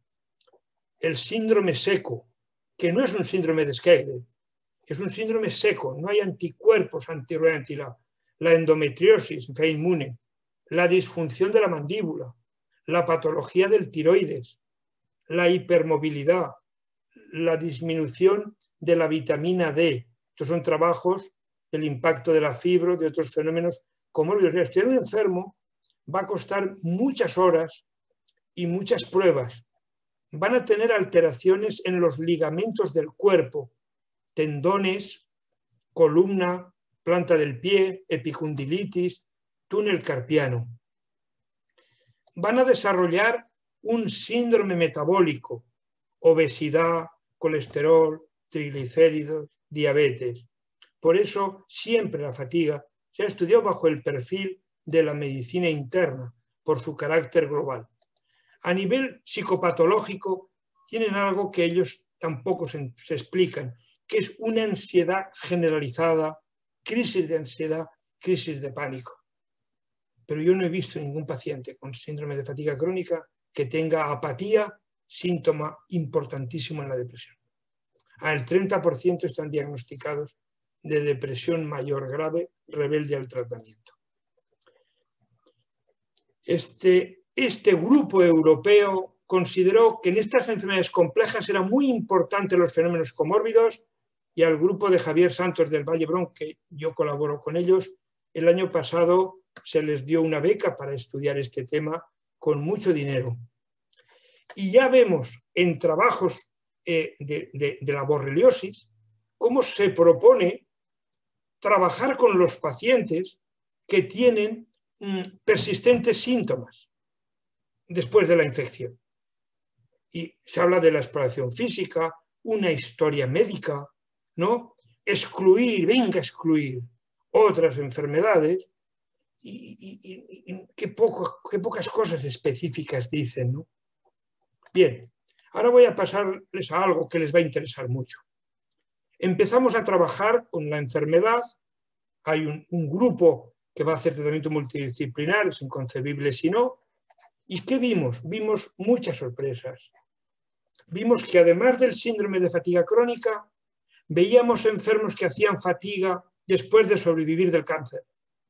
El síndrome seco, que no es un síndrome de Schlegel, es un síndrome seco, no hay anticuerpos anti la, la endometriosis, enfermedad inmune, la disfunción de la mandíbula, la patología del tiroides, la hipermovilidad, la disminución de la vitamina D. Estos son trabajos del impacto de la fibra, de otros fenómenos comórbidos. Estudiar un enfermo va a costar muchas horas y muchas pruebas. Van a tener alteraciones en los ligamentos del cuerpo, tendones, columna, planta del pie, epicondilitis, túnel carpiano. Van a desarrollar un síndrome metabólico, obesidad, colesterol, triglicéridos, diabetes. Por eso siempre la fatiga se ha estudiado bajo el perfil de la medicina interna, por su carácter global. A nivel psicopatológico tienen algo que ellos tampoco se, se explican, que es una ansiedad generalizada, crisis de ansiedad, crisis de pánico. Pero yo no he visto ningún paciente con síndrome de fatiga crónica que tenga apatía, síntoma importantísimo en la depresión. Al treinta por ciento están diagnosticados de depresión mayor grave, rebelde al tratamiento. Este, este grupo europeo consideró que en estas enfermedades complejas eran muy importantes los fenómenos comórbidos y al grupo de Javier Santos del Vallebrón, que yo colaboro con ellos, el año pasado se les dio una beca para estudiar este tema con mucho dinero. Y ya vemos en trabajos eh, de, de, de la borreliosis cómo se propone trabajar con los pacientes que tienen mm, persistentes síntomas después de la infección. Y se habla de la exploración física, una historia médica, ¿no? Excluir, venga a excluir otras enfermedades y, y, y, y qué, poco, qué pocas cosas específicas dicen, ¿no? Bien, ahora voy a pasarles a algo que les va a interesar mucho. Empezamos a trabajar con la enfermedad, hay un, un grupo que va a hacer tratamiento multidisciplinar, es inconcebible si no. ¿Y qué vimos? Vimos muchas sorpresas. Vimos que además del síndrome de fatiga crónica, veíamos enfermos que hacían fatiga después de sobrevivir del cáncer.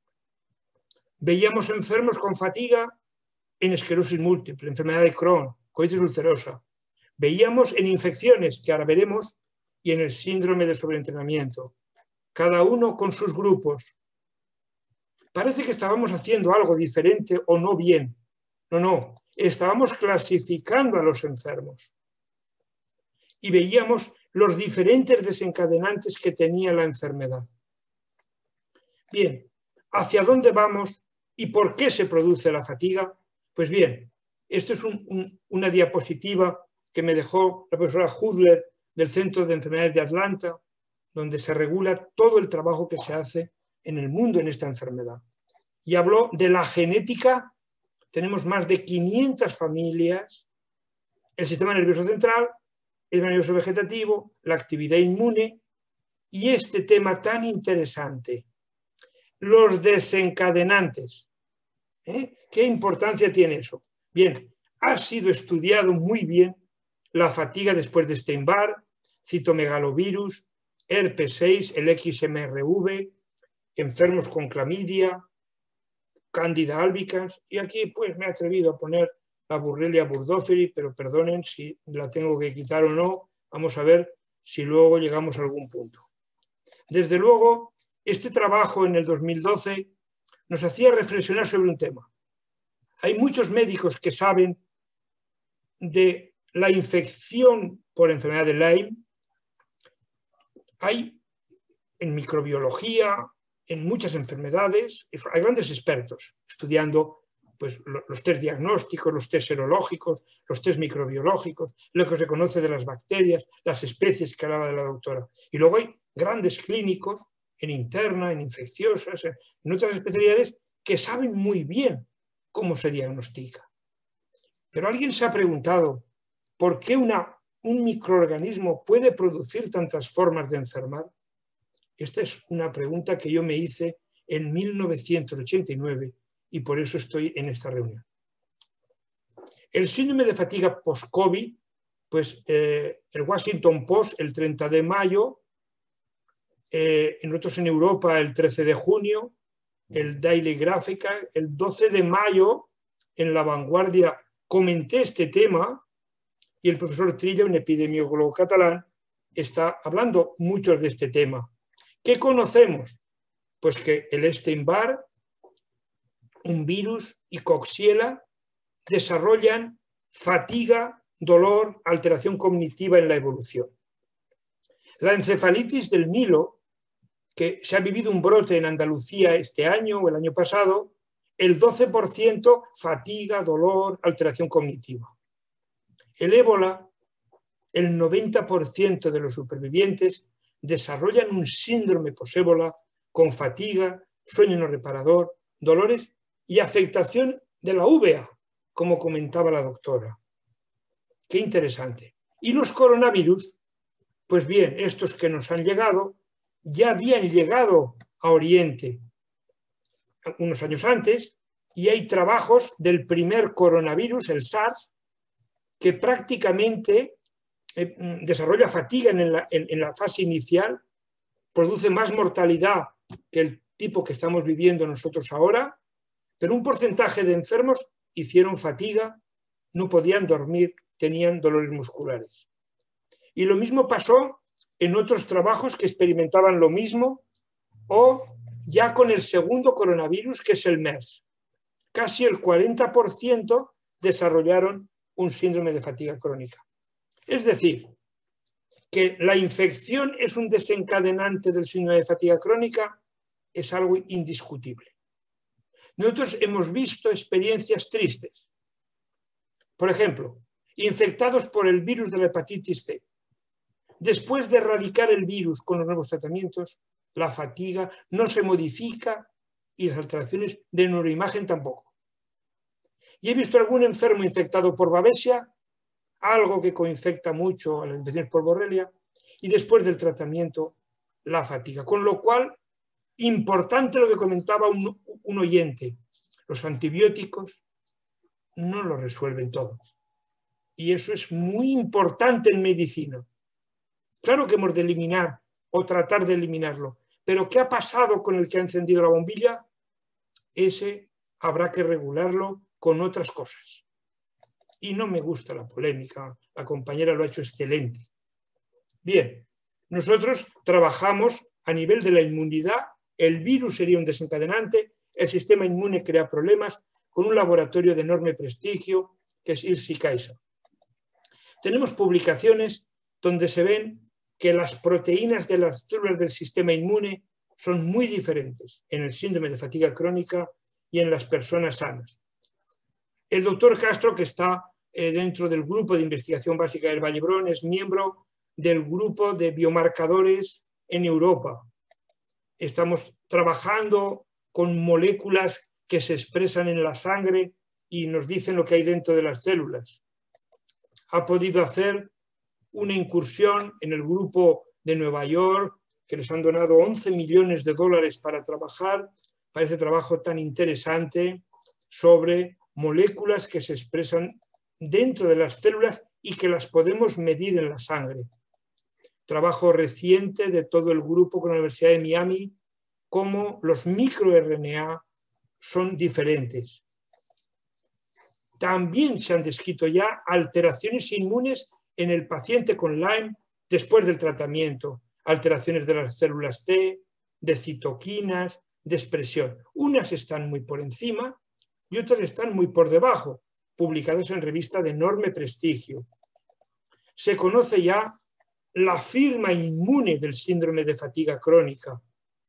Veíamos enfermos con fatiga en esclerosis múltiple, enfermedad de Crohn, colitis ulcerosa. Veíamos en infecciones, que ahora veremos, y en el síndrome de sobreentrenamiento. Cada uno con sus grupos. Parece que estábamos haciendo algo diferente o no bien. No, no, estábamos clasificando a los enfermos. Y veíamos los diferentes desencadenantes que tenía la enfermedad. Bien, ¿hacia dónde vamos y por qué se produce la fatiga? Pues bien, esto es un, un, una diapositiva que me dejó la profesora Hudler del Centro de Enfermedades de Atlanta, donde se regula todo el trabajo que se hace en el mundo en esta enfermedad. Y habló de la genética. Tenemos más de quinientas familias, el sistema nervioso central, el nervioso vegetativo, la actividad inmune y este tema tan interesante, los desencadenantes. ¿Eh? ¿Qué importancia tiene eso? Bien, ha sido estudiado muy bien la fatiga después de Epstein-Barr, citomegalovirus, herpes seis, el equis eme erre ve, enfermos con clamidia, Candida albicans, y aquí pues me he atrevido a poner la Burrelia burgdorferi, pero perdonen si la tengo que quitar o no, vamos a ver si luego llegamos a algún punto. Desde luego, este trabajo en el dos mil doce nos hacía reflexionar sobre un tema. Hay muchos médicos que saben de la infección por enfermedad de Lyme, hay en microbiología, en muchas enfermedades, hay grandes expertos estudiando pues, los test diagnósticos, los test serológicos, los test microbiológicos, lo que se conoce de las bacterias, las especies que hablaba de la doctora. Y luego hay grandes clínicos en interna, en infecciosas, en otras especialidades que saben muy bien cómo se diagnostica. Pero alguien se ha preguntado por qué una, un microorganismo puede producir tantas formas de enfermar. Esta es una pregunta que yo me hice en mil novecientos ochenta y nueve y por eso estoy en esta reunión. El síndrome de fatiga post-COVID, pues eh, el Washington Post el treinta de mayo, eh, en otros en Europa el trece de junio, el Daily Graphica, el doce de mayo en La Vanguardia comenté este tema y el profesor Trilla, un epidemiólogo catalán, está hablando mucho de este tema. ¿Qué conocemos? Pues que el Epstein-Barr, un virus y Coxiella desarrollan fatiga, dolor, alteración cognitiva en la evolución. La encefalitis del Nilo, que se ha vivido un brote en Andalucía este año o el año pasado, el doce por ciento fatiga, dolor, alteración cognitiva. El ébola, el noventa por ciento de los supervivientes desarrollan un síndrome posébola con fatiga, sueño no reparador, dolores y afectación de la úvea, como comentaba la doctora. Qué interesante. Y los coronavirus, pues bien, estos que nos han llegado, ya habían llegado a Oriente unos años antes y hay trabajos del primer coronavirus, el SARS, que prácticamente eh, desarrolla fatiga en la, en, en la fase inicial, produce más mortalidad que el tipo que estamos viviendo nosotros ahora, pero un porcentaje de enfermos hicieron fatiga, no podían dormir, tenían dolores musculares. Y lo mismo pasó en otros trabajos que experimentaban lo mismo, o ya con el segundo coronavirus, que es el MERS. Casi el cuarenta por ciento desarrollaron un síndrome de fatiga crónica. Es decir, que la infección es un desencadenante del síndrome de fatiga crónica es algo indiscutible. Nosotros hemos visto experiencias tristes. Por ejemplo, infectados por el virus de la hepatitis C. Después de erradicar el virus con los nuevos tratamientos, la fatiga no se modifica y las alteraciones de neuroimagen tampoco. Y he visto algún enfermo infectado por babesia, algo que coinfecta mucho a las infecciones por borrelia, y después del tratamiento, la fatiga. Con lo cual, importante lo que comentaba un, un oyente, los antibióticos no lo resuelven todo. Y eso es muy importante en medicina. Claro que hemos de eliminar o tratar de eliminarlo, pero ¿qué ha pasado con el que ha encendido la bombilla? Ese habrá que regularlo con otras cosas. Y no me gusta la polémica, la compañera lo ha hecho excelente. Bien, nosotros trabajamos a nivel de la inmunidad, el virus sería un desencadenante, el sistema inmune crea problemas con un laboratorio de enorme prestigio que es I R S I Kaiser. Tenemos publicaciones donde se ven que las proteínas de las células del sistema inmune son muy diferentes en el síndrome de fatiga crónica y en las personas sanas. El doctor Castro, que está eh, dentro del grupo de investigación básica del Vallebrón, es miembro del grupo de biomarcadores en Europa. Estamos trabajando con moléculas que se expresan en la sangre y nos dicen lo que hay dentro de las células. Ha podido hacer una incursión en el grupo de Nueva York, que les han donado once millones de dólares para trabajar, para ese trabajo tan interesante sobre moléculas que se expresan dentro de las células y que las podemos medir en la sangre. Trabajo reciente de todo el grupo con la Universidad de Miami, cómo los microR N A son diferentes. También se han descrito ya alteraciones inmunes en el paciente con Lyme después del tratamiento, alteraciones de las células T, de citoquinas, de expresión. Unas están muy por encima y otras están muy por debajo, publicadas en revistas de enorme prestigio. Se conoce ya la firma inmune del síndrome de fatiga crónica.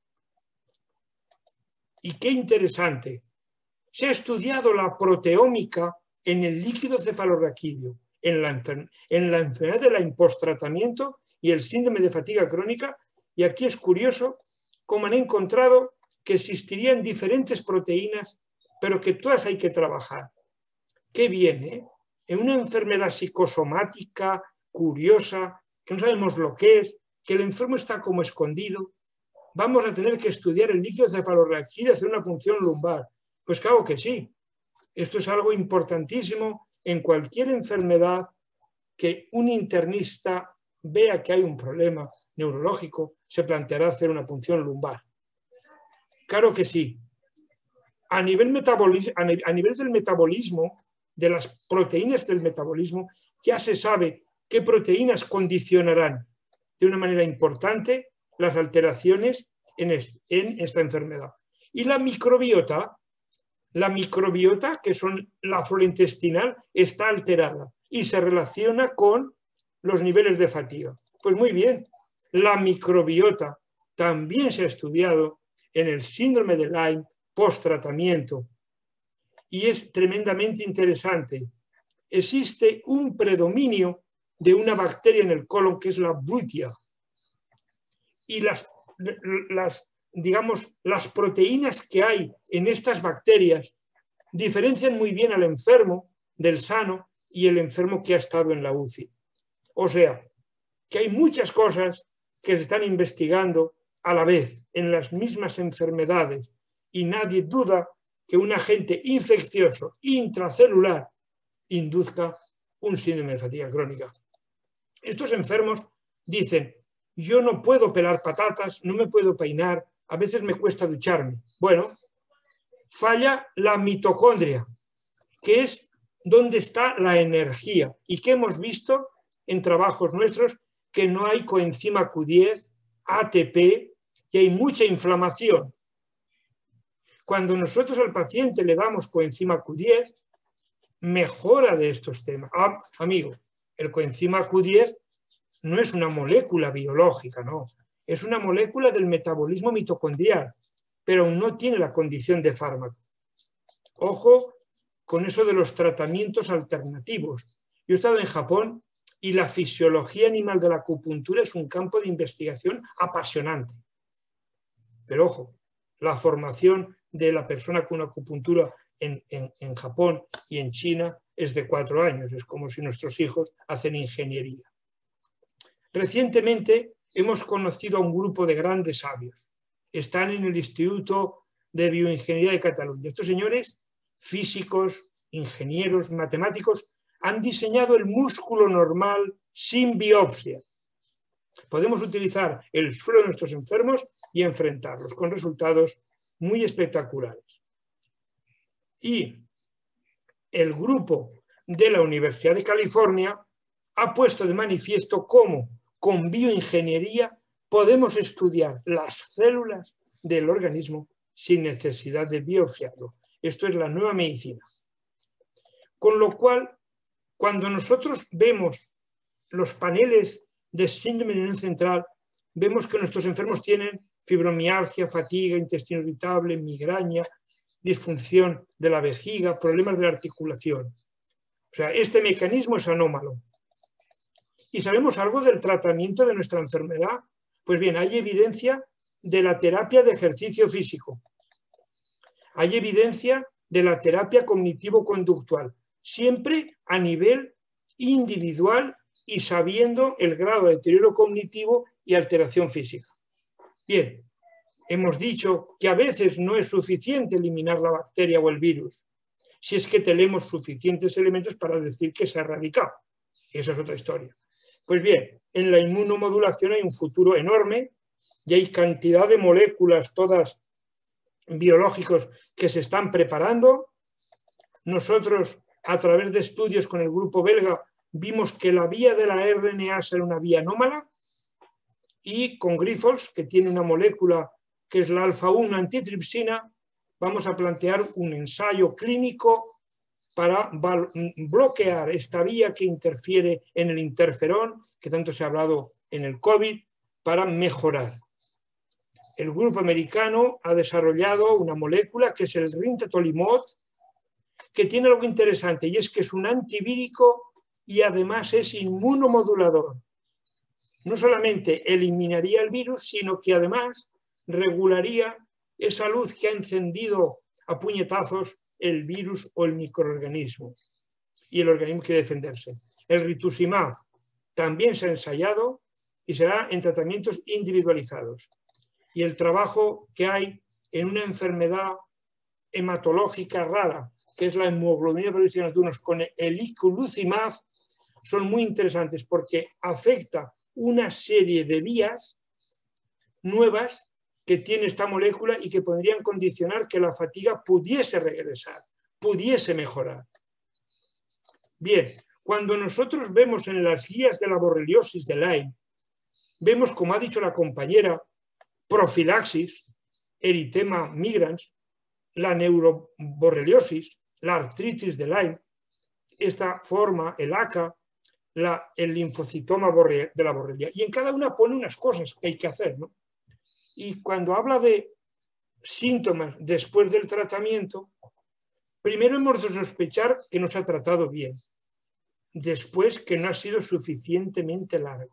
Y qué interesante, se ha estudiado la proteómica en el líquido cefalorraquídeo, en la, en la enfermedad de la posttratamiento y el síndrome de fatiga crónica, y aquí es curioso cómo han encontrado que existirían diferentes proteínas, pero que todas hay que trabajar. Qué bien, ¿eh? En una enfermedad psicosomática, curiosa, que no sabemos lo que es, que el enfermo está como escondido, vamos a tener que estudiar el líquido cefalorraquídeo y hacer una punción lumbar. Pues claro que sí. Esto es algo importantísimo en cualquier enfermedad que un internista vea que hay un problema neurológico, se planteará hacer una punción lumbar. Claro que sí. A nivel, metabolismo, a nivel del metabolismo, de las proteínas del metabolismo, ya se sabe qué proteínas condicionarán de una manera importante las alteraciones en, en esta enfermedad. Y la microbiota, la microbiota, que son la flora intestinal, está alterada y se relaciona con los niveles de fatiga. Pues muy bien, la microbiota también se ha estudiado en el síndrome de Lyme post-tratamiento y es tremendamente interesante. Existe un predominio de una bacteria en el colon que es la Brutia y las, las, digamos, las proteínas que hay en estas bacterias diferencian muy bien al enfermo del sano y el enfermo que ha estado en la U C I. O sea, que hay muchas cosas que se están investigando a la vez en las mismas enfermedades y nadie duda que un agente infeccioso intracelular induzca un síndrome de fatiga crónica. Estos enfermos dicen, yo no puedo pelar patatas, no me puedo peinar, a veces me cuesta ducharme. Bueno, falla la mitocondria, que es donde está la energía y que hemos visto en trabajos nuestros que no hay coenzima Q diez, A T P y hay mucha inflamación. Cuando nosotros al paciente le damos coenzima Q diez, mejora de estos temas. Ah, amigo, el coenzima Q diez no es una molécula biológica, no, es una molécula del metabolismo mitocondrial, pero aún no tiene la condición de fármaco. Ojo con eso de los tratamientos alternativos. Yo he estado en Japón y la fisiología animal de la acupuntura es un campo de investigación apasionante. Pero ojo, la formación de la persona con acupuntura en, en, en Japón y en China es de cuatro años. Es como si nuestros hijos hacen ingeniería. Recientemente hemos conocido a un grupo de grandes sabios. Están en el Instituto de Bioingeniería de Cataluña. Estos señores, físicos, ingenieros, matemáticos, han diseñado el músculo normal sin biopsia. Podemos utilizar el suelo de nuestros enfermos y enfrentarlos con resultados muy espectaculares. Y el grupo de la Universidad de California ha puesto de manifiesto cómo con bioingeniería podemos estudiar las células del organismo sin necesidad de biopsiarlo. Esto es la nueva medicina. Con lo cual, cuando nosotros vemos los paneles de síndrome de unión central, vemos que nuestros enfermos tienen fibromialgia, fatiga, intestino irritable, migraña, disfunción de la vejiga, problemas de la articulación. O sea, este mecanismo es anómalo. ¿Y sabemos algo del tratamiento de nuestra enfermedad? Pues bien, hay evidencia de la terapia de ejercicio físico. Hay evidencia de la terapia cognitivo-conductual, siempre a nivel individual y sabiendo el grado de deterioro cognitivo y alteración física. Bien, hemos dicho que a veces no es suficiente eliminar la bacteria o el virus, si es que tenemos suficientes elementos para decir que se ha erradicado. Esa es otra historia. Pues bien, en la inmunomodulación hay un futuro enorme y hay cantidad de moléculas, todas biológicos, que se están preparando. Nosotros, a través de estudios con el grupo belga, vimos que la vía de la R N A era una vía anómala y con Grifols, que tiene una molécula que es la alfa uno antitripsina, vamos a plantear un ensayo clínico para bloquear esta vía que interfiere en el interferón, que tanto se ha hablado en el COVID, para mejorar. El grupo americano ha desarrollado una molécula que es el rintatolimod, que tiene algo interesante y es que es un antivírico y además es inmunomodulador. No solamente eliminaría el virus, sino que además regularía esa luz que ha encendido a puñetazos el virus o el microorganismo. Y el organismo quiere defenderse. El rituximab también se ha ensayado y será en tratamientos individualizados. Y el trabajo que hay en una enfermedad hematológica rara, que es la hemoglobina producida con el iculuzimab, son muy interesantes porque afecta una serie de vías nuevas que tiene esta molécula y que podrían condicionar que la fatiga pudiese regresar, pudiese mejorar. Bien, cuando nosotros vemos en las guías de la borreliosis de Lyme, vemos, como ha dicho la compañera, profilaxis, eritema migrans, la neuroborreliosis, la artritis de Lyme, esta forma, el A C A, la, el linfocitoma borre, de la borrelia. Y en cada una pone unas cosas que hay que hacer, ¿no? Y cuando habla de síntomas después del tratamiento, primero hemos de sospechar que no se ha tratado bien, después que no ha sido suficientemente largo.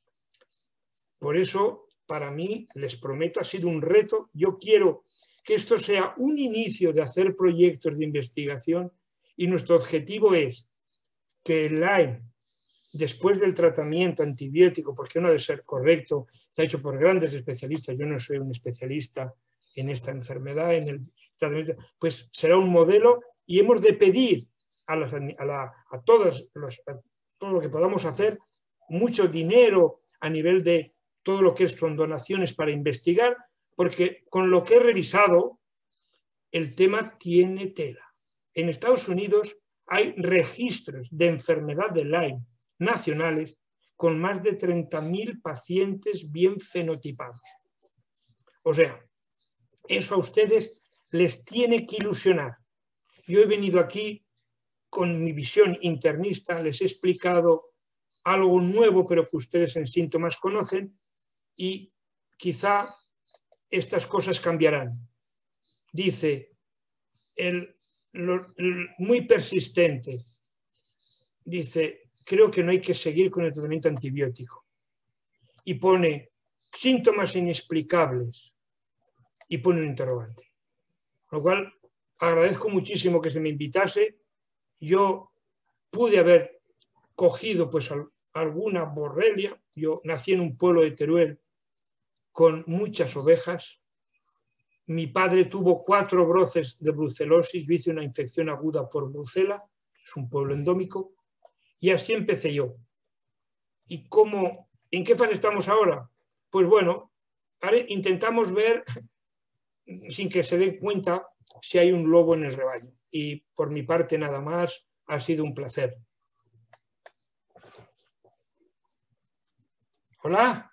Por eso, para mí, les prometo, ha sido un reto. Yo quiero que esto sea un inicio de hacer proyectos de investigación y nuestro objetivo es que el Lyme, después del tratamiento antibiótico, porque no debe ser correcto, está hecho por grandes especialistas, yo no soy un especialista en esta enfermedad, en el tratamiento, pues será un modelo y hemos de pedir a, las, a, la, a, todas los, a todo lo que podamos hacer, mucho dinero a nivel de todo lo que son donaciones para investigar, porque con lo que he revisado, el tema tiene tela. En Estados Unidos hay registros de enfermedad de Lyme nacionales con más de treinta mil pacientes bien fenotipados. O sea, eso a ustedes les tiene que ilusionar. Yo he venido aquí con mi visión internista, les he explicado algo nuevo, pero que ustedes en síntomas conocen, y quizá estas cosas cambiarán. Dice, el, lo, el muy persistente, dice, creo que no hay que seguir con el tratamiento antibiótico. Y pone síntomas inexplicables y pone un interrogante. Con lo cual, agradezco muchísimo que se me invitase. Yo pude haber cogido pues alguna borrelia. Yo nací en un pueblo de Teruel con muchas ovejas. Mi padre tuvo cuatro brotes de brucelosis. Yo hice una infección aguda por brucela, es un pueblo endémico, y así empecé yo. ¿Y cómo, en qué fase estamos ahora? Pues bueno, intentamos ver, sin que se den cuenta, si hay un lobo en el rebaño. Y por mi parte nada más, ha sido un placer. ¿Hola?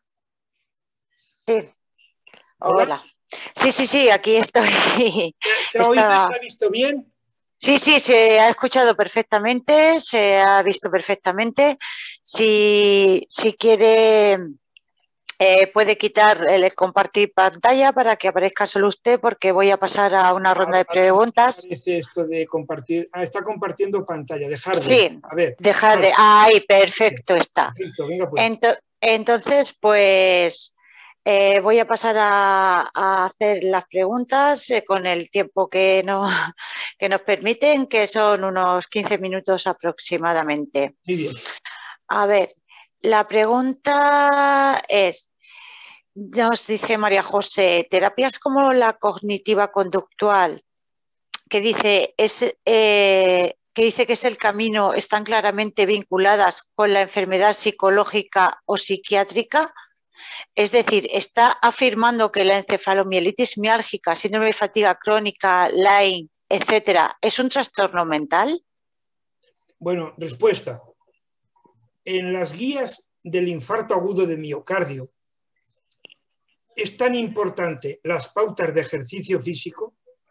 Sí. Hola. Hola. Sí, sí, sí, aquí estoy. ¿Se ha oído y se ha visto bien? Sí, sí, se ha escuchado perfectamente, se ha visto perfectamente. Si, si quiere, eh, puede quitar el compartir pantalla para que aparezca solo usted, porque voy a pasar a una ronda de preguntas. ¿Qué parece esto de compartir? Ah, está compartiendo pantalla, dejar de. Sí, a ver, dejar de. Ahí, perfecto está. Perfecto, venga pues. Entonces, entonces pues... Eh, voy a pasar a, a hacer las preguntas eh, con el tiempo que, no, que nos permiten, que son unos quince minutos aproximadamente. Muy bien. A ver, la pregunta es, nos dice María José, terapias como la cognitiva conductual, que dice, es, eh, que dice que es el camino, están claramente vinculadas con la enfermedad psicológica o psiquiátrica. Es decir, está afirmando que la encefalomielitis miálgica, síndrome de fatiga crónica, Lyme, etcétera, ¿es un trastorno mental? Bueno, respuesta. En las guías del infarto agudo de miocardio es tan importante las pautas de ejercicio físico,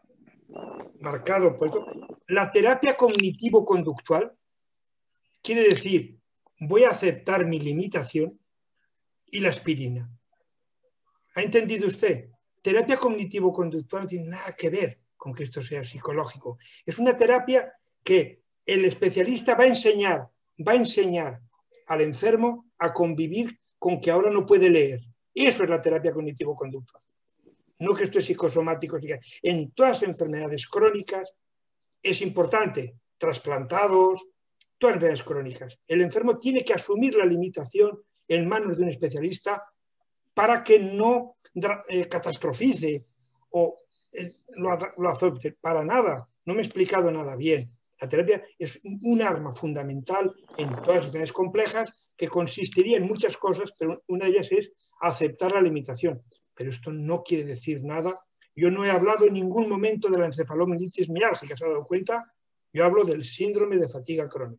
marcado por esto, la terapia cognitivo-conductual, quiere decir, voy a aceptar mi limitación, y la aspirina. ¿Ha entendido usted? Terapia cognitivo-conductual no tiene nada que ver con que esto sea psicológico. Es una terapia que el especialista va a enseñar, va a enseñar al enfermo a convivir con que ahora no puede leer. Eso es la terapia cognitivo-conductual. No que esto es psicosomático. En todas las enfermedades crónicas es importante, trasplantados, todas las enfermedades crónicas. El enfermo tiene que asumir la limitación en manos de un especialista para que no eh, catastrofice o eh, lo, lo adopte. Para nada, no me he explicado nada bien. La terapia es un arma fundamental en todas las enfermedades complejas que consistiría en muchas cosas, pero una de ellas es aceptar la limitación. Pero esto no quiere decir nada. Yo no he hablado en ningún momento de la encefalomielitis miálgica, ¿se ha dado cuenta? Yo hablo del síndrome de fatiga crónica.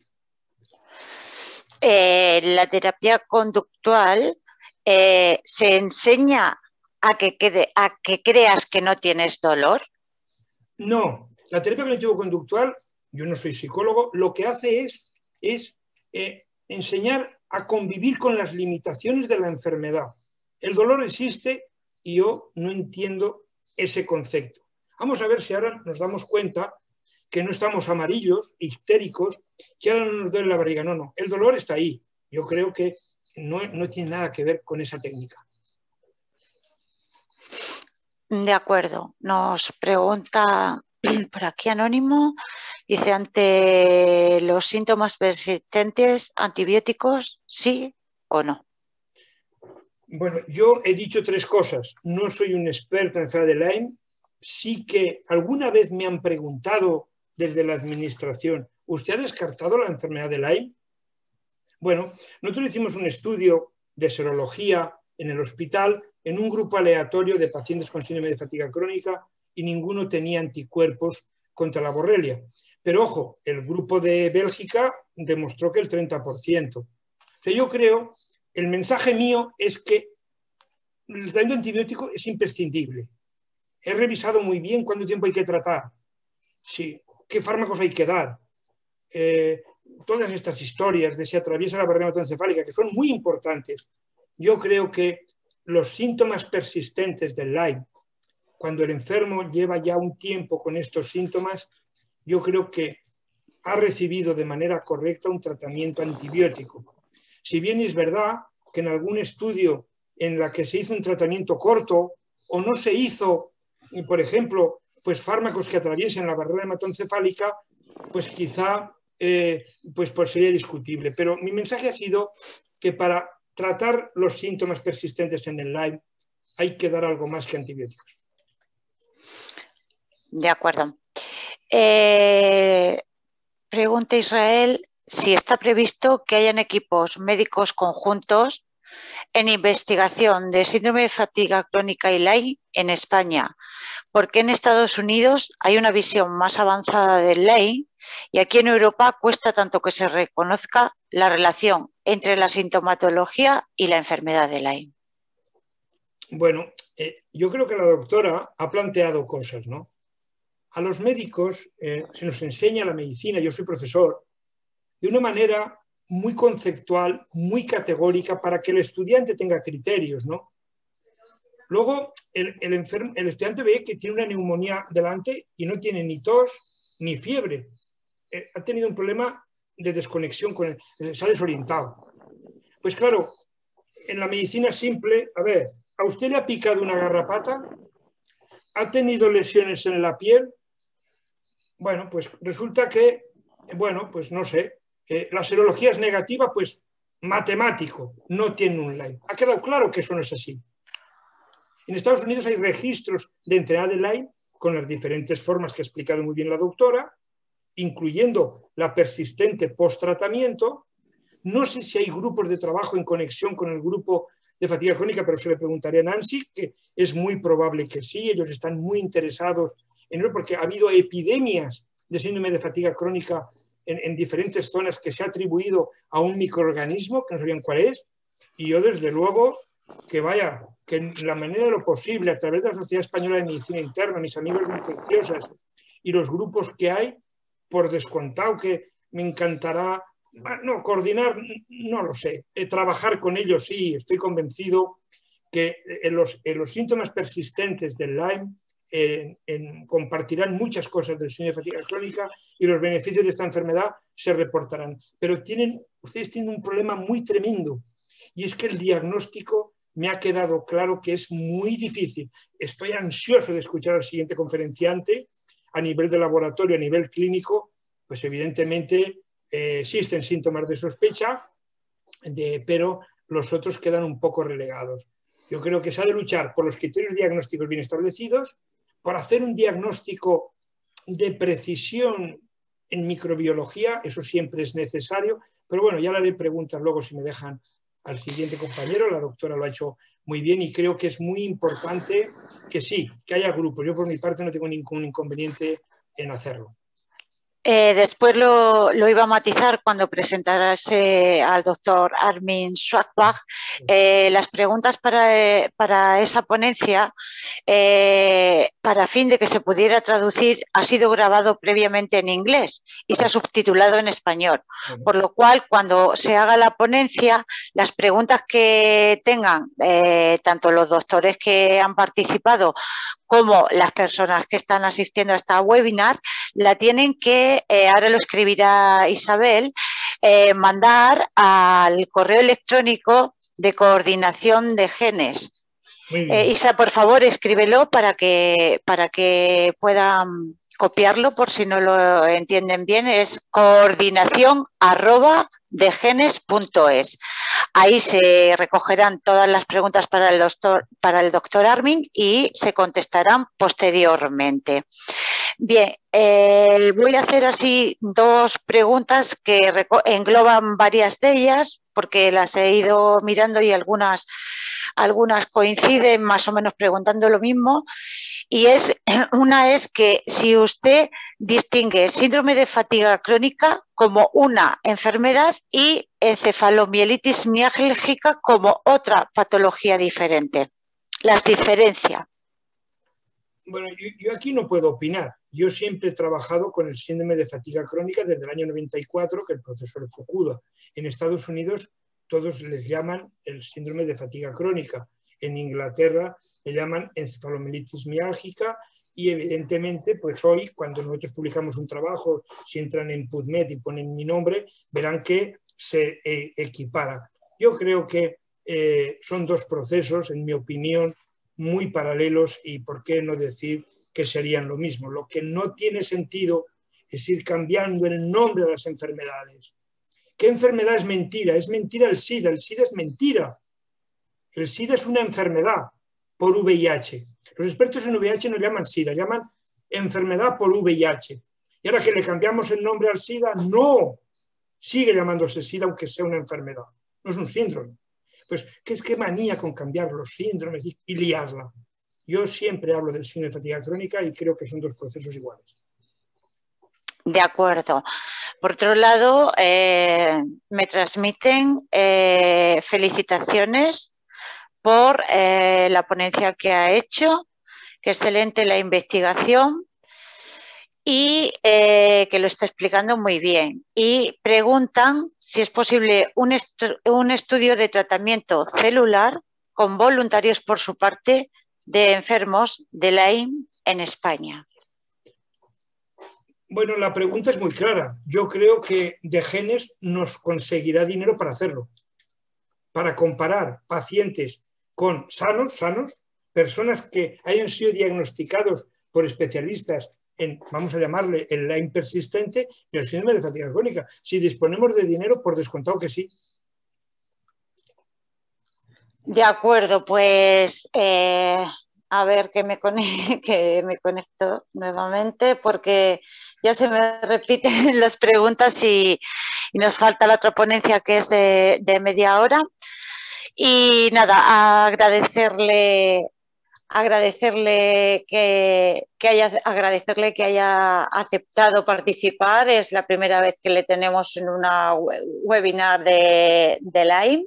Eh, la terapia conductual eh, se enseña a que, cre a que creas que no tienes dolor. No, la terapia cognitivo-conductual, yo no soy psicólogo, lo que hace es, es eh, enseñar a convivir con las limitaciones de la enfermedad. El dolor existe y yo no entiendo ese concepto. Vamos a ver si ahora nos damos cuenta que no estamos amarillos, histéricos, que ahora no nos duele la barriga. No, no, el dolor está ahí. Yo creo que no, no tiene nada que ver con esa técnica. De acuerdo. Nos pregunta por aquí Anónimo, dice, ante los síntomas persistentes, antibióticos, ¿sí o no? Bueno, yo he dicho tres cosas. No soy un experto en enfermedad de Lyme. Sí que alguna vez me han preguntado desde la administración, ¿usted ha descartado la enfermedad de Lyme? Bueno, nosotros hicimos un estudio de serología en el hospital en un grupo aleatorio de pacientes con síndrome de fatiga crónica y ninguno tenía anticuerpos contra la borrelia. Pero ojo, el grupo de Bélgica demostró que el treinta por ciento. O sea, yo creo, el mensaje mío es que el tratamiento antibiótico es imprescindible. He revisado muy bien cuánto tiempo hay que tratar, sí, qué fármacos hay que dar, eh, todas estas historias de si atraviesa la barrera hematoencefálica, que son muy importantes, yo creo que los síntomas persistentes del Lyme, cuando el enfermo lleva ya un tiempo con estos síntomas, yo creo que ha recibido de manera correcta un tratamiento antibiótico. Si bien es verdad que en algún estudio en la que se hizo un tratamiento corto o no se hizo, por ejemplo, pues fármacos que atraviesen la barrera hematoencefálica, pues quizá eh, pues, pues sería discutible. Pero mi mensaje ha sido que para tratar los síntomas persistentes en el Lyme hay que dar algo más que antibióticos. De acuerdo. Eh, pregunta Israel si está previsto que hayan equipos médicos conjuntos en investigación de síndrome de fatiga crónica y Lyme en España, porque en Estados Unidos hay una visión más avanzada del Lyme y aquí en Europa cuesta tanto que se reconozca la relación entre la sintomatología y la enfermedad de Lyme. Bueno, eh, yo creo que la doctora ha planteado cosas, ¿no? A los médicos eh, se nos enseña la medicina, yo soy profesor, de una manera muy conceptual, muy categórica, para que el estudiante tenga criterios, ¿no? Luego, el, el, enfermo, el estudiante ve que tiene una neumonía delante y no tiene ni tos ni fiebre. Eh, ha tenido un problema de desconexión con él, eh, se ha desorientado. Pues claro, en la medicina simple, a ver, ¿a usted le ha picado una garrapata? ¿Ha tenido lesiones en la piel? Bueno, pues resulta que, bueno, pues no sé, eh, la serología es negativa, pues matemático, no tiene un Lyme. Ha quedado claro que eso no es así. En Estados Unidos hay registros de enfermedad de Lyme con las diferentes formas que ha explicado muy bien la doctora, incluyendo la persistente post-tratamiento. No sé si hay grupos de trabajo en conexión con el grupo de fatiga crónica, pero se le preguntaría a Nancy, que es muy probable que sí, ellos están muy interesados en ello porque ha habido epidemias de síndrome de fatiga crónica en, en diferentes zonas que se ha atribuido a un microorganismo que no sabían cuál es, y yo desde luego que vaya, que en la manera de lo posible, a través de la Sociedad Española de Medicina Interna, mis amigos de infecciosas y los grupos que hay, por descontado que me encantará, no, coordinar, no lo sé, eh, trabajar con ellos, sí, estoy convencido que en los, en los síntomas persistentes del Lyme eh, en, compartirán muchas cosas del síndrome de fatiga crónica y los beneficios de esta enfermedad se reportarán. Pero tienen, ustedes tienen un problema muy tremendo, y es que el diagnóstico me ha quedado claro que es muy difícil. Estoy ansioso de escuchar al siguiente conferenciante. A nivel de laboratorio, a nivel clínico, pues evidentemente eh, existen síntomas de sospecha, de, pero los otros quedan un poco relegados. Yo creo que se ha de luchar por los criterios diagnósticos bien establecidos, por hacer un diagnóstico de precisión en microbiología, eso siempre es necesario, pero bueno, ya le haré preguntas luego si me dejan al siguiente compañero, la doctora lo ha hecho muy bien y creo que es muy importante que sí, que haya grupos. Yo por mi parte no tengo ningún inconveniente en hacerlo. Eh, después lo, lo iba a matizar cuando presentase al doctor Armin Schwarzbach. Eh, las preguntas para, para esa ponencia, eh, para fin de que se pudiera traducir, ha sido grabado previamente en inglés y se ha subtitulado en español. Por lo cual, cuando se haga la ponencia, las preguntas que tengan, eh, tanto los doctores que han participado como las personas que están asistiendo a esta webinar, la tienen que, eh, ahora lo escribirá Isabel, eh, mandar al correo electrónico de coordinación de genes. Eh, Isa, por favor, escríbelo para que, para que puedan copiarlo por si no lo entienden bien. Es coordinación arroba de genes punto es. Ahí se recogerán todas las preguntas para el doctor, para el doctor Armin y se contestarán posteriormente. Bien, eh, voy a hacer así dos preguntas que engloban varias de ellas, porque las he ido mirando y algunas, algunas coinciden más o menos preguntando lo mismo. Y es, una es que si usted distingue síndrome de fatiga crónica como una enfermedad y encefalomielitis mialgíca como otra patología diferente. Las diferencia. bueno, yo, yo aquí no puedo opinar. Yo siempre he trabajado con el síndrome de fatiga crónica desde el año noventa y cuatro, que el profesor Fukuda. En Estados Unidos todos les llaman el síndrome de fatiga crónica. En Inglaterra le llaman encefalomelitis miálgica y evidentemente, pues hoy, cuando nosotros publicamos un trabajo, si entran en PubMed y ponen mi nombre, verán que se eh, equiparan. Yo creo que eh, son dos procesos, en mi opinión, muy paralelos y por qué no decir que serían lo mismo. Lo que no tiene sentido es ir cambiando el nombre de las enfermedades. ¿Qué enfermedad es mentira? Es mentira el SIDA, el SIDA es mentira. El SIDA es una enfermedad por V I H. Los expertos en V I H no llaman SIDA, llaman enfermedad por V I H. Y ahora que le cambiamos el nombre al SIDA, no, sigue llamándose SIDA aunque sea una enfermedad, no es un síndrome. Pues, ¿qué es qué manía con cambiar los síndromes y, y liarla? Yo siempre hablo del síndrome de fatiga crónica y creo que son dos procesos iguales. De acuerdo. Por otro lado, eh, me transmiten eh, felicitaciones por eh, la ponencia que ha hecho, que excelente la investigación y eh, que lo está explicando muy bien. Y preguntan si es posible un, estu un estudio de tratamiento celular con voluntarios por su parte de enfermos de Lyme en España. Bueno, la pregunta es muy clara. Yo creo que de Genes nos conseguirá dinero para hacerlo, para comparar pacientes con sanos, sanos, personas que hayan sido diagnosticados por especialistas en, vamos a llamarle, el Lyme persistente y el síndrome de fatiga crónica. Si disponemos de dinero, por descontado que sí. De acuerdo, pues eh, a ver que me, conecto, que me conecto nuevamente porque ya se me repiten las preguntas y, y nos falta la otra ponencia que es de, de media hora. Y nada, agradecerle, agradecerle que, que haya, agradecerle que haya aceptado participar. Es la primera vez que le tenemos en una webinar de, de Lyme.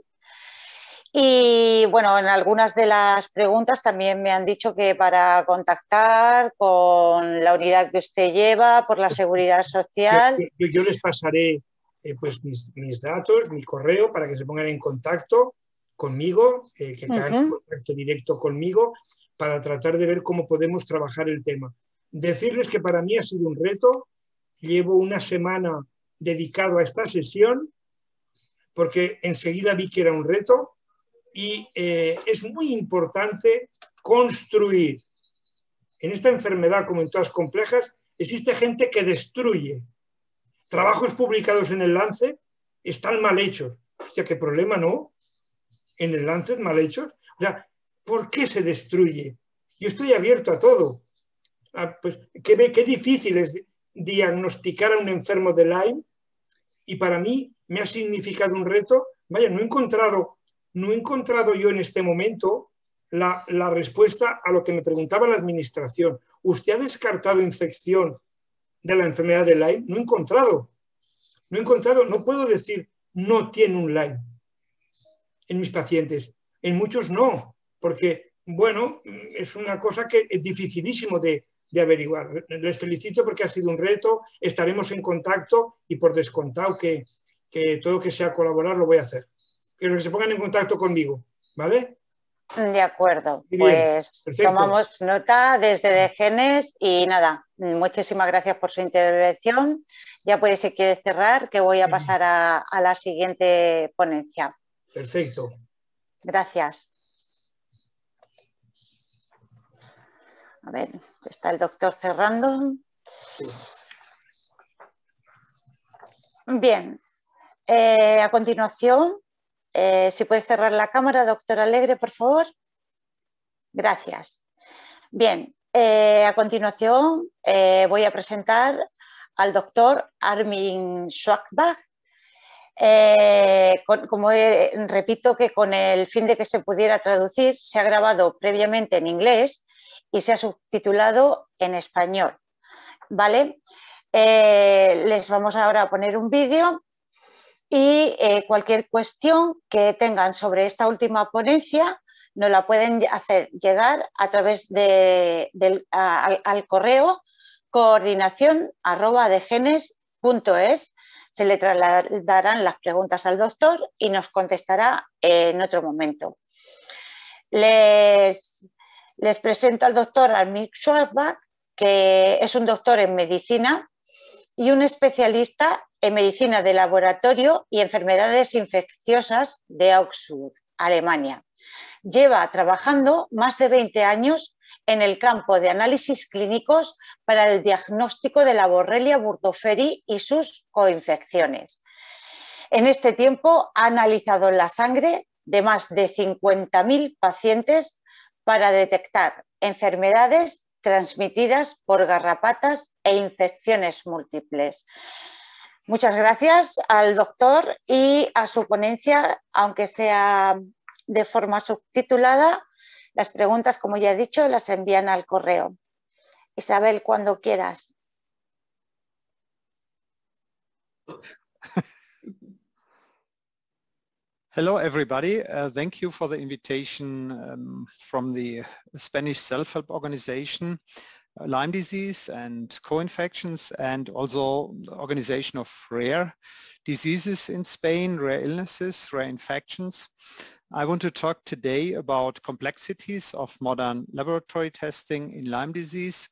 Y bueno, en algunas de las preguntas también me han dicho que para contactar con la unidad que usted lleva por la seguridad social. Yo, yo, yo les pasaré eh, pues mis, mis datos, mi correo, para que se pongan en contacto conmigo, eh, que hagan uh-huh. contacto directo conmigo, para tratar de ver cómo podemos trabajar el tema. Decirles que para mí ha sido un reto. Llevo una semana dedicado a esta sesión, porque enseguida vi que era un reto. Y eh, es muy importante construir. En esta enfermedad, como en todas complejas, existe gente que destruye. Trabajos publicados en el Lancet están mal hechos. Hostia, qué problema, ¿no? En el Lancet mal hechos. O sea, ¿por qué se destruye? Yo estoy abierto a todo. Ah, pues, qué, qué difícil es diagnosticar a un enfermo de Lyme y para mí me ha significado un reto. Vaya, no he encontrado... No he encontrado yo en este momento la, la respuesta a lo que me preguntaba la administración. ¿Usted ha descartado infección de la enfermedad de Lyme? No he encontrado. No he encontrado, no puedo decir no tiene un Lyme en mis pacientes. En muchos no, porque, bueno, es una cosa que es dificilísimo de, de averiguar. Les felicito porque ha sido un reto, estaremos en contacto y por descontado que, que todo que sea colaborar lo voy a hacer. Pero que se pongan en contacto conmigo, ¿vale? De acuerdo, pues perfecto. Tomamos nota desde de Genes y nada, muchísimas gracias por su intervención. Ya puede, si quiere cerrar, que voy a pasar a, a la siguiente ponencia. Perfecto. Gracias. A ver, está el doctor cerrando. Sí. Bien, eh, a continuación... Eh, si puede cerrar la cámara, doctor Alegre, por favor. Gracias. Bien, eh, a continuación eh, voy a presentar al doctor Armin Schwachbach. Eh, con, como he, repito que con el fin de que se pudiera traducir, se ha grabado previamente en inglés y se ha subtitulado en español. ¿Vale? Eh, les vamos ahora a poner un vídeo. Y eh, cualquier cuestión que tengan sobre esta última ponencia nos la pueden hacer llegar a través de, del, a, al, al correo coordinación arroba adegenes punto es. Se le trasladarán las preguntas al doctor y nos contestará en otro momento. Les, les presento al doctor Armin Schwarbach, que es un doctor en medicina y un especialista en medicina de laboratorio y enfermedades infecciosas de Augsburg, Alemania. Lleva trabajando más de veinte años en el campo de análisis clínicos para el diagnóstico de la Borrelia burgdorferi y sus coinfecciones. En este tiempo ha analizado la sangre de más de cincuenta mil pacientes para detectar enfermedades transmitidas por garrapatas e infecciones múltiples. Muchas gracias al doctor y a su ponencia, aunque sea de forma subtitulada. Las preguntas, como ya he dicho, las envían al correo. Isabel, cuando quieras. Hello, everybody. Uh, thank you for the invitation um, from the Spanish self-help organization, uh, Lyme disease and co-infections, and also the organization of rare diseases in Spain, rare illnesses, rare infections. I want to talk today about complexities of modern laboratory testing in Lyme disease.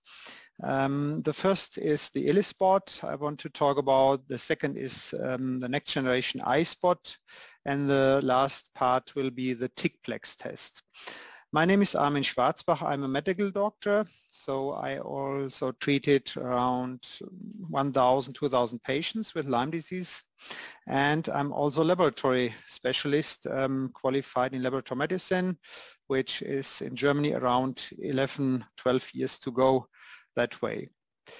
Um, the first is the ELISpot I want to talk about. The second is um, the next generation iSpot. And the last part will be the TICPLEX test. My name is Armin Schwarzbach. I'm a medical doctor. So I also treated around one thousand, two thousand patients with Lyme disease. And I'm also a laboratory specialist, um, qualified in laboratory medicine, which is in Germany around eleven, twelve years to go that way.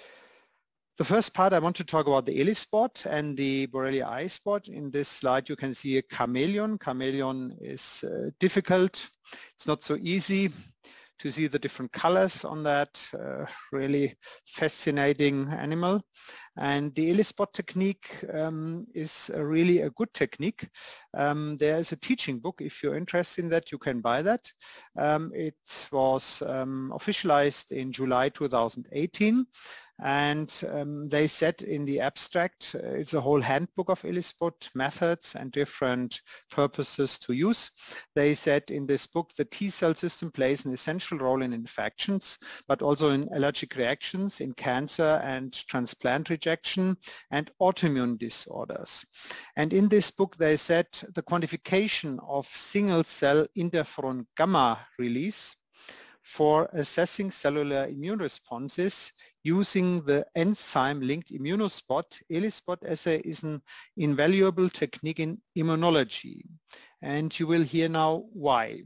The first part, I want to talk about the ELISpot and the Borrelia iSpot. In this slide, you can see a chameleon. Chameleon is uh, difficult. It's not so easy to see the different colors on that uh, really fascinating animal. And the ELISpot technique um, is a really a good technique. Um, there is a teaching book. If you're interested in that, you can buy that. Um, it was um, officialized in July two thousand eighteen. And um, they said in the abstract, uh, it's a whole handbook of ELISpot methods and different purposes to use. They said in this book, the T-cell system plays an essential role in infections, but also in allergic reactions, in cancer and transplant rejection, and autoimmune disorders. And in this book, they said the quantification of single-cell interferon gamma release for assessing cellular immune responses using the enzyme-linked immunospot, ELISpot assay is an invaluable technique in immunology. And you will hear now why.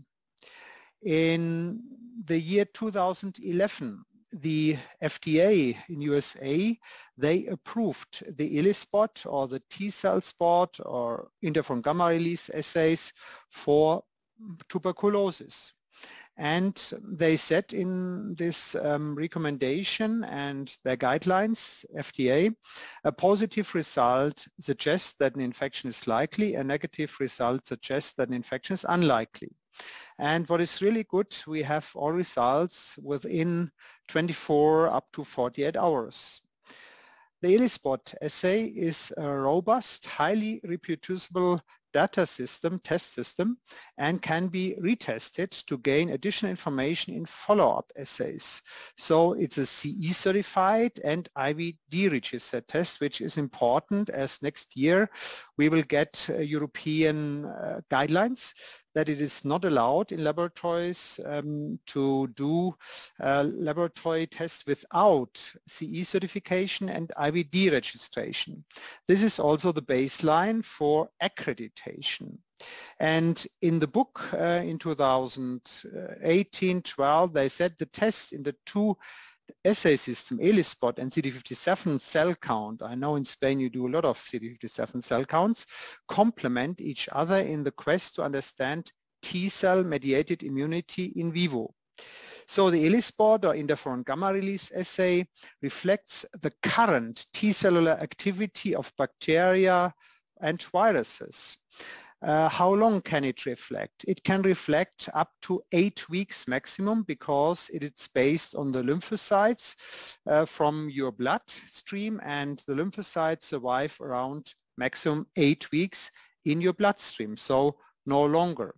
In the year two thousand eleven, the F D A in U S A, they approved the ELISpot or the T-cell spot or interferon gamma release assays for tuberculosis. And they said in this um, recommendation and their guidelines, F D A, a positive result suggests that an infection is likely, a negative result suggests that an infection is unlikely. And what is really good, we have all results within twenty-four up to forty-eight hours. The ELISpot assay is a robust, highly reproducible data system, test system, and can be retested to gain additional information in follow-up assays. So it's a C E certified and I V D registered test, which is important as next year we will get uh, European uh, guidelines that it is not allowed in laboratories um, to do uh, laboratory tests without C E certification and I V D registration. This is also the baseline for accreditation. And in the book uh, in two thousand eighteen twelve, they said the test in the two assay system, ELISpot and C D fifty-seven cell count, I know in Spain you do a lot of C D fifty-seven cell counts, complement each other in the quest to understand T-cell mediated immunity in vivo. So the ELISpot or interferon gamma release assay reflects the current T-cellular activity of bacteria and viruses. Uh, how long can it reflect? It can reflect up to eight weeks maximum because it is based on the lymphocytes uh, from your blood stream, and the lymphocytes survive around maximum eight weeks in your bloodstream, so no longer.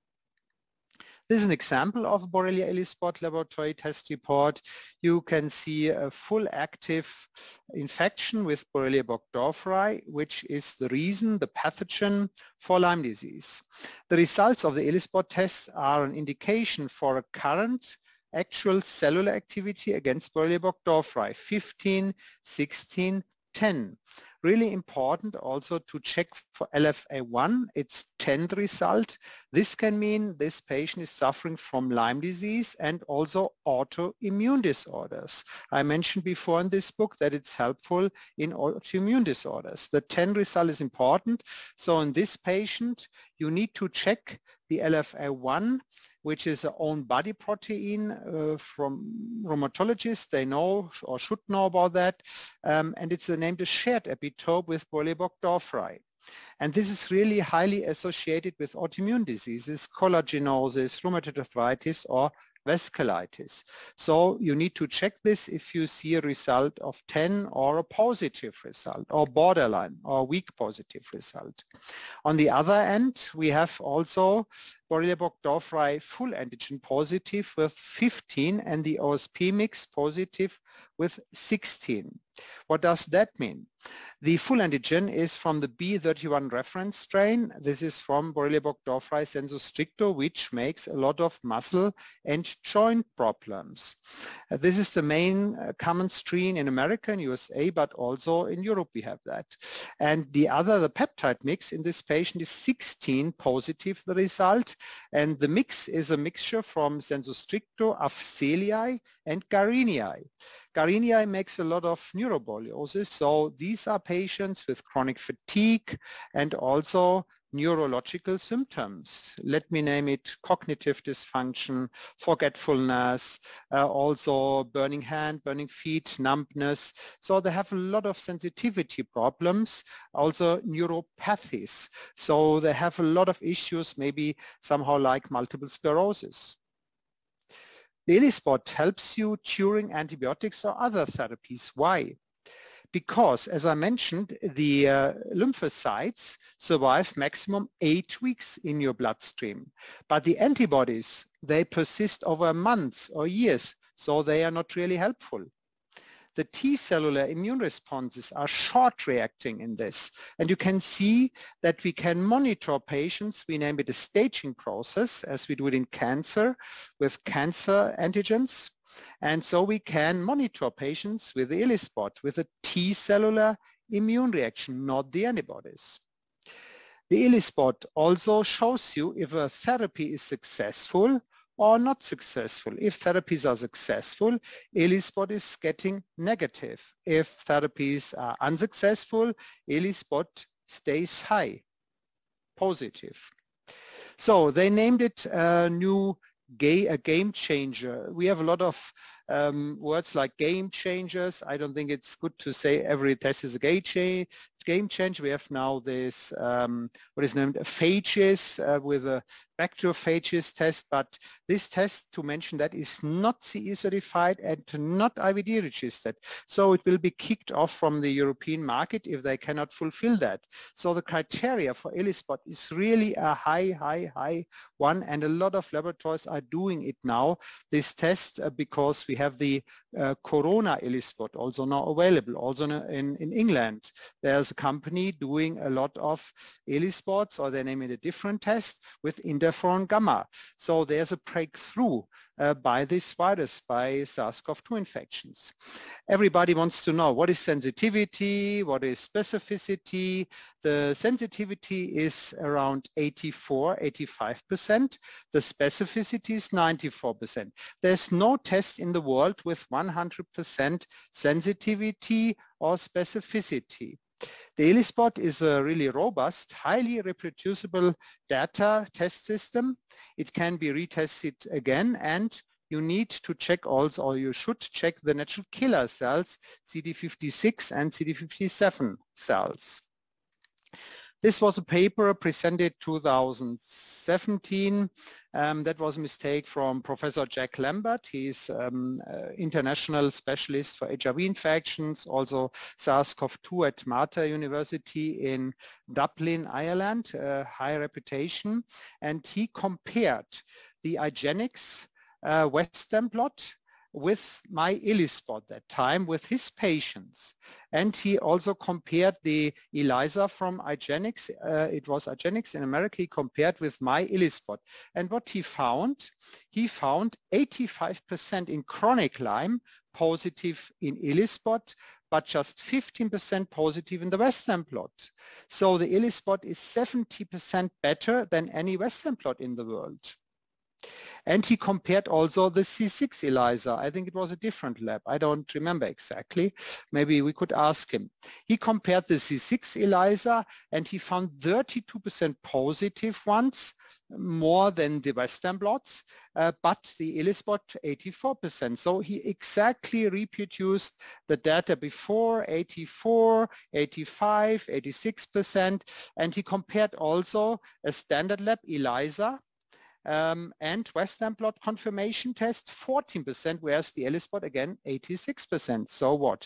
This is an example of a Borrelia ELISpot laboratory test report. You can see a full active infection with Borrelia burgdorferi, which is the reason, the pathogen for Lyme disease. The results of the ELISpot tests are an indication for a current actual cellular activity against Borrelia burgdorferi, fifteen, sixteen, ten. Really important also to check for L F A one, it's ten result. This can mean this patient is suffering from Lyme disease and also autoimmune disorders. I mentioned before in this book that it's helpful in autoimmune disorders. The ten result is important. So in this patient, you need to check the L F A one, which is a own body protein uh, from rheumatologists. They know or should know about that. Um, and it's named a shared epitope with Borrelia burgdorferi. And this is really highly associated with autoimmune diseases, collagenoses, rheumatoid arthritis, or vasculitis. So you need to check this if you see a result of ten or a positive result or borderline or weak positive result. On the other end, we have also Borrelia burgdorferi full antigen positive with fifteen and the O S P mix positive with sixteen. What does that mean? The full antigen is from the B thirty-one reference strain. This is from Borrelia burgdorferi sensu stricto, which makes a lot of muscle and joint problems. Uh, this is the main uh, common strain in America and U S A, but also in Europe we have that. And the other, the peptide mix in this patient is sixteen positive, the result. And the mix is a mixture from sensu stricto, Afzeliae, and Gariniae. Gariniae makes a lot of neuroborreliosis, so these are patients with chronic fatigue and also neurological symptoms. Let me name it cognitive dysfunction, forgetfulness, uh, also burning hand, burning feet, numbness. So they have a lot of sensitivity problems, also neuropathies. So they have a lot of issues, maybe somehow like multiple sclerosis. The ELISpot helps you during antibiotics or other therapies. Why? Because, as I mentioned, the uh, lymphocytes survive maximum eight weeks in your bloodstream. But the antibodies, they persist over months or years, so they are not really helpful. The T cellular immune responses are short reacting in this. And you can see that we can monitor patients. We name it a staging process, as we do it in cancer with cancer antigens. And so we can monitor patients with the ELISpot with a T cellular immune reaction, not the antibodies. The ELISpot also shows you if a therapy is successful or not successful. If therapies are successful, ELISpot is getting negative. If therapies are unsuccessful, ELISpot stays high, positive. So they named it a new Gay, a game changer. We have a lot of um, words like game changers. I don't think it's good to say every test is a game, cha game changer. We have now this, um, what is named phages uh, with a bacteriophages test, but this test, to mention that, is not C E certified and not I V D registered. So it will be kicked off from the European market if they cannot fulfill that. So the criteria for ELISpot is really a high, high, high one, and a lot of laboratories are doing it now, this test, uh, because we have the uh, Corona ELISpot also now available, also in, in England. There's a company doing a lot of ELISpots, or they name it a different test, with interferon gamma. So there's a breakthrough uh, by this virus, by SARS CoV two infections. Everybody wants to know what is sensitivity, what is specificity. The sensitivity is around eighty-four, eighty-five percent. The specificity is ninety-four percent. There's no test in the world with one hundred percent sensitivity or specificity. The ELISpot is a really robust, highly reproducible data test system. It can be retested again, and you need to check also, or you should check the natural killer cells, C D fifty-six and C D fifty-seven cells. This was a paper presented two thousand seventeen. Um, that was a mistake from Professor Jack Lambert. He's um, uh, international specialist for H I V infections, also SARS CoV two at Mater University in Dublin, Ireland, uh, high reputation. And he compared the IGeneX uh, Western blot with my ELISpot that time with his patients. And he also compared the ELISA from IGeneX, uh, it was IGeneX in America, he compared with my ELISpot. And what he found, he found eighty-five percent in chronic Lyme positive in ELISpot, but just fifteen percent positive in the Western blot. So the ELISpot is seventy percent better than any Western blot in the world. And he compared also the C six ELISA. I think it was a different lab. I don't remember exactly. Maybe we could ask him. He compared the C six ELISA and he found thirty-two percent positive ones, more than the Western blots, uh, but the ELISpot eighty-four percent. So he exactly reproduced the data before, eighty-four, eighty-five, eighty-six percent. And he compared also a standard lab ELISA Um, and Western blot confirmation test fourteen percent, whereas the ELISpot again eighty-six percent. So what?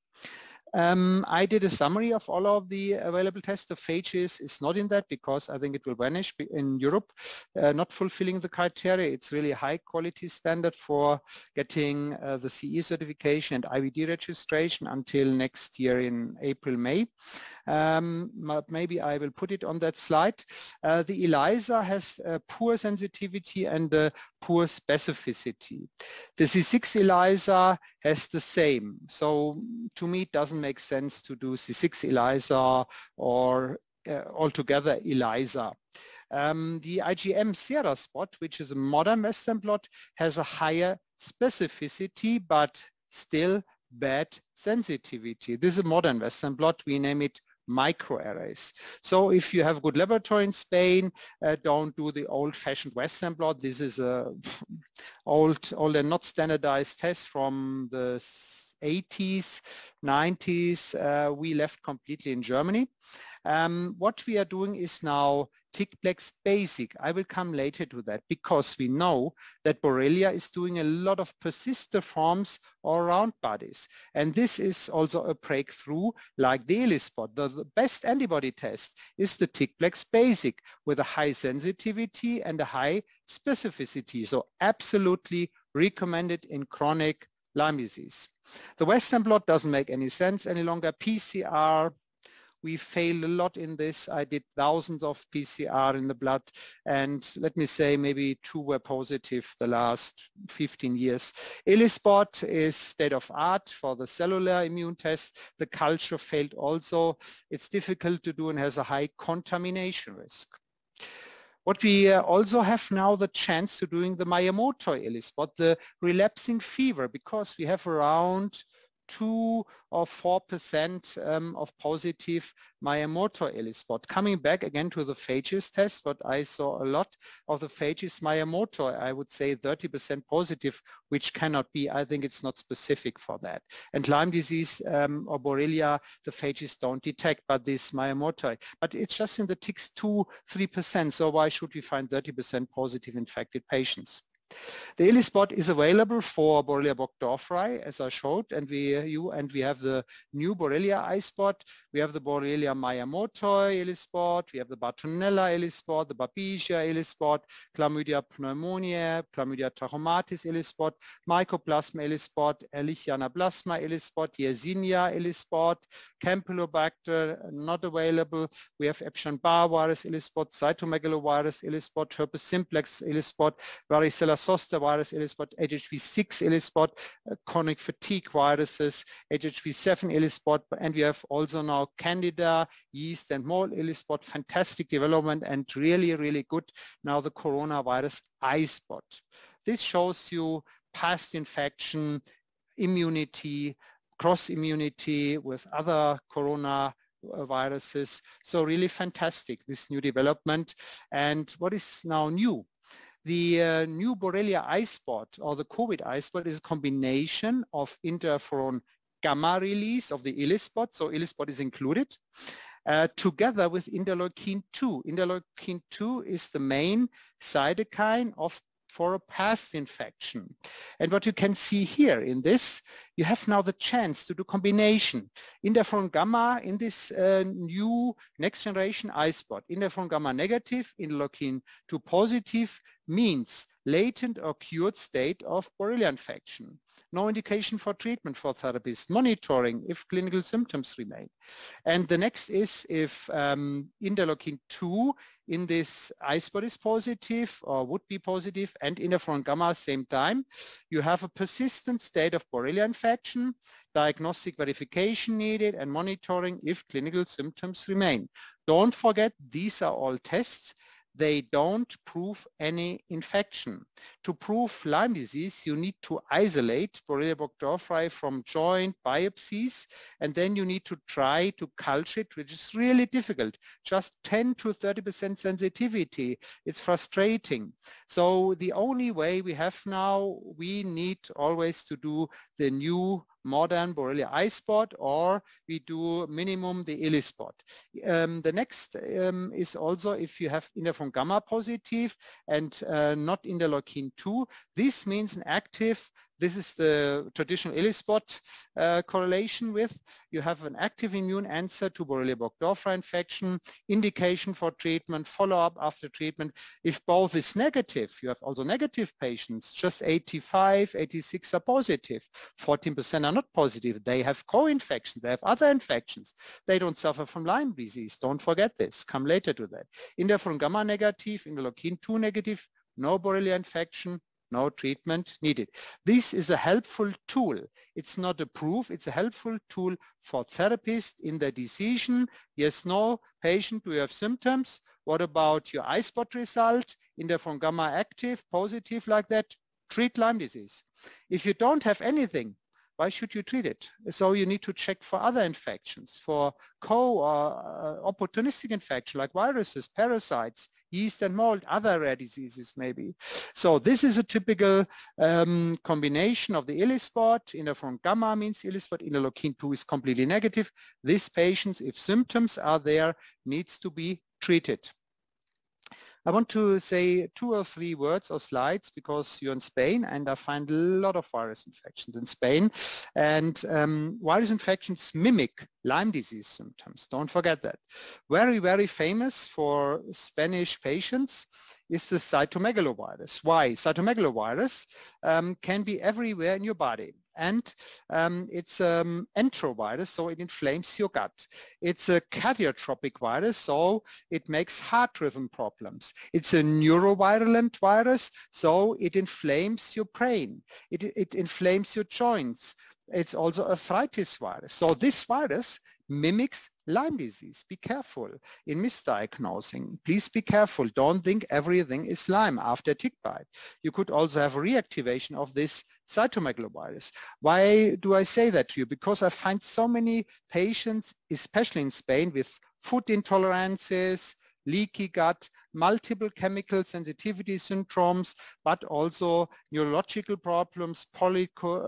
Um, I did a summary of all of the available tests. The phages is not in that because I think it will vanish in Europe, uh, not fulfilling the criteria. It's really a high quality standard for getting uh, the C E certification and I V D registration until next year in April, May. Um, maybe I will put it on that slide. Uh, the ELISA has uh, poor sensitivity and uh, poor specificity. The C six ELISA has the same. So to me, it doesn't make sense to do C six ELISA or uh, altogether ELISA. Um, the I G M SeraSpot, which is a modern Western blot, has a higher specificity, but still bad sensitivity. This is a modern Western blot. We name it microarrays. So if you have a good laboratory in Spain, uh, don't do the old-fashioned Western blot. This is a old, old and not standardized test from the eighties, nineties. Uh, we left completely in Germany. Um, what we are doing is now TICPLEX basic. I will come later to that because we know that Borrelia is doing a lot of persister forms or round bodies. And this is also a breakthrough like the ELISpot. The, the best antibody test is the TICPLEX basic with a high sensitivity and a high specificity. So absolutely recommended in chronic Lyme disease. The Western blot doesn't make any sense any longer. P C R, we failed a lot in this. I did thousands of P C R in the blood, and let me say maybe two were positive the last fifteen years. ELISpot is state of art for the cellular immune test. The culture failed also. It's difficult to do and has a high contamination risk. What we uh, also have now the chance to doing the Miyamoto ELISpot, the relapsing fever, because we have around two or four percent um, of positive Miyamoto ELISpot. Coming back again to the phages test, what I saw a lot of the phages Miyamoto, I would say thirty percent positive, which cannot be. I think it's not specific for that. And Lyme disease um, or Borrelia, the phages don't detect, but this Miyamoto, but it's just in the ticks two, three percent. So why should we find thirty percent positive infected patients? The ELISpot is available for Borrelia burgdorferi, as I showed, and we you and we have the new Borrelia iSpot. We have the Borrelia Miyamoto ELISpot. We have the Bartonella ELISpot, the Babesia ELISpot, Chlamydia pneumoniae, Chlamydia trachomatis ELISpot, Mycoplasma ELISpot, Ehrlichia anaplasma ELISpot, Yersinia ELISpot, Campylobacter not available. We have Epstein-Barr virus ELISpot, cytomegalovirus ELISpot, herpes simplex ELISpot, varicella zoster virus ELISpot, H H V six ELISpot, uh, chronic fatigue viruses, H H V seven ELISpot, and we have also now Candida, yeast and mold ELISpot. Fantastic development and really, really good. Now the coronavirus iSpot. This shows you past infection, immunity, cross immunity with other corona viruses. So really fantastic, this new development. And what is now new? The uh, new Borrelia iSpot or the COVID iSpot is a combination of interferon gamma release of the ELISpot, so ELISpot is included, uh, together with interleukin two. Interleukin two is the main cytokine of for a past infection. And what you can see here in this, you have now the chance to do combination. Interferon gamma in this uh, new next generation iSpot. Interferon gamma negative, interleukin two positive means latent or cured state of Borrelia infection. No indication for treatment for therapists, monitoring if clinical symptoms remain. And the next is if um, interleukin two in this iSpot is positive or would be positive and interferon gamma same time, you have a persistent state of Borrelia infection, diagnostic verification needed and monitoring if clinical symptoms remain. Don't forget, these are all tests. They don't prove any infection. To prove Lyme disease, you need to isolate Borrelia burgdorferi from joint biopsies, and then you need to try to culture it, which is really difficult. Just ten to thirty percent sensitivity. It's frustrating. So the only way we have now, we need always to do the new modern Borrelia iSpot, or we do minimum the ELISpot. Um, the next um, is also if you have interferon gamma positive and uh, not interleukin two. This means an active, this is the traditional ELISpot uh, correlation with, you have an active immune answer to Borrelia burgdorferi infection, indication for treatment, follow-up after treatment. If both is negative, you have also negative patients, just eighty-five, eighty-six are positive, fourteen percent are not positive. They have co-infections, they have other infections. They don't suffer from Lyme disease. Don't forget this, come later to that. Interferon gamma negative, interleukin two negative, no Borrelia infection, no treatment needed. This is a helpful tool. It's not a proof, it's a helpful tool for therapists in their decision. Yes, no, patient, do you have symptoms? What about your iSpot result? Interferon gamma active, positive like that? Treat Lyme disease. If you don't have anything, why should you treat it? So you need to check for other infections, for co or uh, opportunistic infection like viruses, parasites, yeast and mold, other rare diseases maybe. So this is a typical um, combination of the ELISpot. Interferon gamma means ELISpot, interleukin two is completely negative. These patients, if symptoms are there, needs to be treated. I want to say two or three words or slides because you're in Spain and I find a lot of virus infections in Spain, and um, virus infections mimic Lyme disease symptoms. Don't forget that. Very, very famous for Spanish patients is the cytomegalovirus. Why? Cytomegalovirus um, can be everywhere in your body. And um, it's um, enterovirus, so it inflames your gut. It's a cardiotropic virus, so it makes heart rhythm problems. It's a neurovirulent virus, so it inflames your brain. It, it inflames your joints. It's also a arthritis virus. So this virus mimics Lyme disease. Be careful in misdiagnosing. Please be careful. Don't think everything is Lyme after tick bite. You could also have a reactivation of this cytomegalovirus. Why do I say that to you? Because I find so many patients, especially in Spain, with food intolerances, leaky gut, multiple chemical sensitivity syndromes, but also neurological problems, poly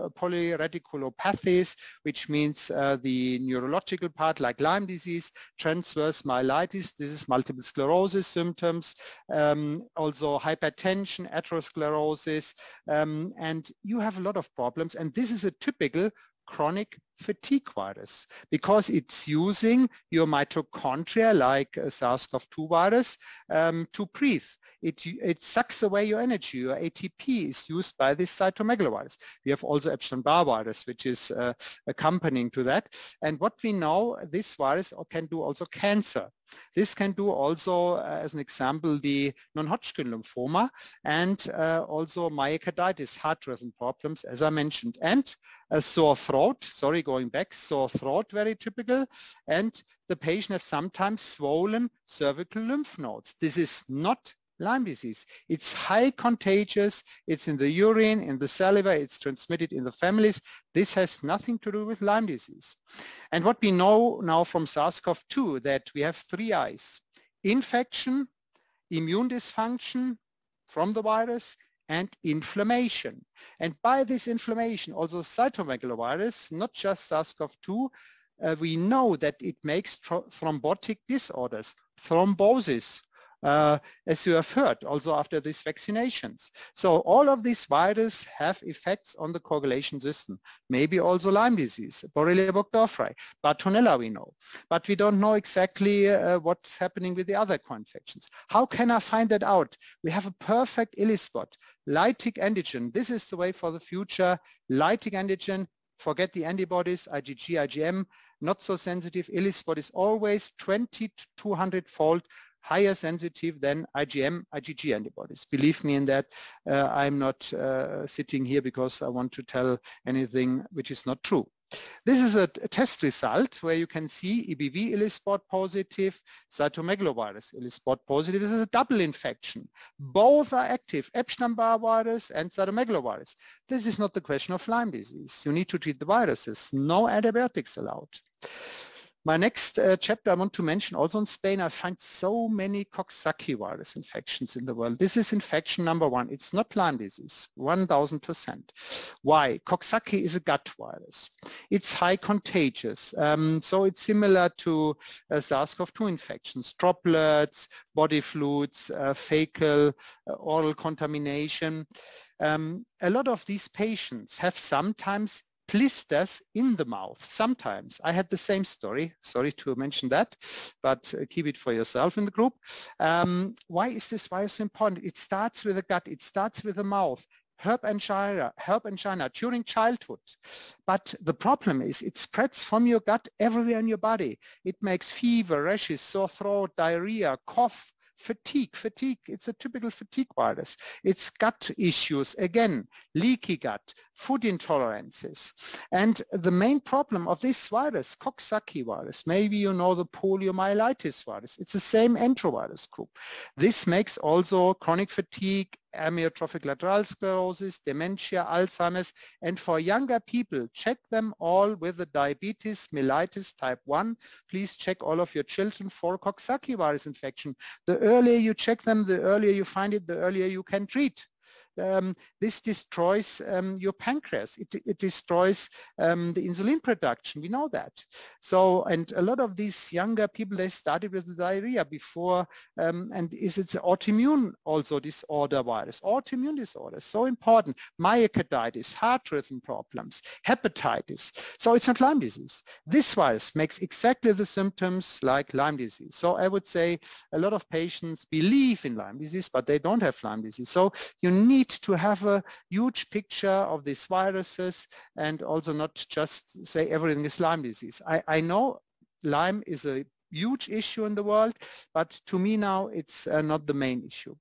polyradiculopathies, which means uh, the neurological part like Lyme disease, transverse myelitis, this is multiple sclerosis symptoms, um, also hypertension, atherosclerosis, um, and you have a lot of problems, and this is a typical chronic fatigue virus because it's using your mitochondria like a SARS CoV two virus um, to breathe. It, it sucks away your energy. Your A T P is used by this cytomegalovirus. We have also Epstein-Barr virus, which is uh, accompanying to that. And what we know, this virus can do also cancer. This can do also, uh, as an example, the non-Hodgkin lymphoma and uh, also myocarditis, heart rhythm problems, as I mentioned, and a sore throat, sorry, going back, sore throat, very typical, and the patient has sometimes swollen cervical lymph nodes. This is not Lyme disease. It's high contagious. It's in the urine, in the saliva. It's transmitted in the families. This has nothing to do with Lyme disease. And what we know now from SARS CoV two, that we have three I's: infection, immune dysfunction from the virus, and inflammation. And by this inflammation, also cytomegalovirus, not just SARS CoV two, uh, we know that it makes thrombotic disorders, thrombosis, Uh, as you have heard, also after these vaccinations. So all of these viruses have effects on the coagulation system, maybe also Lyme disease, Borrelia burgdorferi, Bartonella we know, but we don't know exactly uh, what's happening with the other co-infections. How can I find that out? We have a perfect ELISpot, lytic antigen. This is the way for the future, lytic antigen. Forget the antibodies, IgG, IgM, not so sensitive. ELISpot is always twenty to two hundred fold higher sensitive than IgM, IgG antibodies. Believe me in that. Uh, I'm not uh, sitting here because I want to tell anything which is not true. This is a, a test result where you can see E B V ELISpot positive, cytomegalovirus ELISpot positive. This is a double infection. Both are active, Epstein-Barr virus and cytomegalovirus. This is not the question of Lyme disease. You need to treat the viruses. No antibiotics allowed. My next uh, chapter I want to mention, also in Spain, I find so many Coxsackie virus infections in the world. This is infection number one. It's not Lyme disease, one thousand percent. Why? Coxsackie is a gut virus. It's high contagious. Um, so it's similar to uh, SARS CoV two infections, droplets, body fluids, uh, fecal, uh, oral contamination. Um, a lot of these patients have sometimes blisters in the mouth. Sometimes I had the same story. Sorry to mention that, but uh, keep it for yourself in the group. Um, why is this virus so important? It starts with the gut. It starts with the mouth. Herb angina, herb angina during childhood. But the problem is it spreads from your gut everywhere in your body. It makes fever, rashes, sore throat, diarrhea, cough, fatigue, fatigue, it's a typical fatigue virus. It's gut issues, again, leaky gut, food intolerances. And the main problem of this virus, Coxsackie virus, maybe you know the poliomyelitis virus, it's the same enterovirus group. This makes also chronic fatigue, amyotrophic lateral sclerosis, dementia, Alzheimer's, and for younger people, check them all with the diabetes mellitus type one. Please check all of your children for Coxsackie virus infection. The earlier you check them, the earlier you find it, the earlier you can treat. Um, this destroys um, your pancreas. It, it destroys um, the insulin production. We know that. So, and a lot of these younger people, they started with the diarrhea before, um, and is it autoimmune also disorder virus? Autoimmune disorder, so important. Myocarditis, heart rhythm problems, hepatitis. So it's not Lyme disease. This virus makes exactly the symptoms like Lyme disease. So I would say a lot of patients believe in Lyme disease, but they don't have Lyme disease. So you need to have a huge picture of these viruses and also not just say everything is Lyme disease. I, I know Lyme is a huge issue in the world, but to me now it's uh, not the main issue.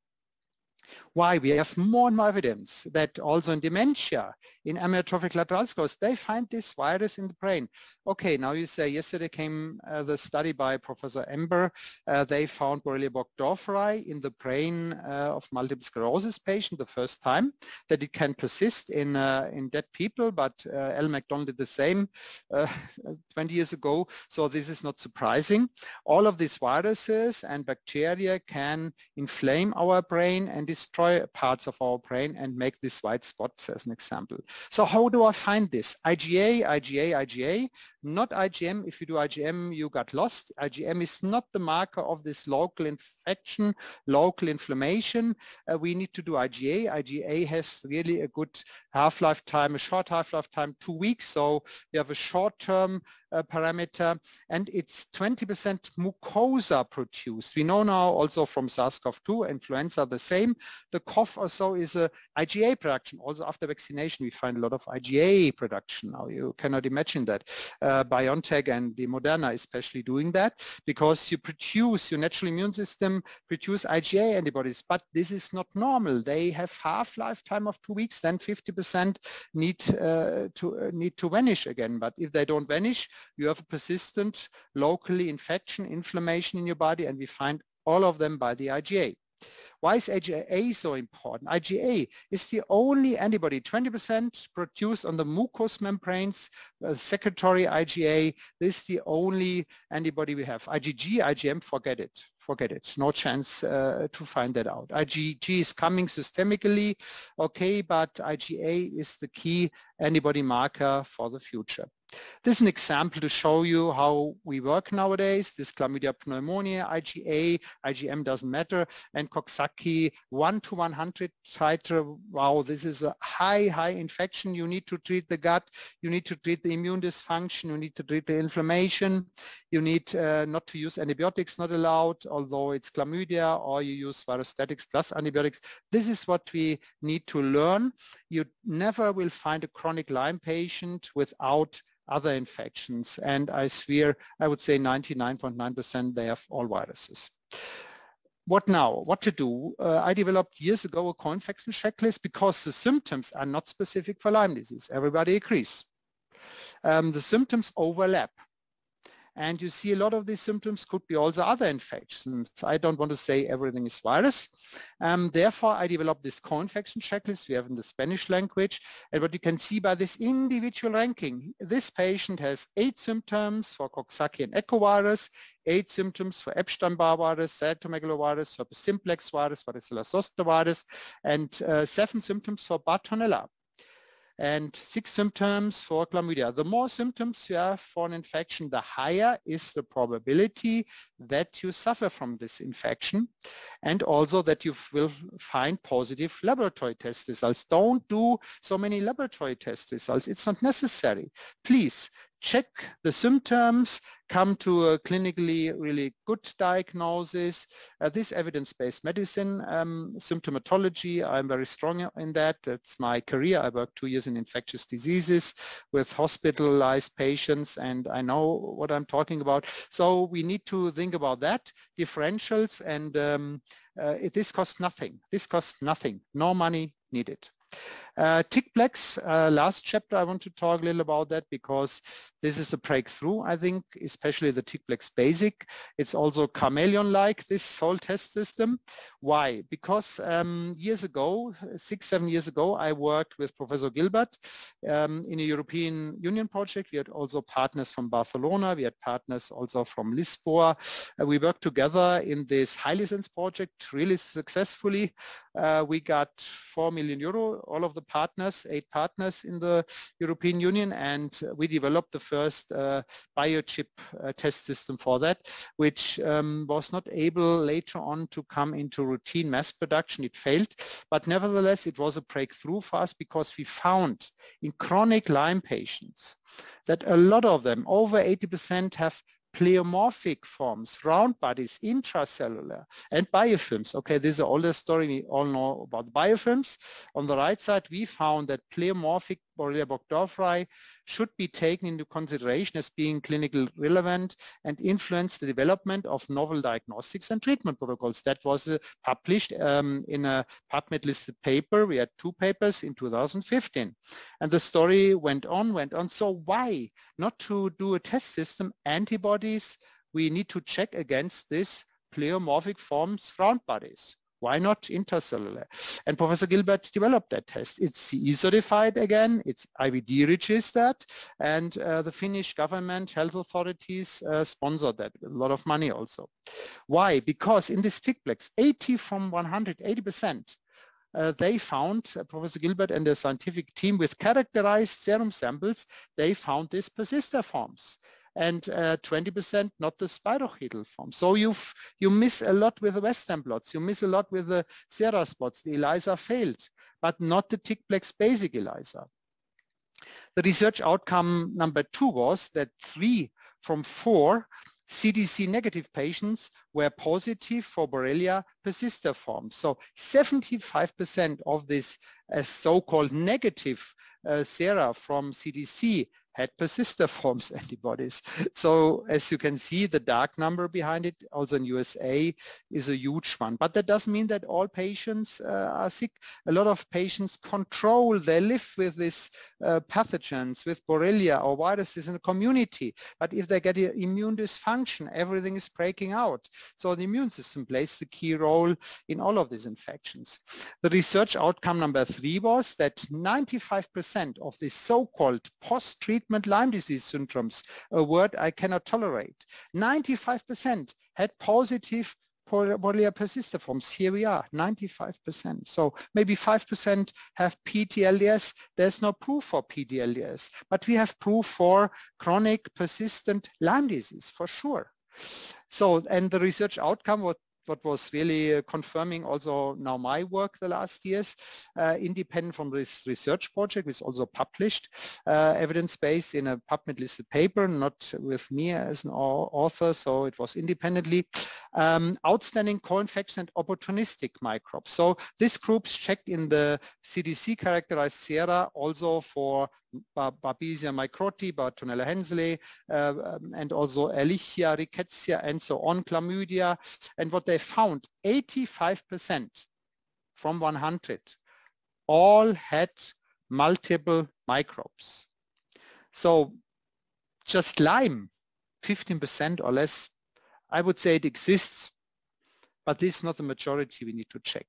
Why? We have more and more evidence that also in dementia, in amyotrophic lateral sclerosis, they find this virus in the brain. Okay, now you say yesterday came uh, the study by Professor Ember. Uh, they found Borrelia burgdorferi in the brain uh, of multiple sclerosis patient the first time, that it can persist in, uh, in dead people, but uh, L. McDonald did the same uh, twenty years ago, so this is not surprising. All of these viruses and bacteria can inflame our brain and destroy parts of our brain and make these white spots as an example. So how do I find this? IgA, IgA, IgA, not IgM. If you do IgM, you got lost. IgM is not the marker of this local infection, local inflammation. Uh, we need to do IgA. IgA has really a good half-life time, a short half-life time, two weeks. So we have a short-term uh, parameter, and it's twenty percent mucosa produced. We know now also from SARS CoV two, influenza the same. The cough also is a IgA production. Also after vaccination, we find a lot of IgA production now. You cannot imagine that. Uh, BioNTech and the Moderna especially doing that, because you produce, your natural immune system produce IgA antibodies, but this is not normal. They have half-life time of two weeks, then fifty percent need, uh, to, uh, need to vanish again. But if they don't vanish, you have a persistent locally infection, inflammation in your body, and we find all of them by the IgA. Why is IgA so important? IgA is the only antibody, twenty percent produced on the mucous membranes, uh, secretory IgA. This is the only antibody we have. IgG, IgM, forget it. Forget it. No chance uh, to find that out. IgG is coming systemically, okay, but IgA is the key antibody marker for the future. This is an example to show you how we work nowadays. This chlamydia pneumoniae, I G A, I G M doesn't matter, and Coxsackie one to one hundred titer. Wow, this is a high, high infection. You need to treat the gut. You need to treat the immune dysfunction. You need to treat the inflammation. You need uh, not to use antibiotics, not allowed, although it's chlamydia, or you use virostatics plus antibiotics. This is what we need to learn. You never will find a chronic Lyme patient without other infections, and I swear, I would say ninety-nine point nine percent they have all viruses. What now? What to do? Uh, I developed years ago a co-infection checklist because the symptoms are not specific for Lyme disease. Everybody agrees. Um, the symptoms overlap. And you see a lot of these symptoms could be also other infections. I don't want to say everything is virus. Um, therefore, I developed this co-infection checklist we have in the Spanish language. And what you can see by this individual ranking, this patient has eight symptoms for Coxsackie and echovirus, eight symptoms for Epstein-Barr virus, cytomegalovirus, herpes simplex virus, varicella zoster virus, and uh, seven symptoms for Bartonella, and six symptoms for chlamydia. The more symptoms you have for an infection, the higher is the probability that you suffer from this infection, and also that you will find positive laboratory test results. Don't do so many laboratory test results. It's not necessary. Please check the symptoms, come to a clinically really good diagnosis. Uh, this evidence-based medicine, um, symptomatology, I'm very strong in that. That's my career. I worked two years in infectious diseases with hospitalized patients, and I know what I'm talking about. So we need to think about that, differentials, and um, uh, it, this costs nothing. This costs nothing, no money needed. Uh, TickPlex, uh, last chapter, I want to talk a little about that because this is a breakthrough, I think, especially the TickPlex Basic. It's also chameleon-like, this whole test system. Why? Because um, years ago, six, seven years ago, I worked with Professor Gilbert um, in a European Union project. We had also partners from Barcelona. We had partners also from Lisboa. Uh, we worked together in this HighLicense project really successfully. Uh, we got four million euro, all of the partners, eight partners in the European Union, and we developed the first uh, biochip uh, test system for that, which um, was not able later on to come into routine mass production. It failed, but nevertheless, it was a breakthrough for us because we found in chronic Lyme patients that a lot of them, over eighty percent, have pleomorphic forms, round bodies, intracellular, and biofilms. Okay, this is an older story. We all know about biofilms. On the right side, we found that pleomorphic Borrelia burgdorferi should be taken into consideration as being clinically relevant and influence the development of novel diagnostics and treatment protocols. That was uh, published um, in a PubMed-listed paper. We had two papers in two thousand fifteen. And the story went on, went on. So why not to do a test system, antibodies? We need to check against this pleomorphic forms, round bodies. Why not intercellular? And Professor Gilbert developed that test. It's C E certified again, it's I V D registered, and uh, the Finnish government, health authorities uh, sponsored that with a lot of money also. Why? Because in this TickPlex, eighty from one hundred, eighty percent, uh, they found, uh, Professor Gilbert and the scientific team with characterized serum samples, they found these persistiforms. And uh, twenty percent not the spirochetal form. So you you miss a lot with the Western blots. You miss a lot with the Sera spots. The ELISA failed, but not the TickPlex Basic ELISA. The research outcome number two was that three from four C D C negative patients were positive for Borrelia persistiform. So seventy-five percent of this uh, so-called negative uh, sera from C D C had persistiforms antibodies. So as you can see, the dark number behind it, also in U S A, is a huge one. But that doesn't mean that all patients uh, are sick. A lot of patients control, they live with these uh, pathogens, with Borrelia or viruses in the community. But if they get immune dysfunction, everything is breaking out. So the immune system plays the key role in all of these infections. The research outcome number three was that ninety-five percent of the so-called post-treatment Lyme disease syndromes, a word I cannot tolerate, ninety-five percent had positive Borrelia persistiformis, here we are, ninety-five percent. So maybe five percent have P T L D S. There's no proof for P T L D S, but we have proof for chronic persistent Lyme disease, for sure. So, and the research outcome, what what was really uh, confirming also now my work the last years, uh, independent from this research project, which also published uh, evidence-based in a PubMed listed paper, not with me as an author, so it was independently, um, outstanding co-infection and opportunistic microbes. So this group's checked in the C D C characterized sera also for Babesia microti, Bartonella henselae, uh, um, and also Ehrlichia, Rickettsia, and so on, chlamydia. And what they found, eighty-five percent from one hundred all had multiple microbes. So just Lyme, fifteen percent or less, I would say it exists, but this is not the majority we need to check.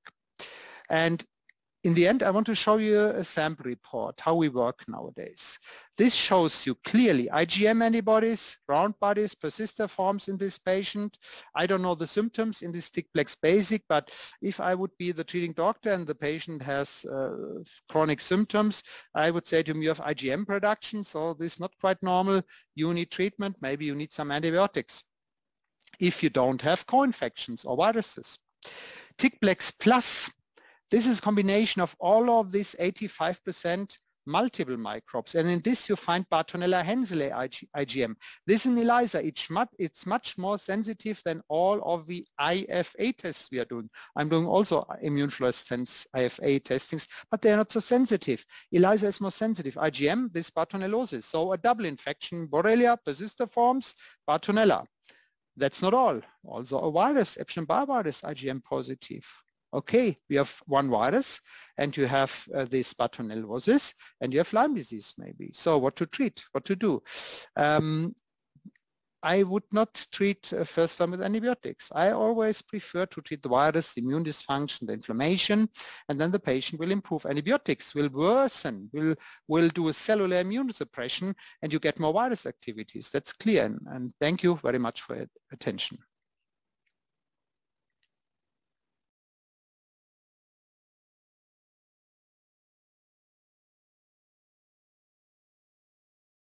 And in the end, I want to show you a sample report, how we work nowadays. This shows you clearly I G M antibodies, round bodies, persistiforms in this patient. I don't know the symptoms in this Tickplex basic, but if I would be the treating doctor and the patient has uh, chronic symptoms, I would say to him, you have I G M production, so this is not quite normal. You need treatment, maybe you need some antibiotics. If you don't have co-infections or viruses. Tickplex Plus, this is a combination of all of these eighty-five percent multiple microbes. And in this you find Bartonella henselae I G M. This in ELISA, it's much, it's much more sensitive than all of the I F A tests we are doing. I'm doing also immune fluorescence I F A testings, but they're not so sensitive. ELISA is more sensitive. I G M, this Bartonellosis. So a double infection, Borrelia persistiformis, Bartonella. That's not all. Also a virus, Epstein-Barr virus, I G M positive. Okay, we have one virus and you have uh, this Bartonellosis and you have Lyme disease maybe. So what to treat, what to do? Um, I would not treat uh, first line with antibiotics. I always prefer to treat the virus, the immune dysfunction, the inflammation, and then the patient will improve. Antibiotics will worsen, will, will do a cellular immune suppression and you get more virus activities. That's clear. And, and thank you very much for your attention.